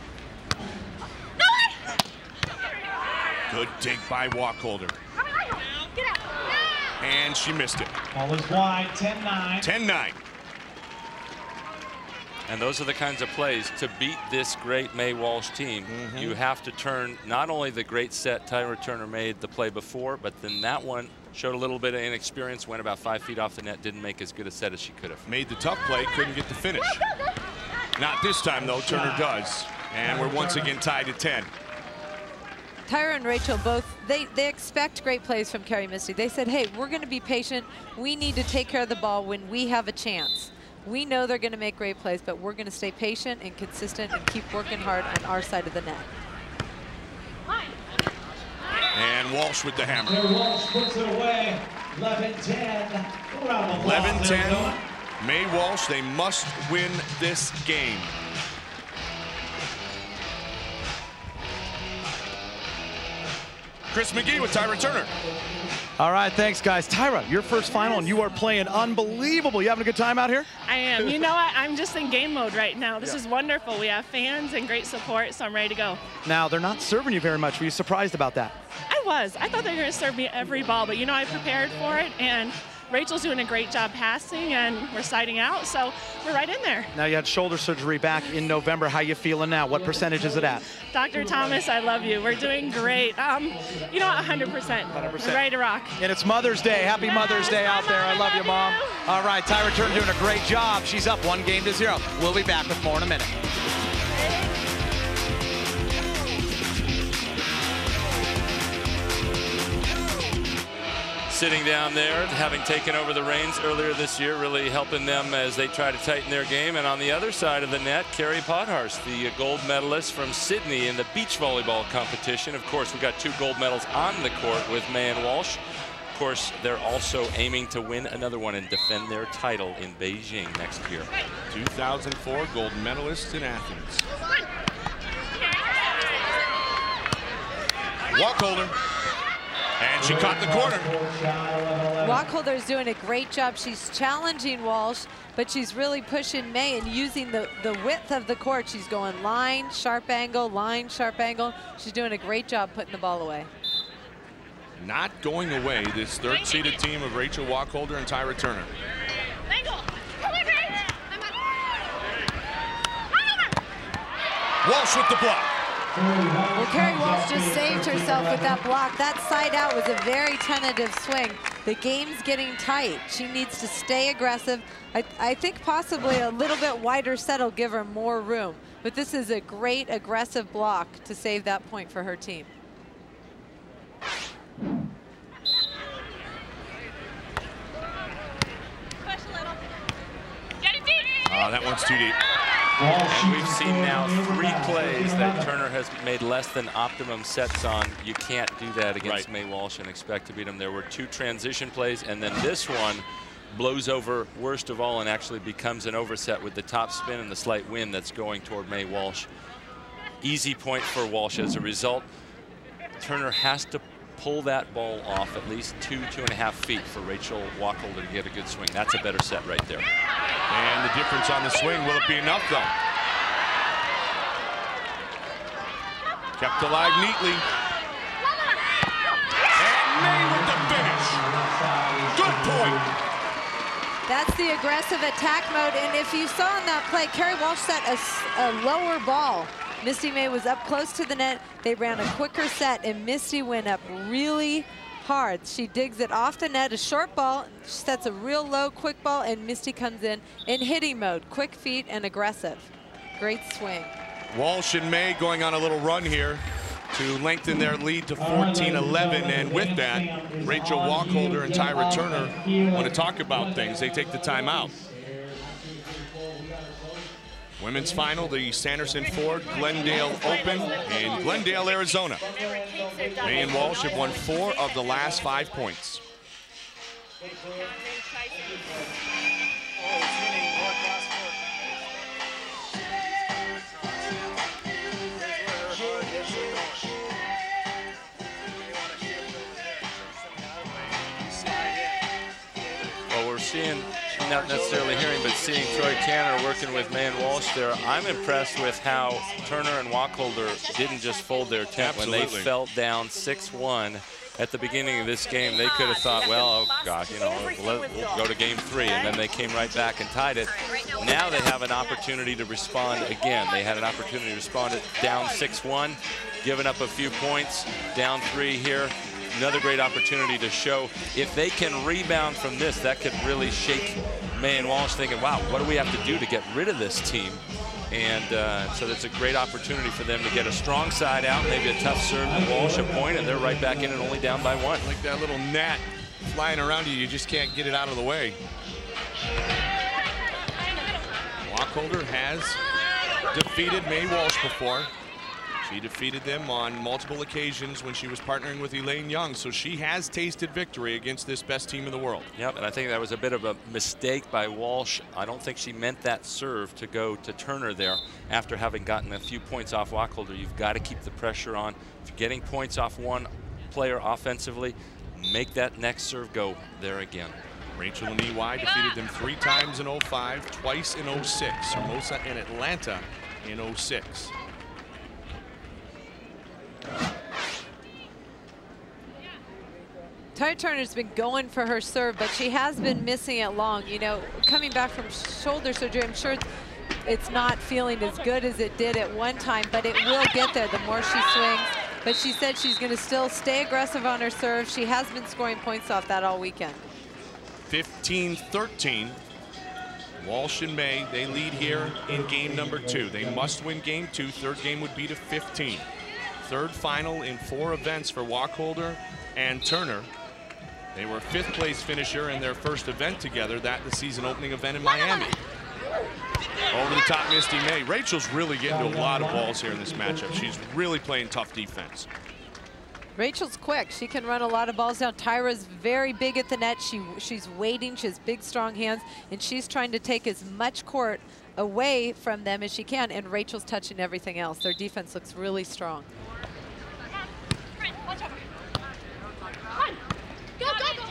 Good dig by Wacholder. Get out. And she missed it. Ball is wide, ten nine. ten nine. And those are the kinds of plays. To beat this great May Walsh team, mm-hmm. you have to turn not only the great set Tyra Turner made the play before, but then that one showed a little bit of inexperience, went about five feet off the net, didn't make as good a set as she could have. Made the tough play, couldn't get the finish. Not this time, though. Turner does. And we're once again tied at ten. Tyra and Rachel both, they, they expect great plays from Carrie Misty. They said, hey, we're going to be patient. We need to take care of the ball when we have a chance. We know they're going to make great plays, but we're going to stay patient and consistent and keep working hard on our side of the net. And Walsh with the hammer. Walsh puts it away. eleven ten. eleven ten. May Walsh, they must win this game. Chris McGee with Tyra Turner. All right, thanks, guys. Tyra, your first final, and you are playing unbelievable. You having a good time out here? I am. You know what? I'm just in game mode right now. This yeah. is wonderful. We have fans and great support, so I'm ready to go. Now, they're not serving you very much. Were you surprised about that? I was. I thought they were going to serve me every ball, but, you know, I prepared for it, and Rachel's doing a great job passing, and we're siding out, so we're right in there. Now, you had shoulder surgery back in November. How you feeling now? What percentage is it at? Doctor Thomas, I love you. We're doing great. Um, you know, one hundred percent. one hundred percent. We're ready to rock. And it's Mother's Day. Happy yes, Mother's Day out there. I love, I love you, Mom. You. All right, Tyra Turner doing a great job. She's up one game to zero. We'll be back with more in a minute. Sitting down there, having taken over the reins earlier this year, really helping them as they try to tighten their game. And on the other side of the net, Carrie Podhorst, the gold medalist from Sydney in the beach volleyball competition. Of course, we got two gold medals on the court with May and Walsh. Of course, they're also aiming to win another one and defend their title in Beijing next year. two thousand four gold medalists in Athens. Wacholder. And she caught the corner. Wacholder is doing a great job. She's challenging Walsh, but she's really pushing May and using the, the width of the court. She's going line, sharp angle, line, sharp angle. She's doing a great job putting the ball away. Not going away, this third-seeded team of Rachel Wacholder and Tyra Turner. Walsh with the block. Well, Carrie Walsh just saved herself with that block. That side out was a very tentative swing. The game's getting tight. She needs to stay aggressive. I, I think possibly a little bit wider set will give her more room. But this is a great aggressive block to save that point for her team. Oh, that one's too deep. And we've seen now three plays that Turner has made less than optimum sets on. You can't do that against right. May Walsh and expect to beat them. There were two transition plays, and then this one blows over worst of all and actually becomes an overset with the top spin and the slight wind that's going toward May Walsh. Easy point for Walsh as a result. Turner has to pull that ball off at least two, two and a half feet for Rachel Wacholder to get a good swing. That's a better set right there. And the difference on the swing, will it be enough though? Kept alive neatly. And May with the finish. Good point. That's the aggressive attack mode. And if you saw in that play, Carrie Walsh set a, a lower ball. Misty May was up close to the net. They ran a quicker set, and Misty went up really hard. She digs it off the net, a short ball, sets a real low, quick ball, and Misty comes in in hitting mode, quick feet and aggressive. Great swing. Walsh and May going on a little run here to lengthen their lead to fourteen eleven, and with that, Rachel Wacholder and Tyra Turner want to talk about things. They take the timeout. Women's final, the Sanderson Ford Glendale Open in Glendale, Arizona. May and Walsh have won four of the last five points. seeing, not necessarily hearing, but seeing Troy Tanner working with Mayan Walsh there, I'm impressed with how Turner and Wacholder didn't just fold their tent. When they fell down six one at the beginning of this game, they could have thought, well, oh God, you know, we'll, we'll go to game three, and then they came right back and tied it. Now they have an opportunity to respond again. They had an opportunity to respond at down six one, giving up a few points, down three here. Another great opportunity to show if they can rebound from this, that could really shake Mayan Walsh thinking, wow, what do we have to do to get rid of this team? And uh, so that's a great opportunity for them to get a strong side out, maybe a tough serve to Walsh, a point, and they're right back in and only down by one. Like that little gnat flying around you, you just can't get it out of the way. Wacholder has defeated May Walsh before. She defeated them on multiple occasions when she was partnering with Elaine Young, so she has tasted victory against this best team in the world. Yep, and I think that was a bit of a mistake by Walsh. I don't think she meant that serve to go to Turner there after having gotten a few points off Wacholder. You've got to keep the pressure on. If you're getting points off one player offensively, make that next serve go there again. Rachel and E Y defeated them three times in oh five, twice in oh six. Hermosa and Atlanta in oh six. Tyra Turner's been going for her serve, but she has been missing it long. You know, coming back from shoulder surgery, I'm sure it's not feeling as good as it did at one time, but it will get there the more she swings. But she said she's going to still stay aggressive on her serve. She has been scoring points off that all weekend. fifteen thirteen. Walsh and May, they lead here in game number two. They must win game two. Third game would be to fifteen. Third final in four events for Wacholder and Turner. They were fifth place finisher in their first event together, that the season opening event in Miami. Over the top, Misty May. Rachel's really getting to a lot of balls here in this matchup. She's really playing tough defense. Rachel's quick. She can run a lot of balls down. Tyra's very big at the net. She she's waiting. She has big, strong hands, and she's trying to take as much court away from them as she can, and Rachel's touching everything else. Their defense looks really strong. Go, go, go.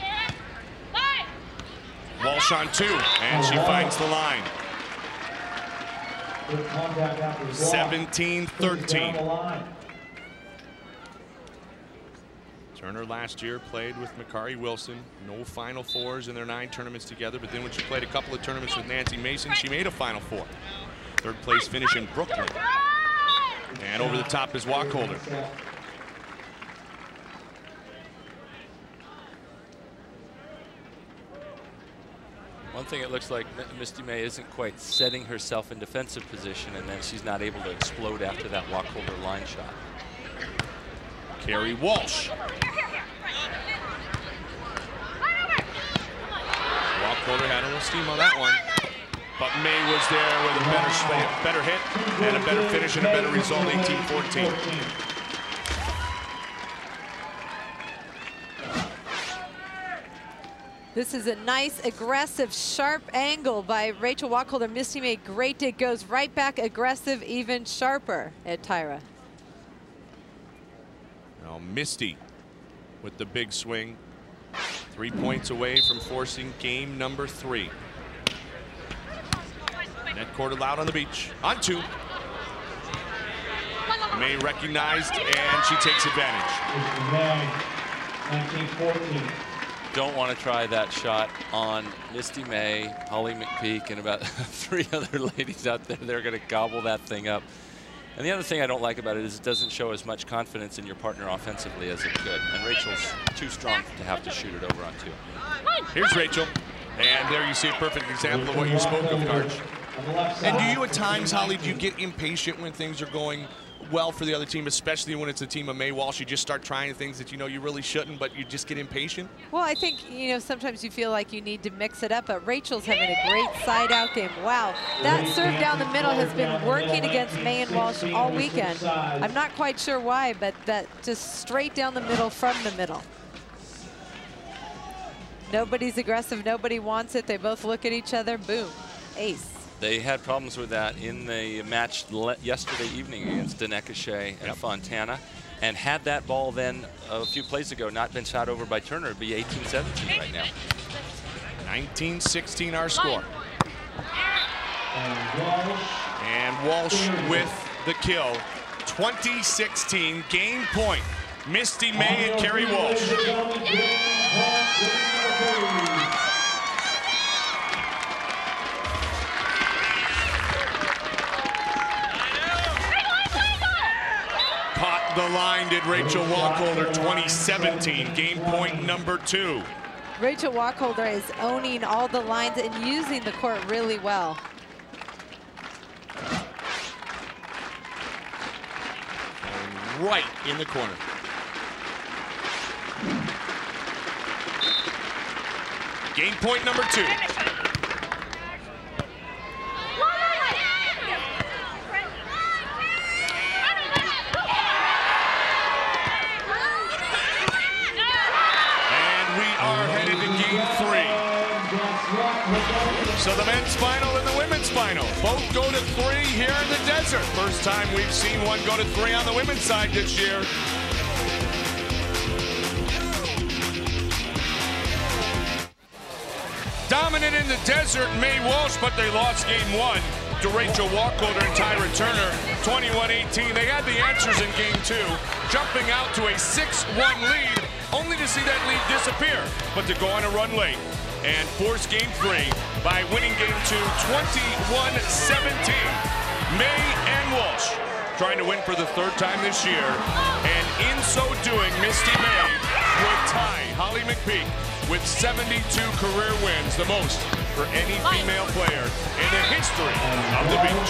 Walsh on two, and she finds the line. seventeen thirteen. Turner last year played with Makari Wilson. No Final Fours in their nine tournaments together, but then when she played a couple of tournaments with Nancy Mason, she made a Final Four. Third place finish in Brooklyn. And over the top is Wacholder. One thing, it looks like Misty May isn't quite setting herself in defensive position, and then she's not able to explode after that Wacholder line shot. Carrie Walsh. Wacholder had a little steam on that one, but May was there with a better, better hit and a better finish and a better result, eighteen fourteen. This is a nice, aggressive, sharp angle by Rachel Wacholder. Misty May, great dig, goes right back aggressive, even sharper at Tyra. Now Misty with the big swing. Three points away from forcing game number three. Net court allowed on the beach. On two. May recognized, and she takes advantage. nineteen fourteen. Don't want to try that shot on Misty May, Holly McPeak, and about three other ladies out there. They're going to gobble that thing up. And the other thing I don't like about it is it doesn't show as much confidence in your partner offensively as it could. And Rachel's too strong to have to shoot it over on two. Here's Rachel. And there you see a perfect example of what you spoke of, Karch. And do you at times, Holly, do you get impatient when things are going well for the other team, especially when it's a team of May Walsh? You just start trying things that you know you really shouldn't, but you just get impatient? Well, I think, you know, sometimes you feel like you need to mix it up, but Rachel's having a great side-out game. Wow, that serve down the middle has been working against Mayan Walsh all weekend. I'm not quite sure why, but that just straight down the middle from the middle. Nobody's aggressive, nobody wants it. They both look at each other, boom, ace. They had problems with that in the match yesterday evening against Denekashe and yep. Fontana. And had that ball then a few plays ago not been shot over by Turner, it'd be eighteen seventeen right now. nineteen sixteen our score. And Walsh with the kill. twenty sixteen game point. Misty May and Kerri Walsh. Caught the line, did Rachel Wacholder. Twenty seventeen game point number two. Rachel Wacholder is owning all the lines and using the court really well. Right in the corner. Game point number two. So the men's final and the women's final both go to three here in the desert. First time we've seen one go to three on the women's side this year. Dominant in the desert, May Walsh, but they lost game one to Rachel Wacholder and Tyra Turner, twenty-one eighteen. They had the answers in game two, jumping out to a six one lead, only to see that lead disappear, but to go on a run late and force game three by winning game two, twenty-one seventeen. May and Walsh trying to win for the third time this year, and in so doing, Misty May would tie Holly McPeak with seventy-two career wins, the most for any female player in the history of the beach.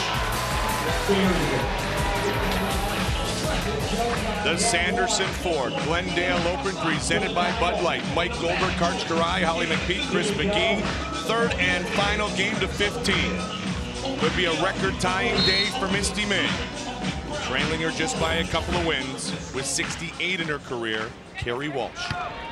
The Sanderson Ford Glendale Open presented by Bud Light. Mike Goldberg, Karch Kiraly, Holly McPeak, Chris McGee. Third and final game to fifteen. Could be a record-tying day for Misty May. Trailing her just by a couple of wins with sixty-eight in her career, Kerri Walsh.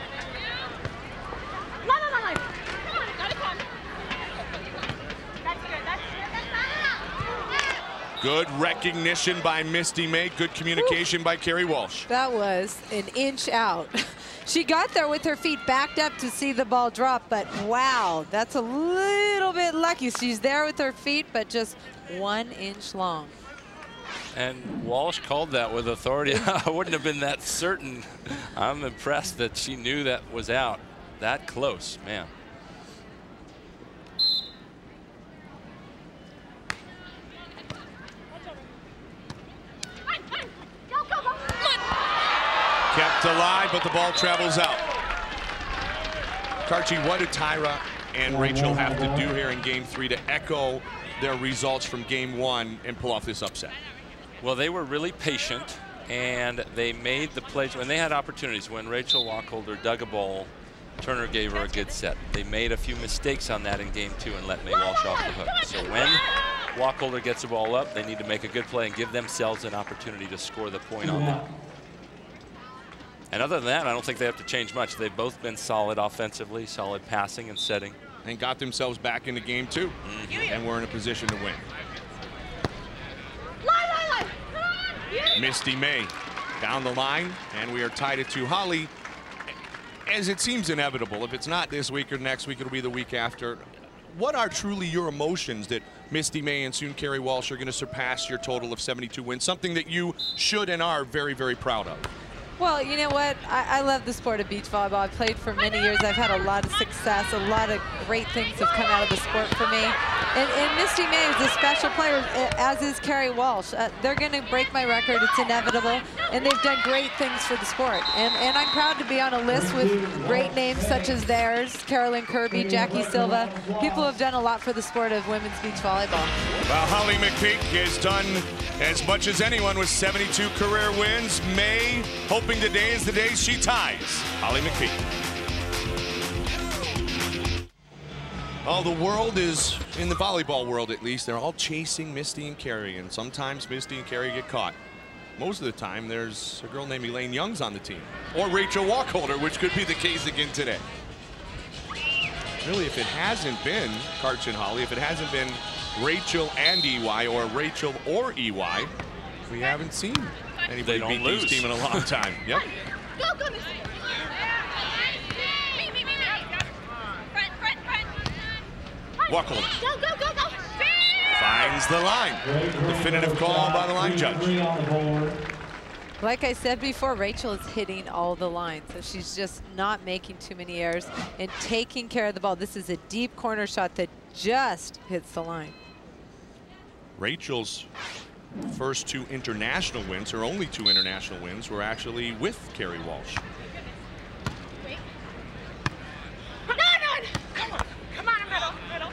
Good recognition by Misty May. Good communication Ooh. by Kerri Walsh. That was an inch out. She got there with her feet backed up to see the ball drop, but wow, that's a little bit lucky. She's there with her feet, but just one inch long. And Walsh called that with authority. I wouldn't have been that certain. I'm impressed that she knew that was out that close, man. Kept alive, but the ball travels out. Karchi, what did Tyra and Rachel have to do here in game three to echo their results from game one and pull off this upset? Well, they were really patient, and they made the plays when they had opportunities. When Rachel Wacholder dug a ball, Turner gave her a good set. They made a few mistakes on that in game two and let May Walsh off the hook. So when Wacholder gets the ball up, they need to make a good play and give themselves an opportunity to score the point on that. And other than that, I don't think they have to change much. They've both been solid offensively, solid passing and setting. And got themselves back into game two. Mm-hmm. And we're in a position to win. Misty May down the line, and we are tied at two. Holly, as it seems inevitable, if it's not this week or next week, it'll be the week after. What are truly your emotions that Misty May and soon Kerri Walsh are going to surpass your total of seventy-two wins, something that you should and are very, very proud of? Well, you know what? I, I love the sport of beach volleyball. I've played for many years. I've had a lot of success. A lot of great things have come out of the sport for me. And, and Misty May is a special player, as is Kerri Walsh. Uh, they're going to break my record. It's inevitable. And they've done great things for the sport. And, and I'm proud to be on a list with great names such as theirs, Carolyn Kirby, Jackie Silva. People who have done a lot for the sport of women's beach volleyball. Well, Holly McPeak has done as much as anyone with seventy-two career wins. May hoping today is the day she ties Holly McPeak. Oh, the world is, in the volleyball world at least, they're all chasing Misty and Kerri, and sometimes Misty and Kerri get caught. Most of the time, there's a girl named Elaine Youngs on the team, or Rachel Wacholder, which could be the case again today. Really, if it hasn't been Karch and Holly, if it hasn't been Rachel and E Y, or Rachel or E Y, we haven't seen anybody they beat lose. these team in a long time. Yep. Go, go, Misty. Wacholder Go, go, go, go. finds the line. Definitive call by the line judge. Like I said before, Rachel is hitting all the lines, so she's just not making too many errors and taking care of the ball. This is a deep corner shot that just hits the line. Rachel's first two international wins, her only two international wins, were actually with Kerri Walsh. No, no, come on, come on, middle, middle.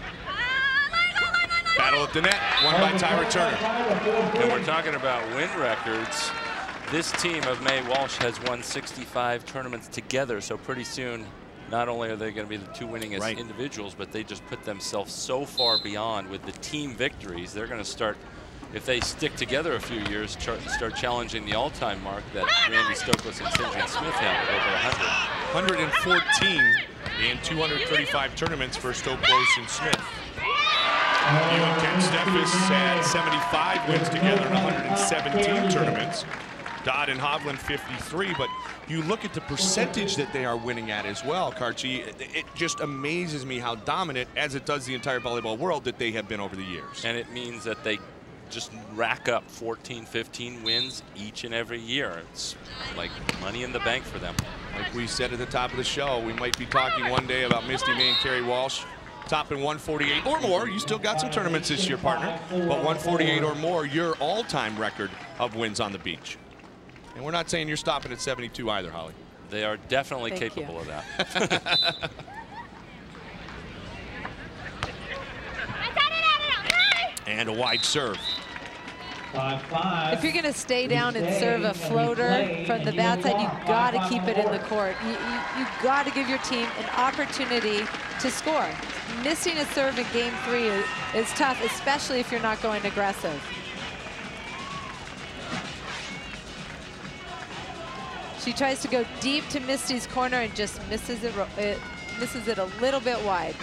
Battle at the net, won by Tyra Turner. And we're talking about win records. This team of Mae Walsh has won sixty-five tournaments together, so pretty soon, not only are they going to be the two winningest Right. individuals, but they just put themselves so far beyond with the team victories. They're going to start, if they stick together a few years, char start challenging the all-time mark that Randy Stokos and Sinjin Smith have over one hundred. one hundred fourteen in two hundred thirty-five tournaments for Stokos and Smith. You and Ken Steffes had seventy-five wins together in one hundred seventeen tournaments. Dodd and Hovland fifty-three, but you look at the percentage that they are winning at as well, Karchi. It, it just amazes me how dominant, as it does the entire volleyball world, that they have been over the years. And it means that they just rack up fourteen, fifteen wins each and every year. It's like money in the bank for them. Like we said at the top of the show, we might be talking one day about Misty May and Kerri Walsh topping one forty-eight or more. You still got some tournaments this year, partner, but one forty-eight or more, your all-time record of wins on the beach. And we're not saying you're stopping at seventy-two either, Holly. They are definitely Thank capable you. of that. And a wide serve. Five, five. If you're going to stay down and serve a floater from the bad side, you've got to keep it in the court. You, you, you've got to give your team an opportunity to score. Missing a serve in game three is, is tough, especially if you're not going aggressive. She tries to go deep to Misty's corner and just misses it, it misses it a little bit wide.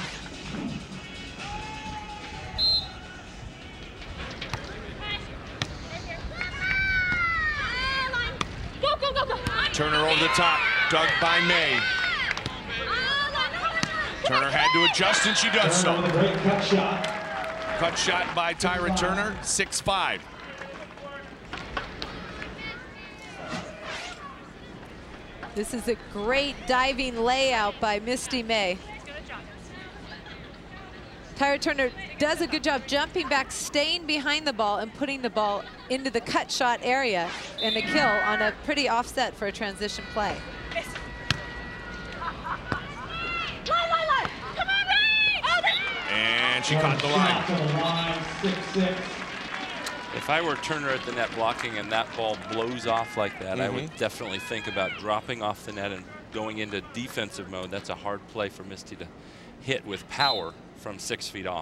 Go, go, go, go. Turner over the top, dug by May. Turner had to adjust, and she does so. Great cut shot. Cut shot by Tyra Turner, six five. This is a great diving layout by Misty May. Tyra Turner does a good job jumping back, staying behind the ball, and putting the ball into the cut shot area and a kill on a pretty offset for a transition play. And she caught the line. Six, six. If I were Turner at the net blocking and that ball blows off like that, I would Mhm. definitely think about dropping off the net and going into defensive mode. That's a hard play for Misty to hit with power from six feet off.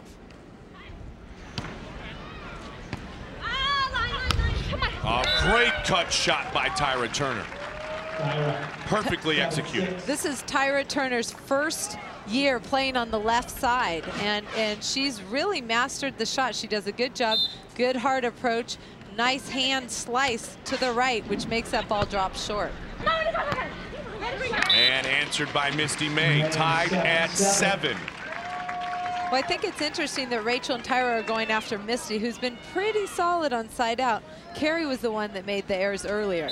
A great cut shot by Tyra Turner. Perfectly executed. This is Tyra Turner's first year playing on the left side, and, and she's really mastered the shot. She does a good job, good hard approach, nice hand slice to the right, which makes that ball drop short. And answered by Misty May, tied at seven. Well, I think it's interesting that Rachel and Tyra are going after Misty, who's been pretty solid on side out. Kerri was the one that made the errors earlier.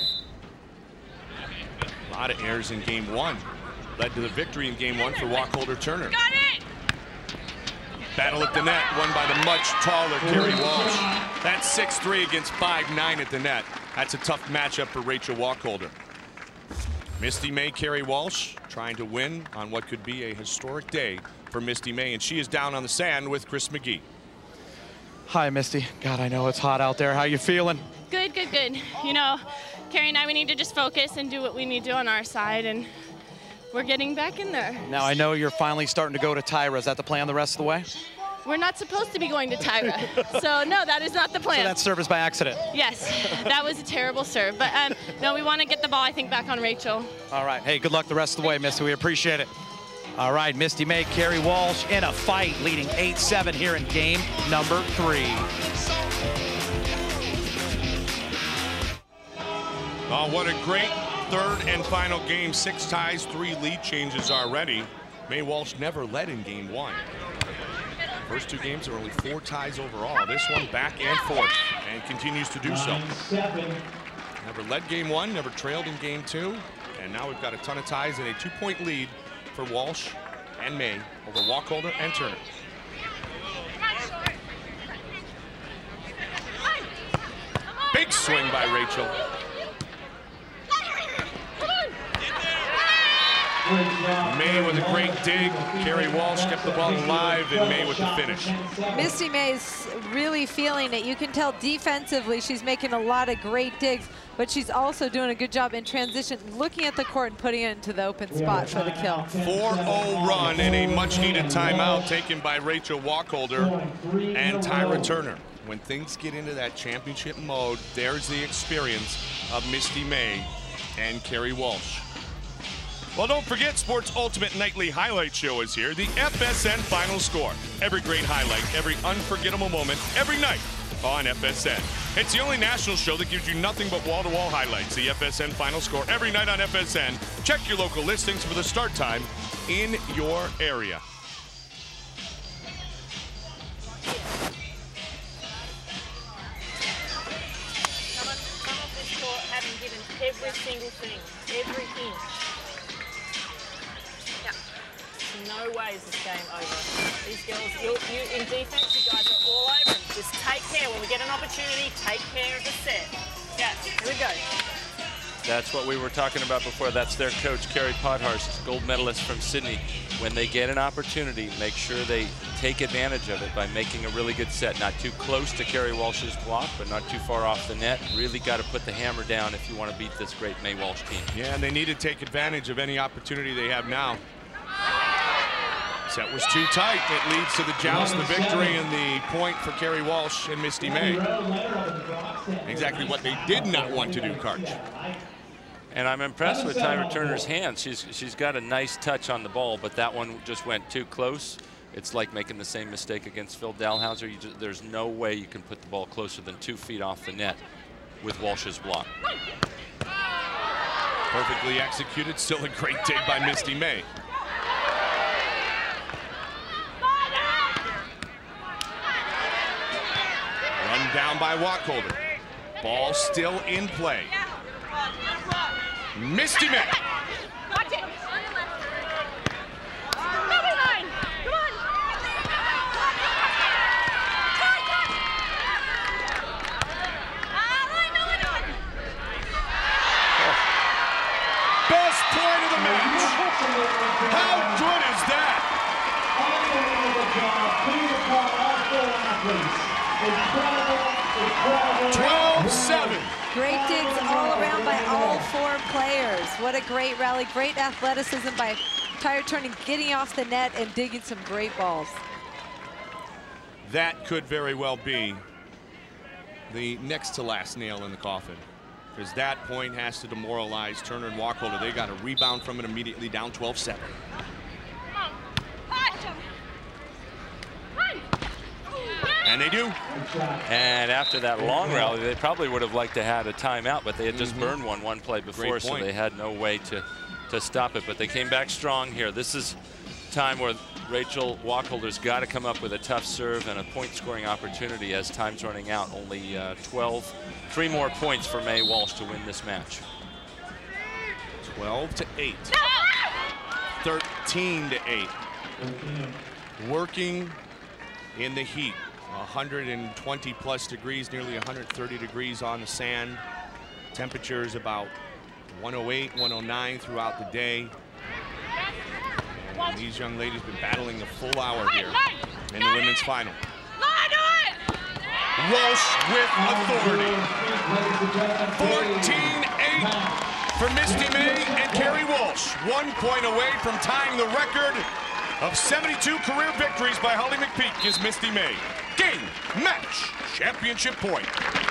A lot of errors in game one. Led to the victory in game one for Wacholder Turner. Got it! Battle at the net, won by the much taller Kerri Walsh. That's six three against five nine at the net. That's a tough matchup for Rachel Wacholder. Misty May, Kerri Walsh trying to win on what could be a historic day for Misty May, and she is down on the sand with Chris McGee. Hi, Misty. God, I know it's hot out there. How you feeling? Good, good, good. You know, Kerri and I, we need to just focus and do what we need to do on our side, and we're getting back in there. Now, I know you're finally starting to go to Tyra. Is that the plan the rest of the way? We're not supposed to be going to Tyra. So, no, that is not the plan. So that service by accident. Yes, that was a terrible serve. But, um, no, we want to get the ball, I think, back on Rachel. All right. Hey, good luck the rest of the way, Misty. We appreciate it. All right, Misty May, Kerri Walsh in a fight, leading eight seven here in game number three. Oh, what a great third and final game. Six ties, three lead changes already. May Walsh never led in game one. First two games are only four ties overall. This one back and forth and continues to do so. Never led game one, never trailed in game two. And now we've got a ton of ties and a two-point lead for Walsh and May over Wacholder and Turner. Big swing by Rachel. May with a great dig. Carrie Walsh kept the ball alive, and May with the finish. Misty May is really feeling it. You can tell defensively she's making a lot of great digs, but she's also doing a good job in transition, looking at the court and putting it into the open spot for the kill. four oh run and a much-needed timeout taken by Rachel Wacholder and Tyra Turner. When things get into that championship mode, there's the experience of Misty May and Carrie Walsh. Well, don't forget, Sports Ultimate Nightly Highlight Show is here. The F S N Final Score. Every great highlight, every unforgettable moment, every night on F S N. It's the only national show that gives you nothing but wall-to-wall highlights. The F S N Final Score every night on F S N. Check your local listings for the start time in your area. Come on, come off this court having given every single thing, everything. No way is this game over. These girls, you, you in defense, you guys are all over them. Just take care. When we get an opportunity, take care of the set. Yeah, here we go. That's what we were talking about before. That's their coach, Carrie Pothurst, gold medalist from Sydney. When they get an opportunity, make sure they take advantage of it by making a really good set. Not too close to Carrie Walsh's block, but not too far off the net. Really got to put the hammer down if you want to beat this great May Walsh team. Yeah, and they need to take advantage of any opportunity they have now. Set was too tight. It leads to the joust, the victory, and the point for Carrie Walsh and Misty May. Exactly what they did not want to do, Karch. And I'm impressed with Tyra Turner's hands. She's she's got a nice touch on the ball, but that one just went too close. It's like making the same mistake against Phil Dalhausser. You just, there's no way you can put the ball closer than two feet off the net with Walsh's block. Perfectly executed. Still a great dig by Misty May. Run down by Wacholder. Ball still in play. Misty May. Best point of the match. How good is that? twelve seven. Great digs all around by all four players. What a great rally. Great athleticism by Tyra Turner, getting off the net and digging some great balls. That could very well be the next to last nail in the coffin, because that point has to demoralize Turner and Wacholder. They got a rebound from it immediately, down twelve seven. And they do. And after that long rally, they probably would have liked to have had a timeout, but they had just mm-hmm. burned one one play before, so they had no way to, to stop it. But they came back strong here. This is time where Rachel Wacholder's got to come up with a tough serve and a point-scoring opportunity as time's running out. Only uh, twelve, three more points for May Walsh to win this match. twelve to eight. thirteen to eight. Working in the heat. one hundred twenty plus degrees, nearly one hundred thirty degrees on the sand. Temperatures about one oh eight, one oh nine throughout the day. And these young ladies have been battling a full hour here in the women's final. Walsh with authority. fourteen eight for Misty May and Carrie Walsh. One point away from tying the record of seventy-two career victories by Holly McPeak is Misty May. Game, match, championship point.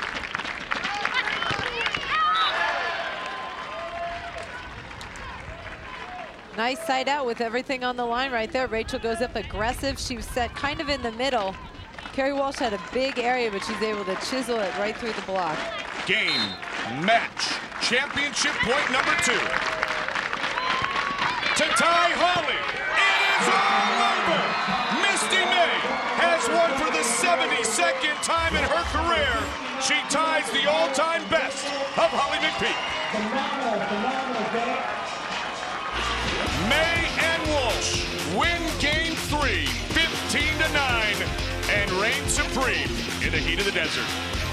Nice side out with everything on the line right there. Rachel goes up aggressive. She was set kind of in the middle. Carrie Walsh had a big area, but she's able to chisel it right through the block. Game, match, championship point number two. To tie Holly. It is all over. Misty May has time in her career, she ties the all-time best of Holly McPeak. May and Walsh win game three, fifteen to nine, and reign supreme in the heat of the desert.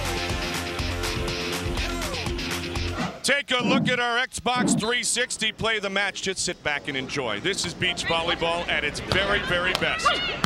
Take a look at our Xbox three sixty play the match. Just sit back and enjoy. This is beach volleyball at its very, very best.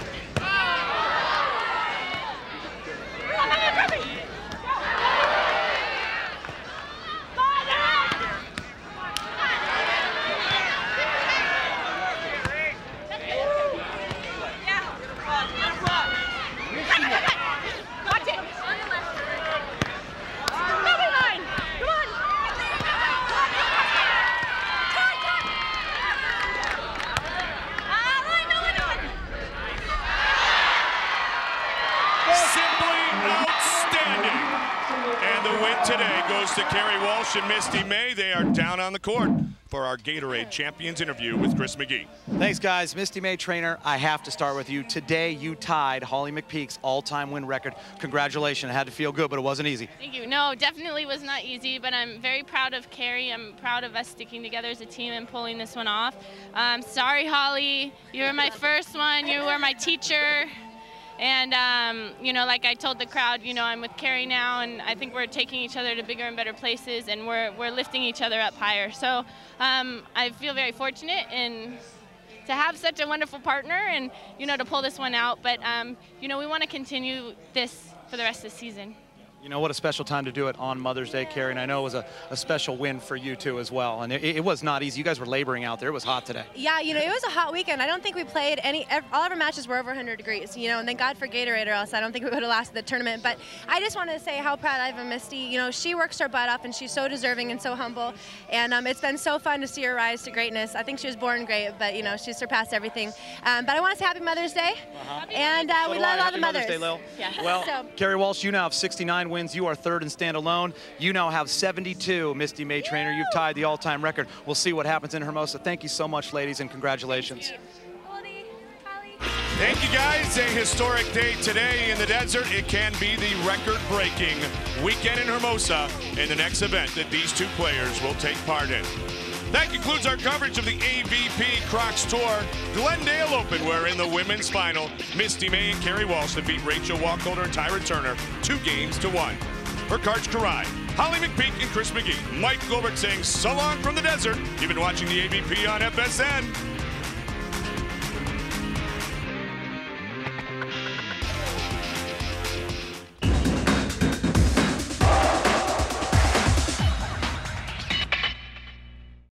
Today goes to Kerri Walsh and Misty May. They are down on the court for our Gatorade Champions interview with Chris McGee. Thanks, guys. Misty May, trainer, I have to start with you. Today, you tied Holly McPeak's all-time win record. Congratulations. It had to feel good, but it wasn't easy. Thank you. No, definitely was not easy, but I'm very proud of Kerri. I'm proud of us sticking together as a team and pulling this one off. Um, sorry, Holly. You were my first one. You were my teacher. And, um, you know, like I told the crowd, you know, I'm with Kerri now, and I think we're taking each other to bigger and better places, and we're, we're lifting each other up higher. So um, I feel very fortunate in, to have such a wonderful partner and, you know, to pull this one out. But, um, you know, we want to continue this for the rest of the season. You know, what a special time to do it on Mother's Day, Kerri, and I know it was a, a special win for you, too, as well. And it, it was not easy. You guys were laboring out there. It was hot today. Yeah, you know, it was a hot weekend. I don't think we played any, all of our matches were over one hundred degrees, you know, and thank God for Gatorade, or else I don't think we would have lasted the tournament. But I just wanted to say how proud I am of Misty. You know, she works her butt off, and she's so deserving and so humble. And um, it's been so fun to see her rise to greatness. I think she was born great, but, you know, she's surpassed everything. Um, but I want to say Happy Mother's Day. Uh-huh. And uh, so we do love I. all the Happy mothers. Mother's Day, Lil. Yeah. Well, so. Kerri Walsh, you now have sixty-nine wins. You are third in standalone. You now have seventy-two. Misty May, trainer, you've tied the all-time record. We'll see what happens in Hermosa. Thank you so much, ladies, and congratulations. Thank you, guys. A historic day today in the desert. It can be the record-breaking weekend in Hermosa in the next event that these two players will take part in. That concludes our coverage of the A V P Crocs Tour Glendale Open, where in the women's final, Misty May and Kerri Walsh have beat Rachel Wacholder and Tyra Turner two games to one. For Karch Kiraly, Holly McPeak, and Chris McGee, Mike Gilbert saying so long from the desert. You've been watching the A V P on F S N.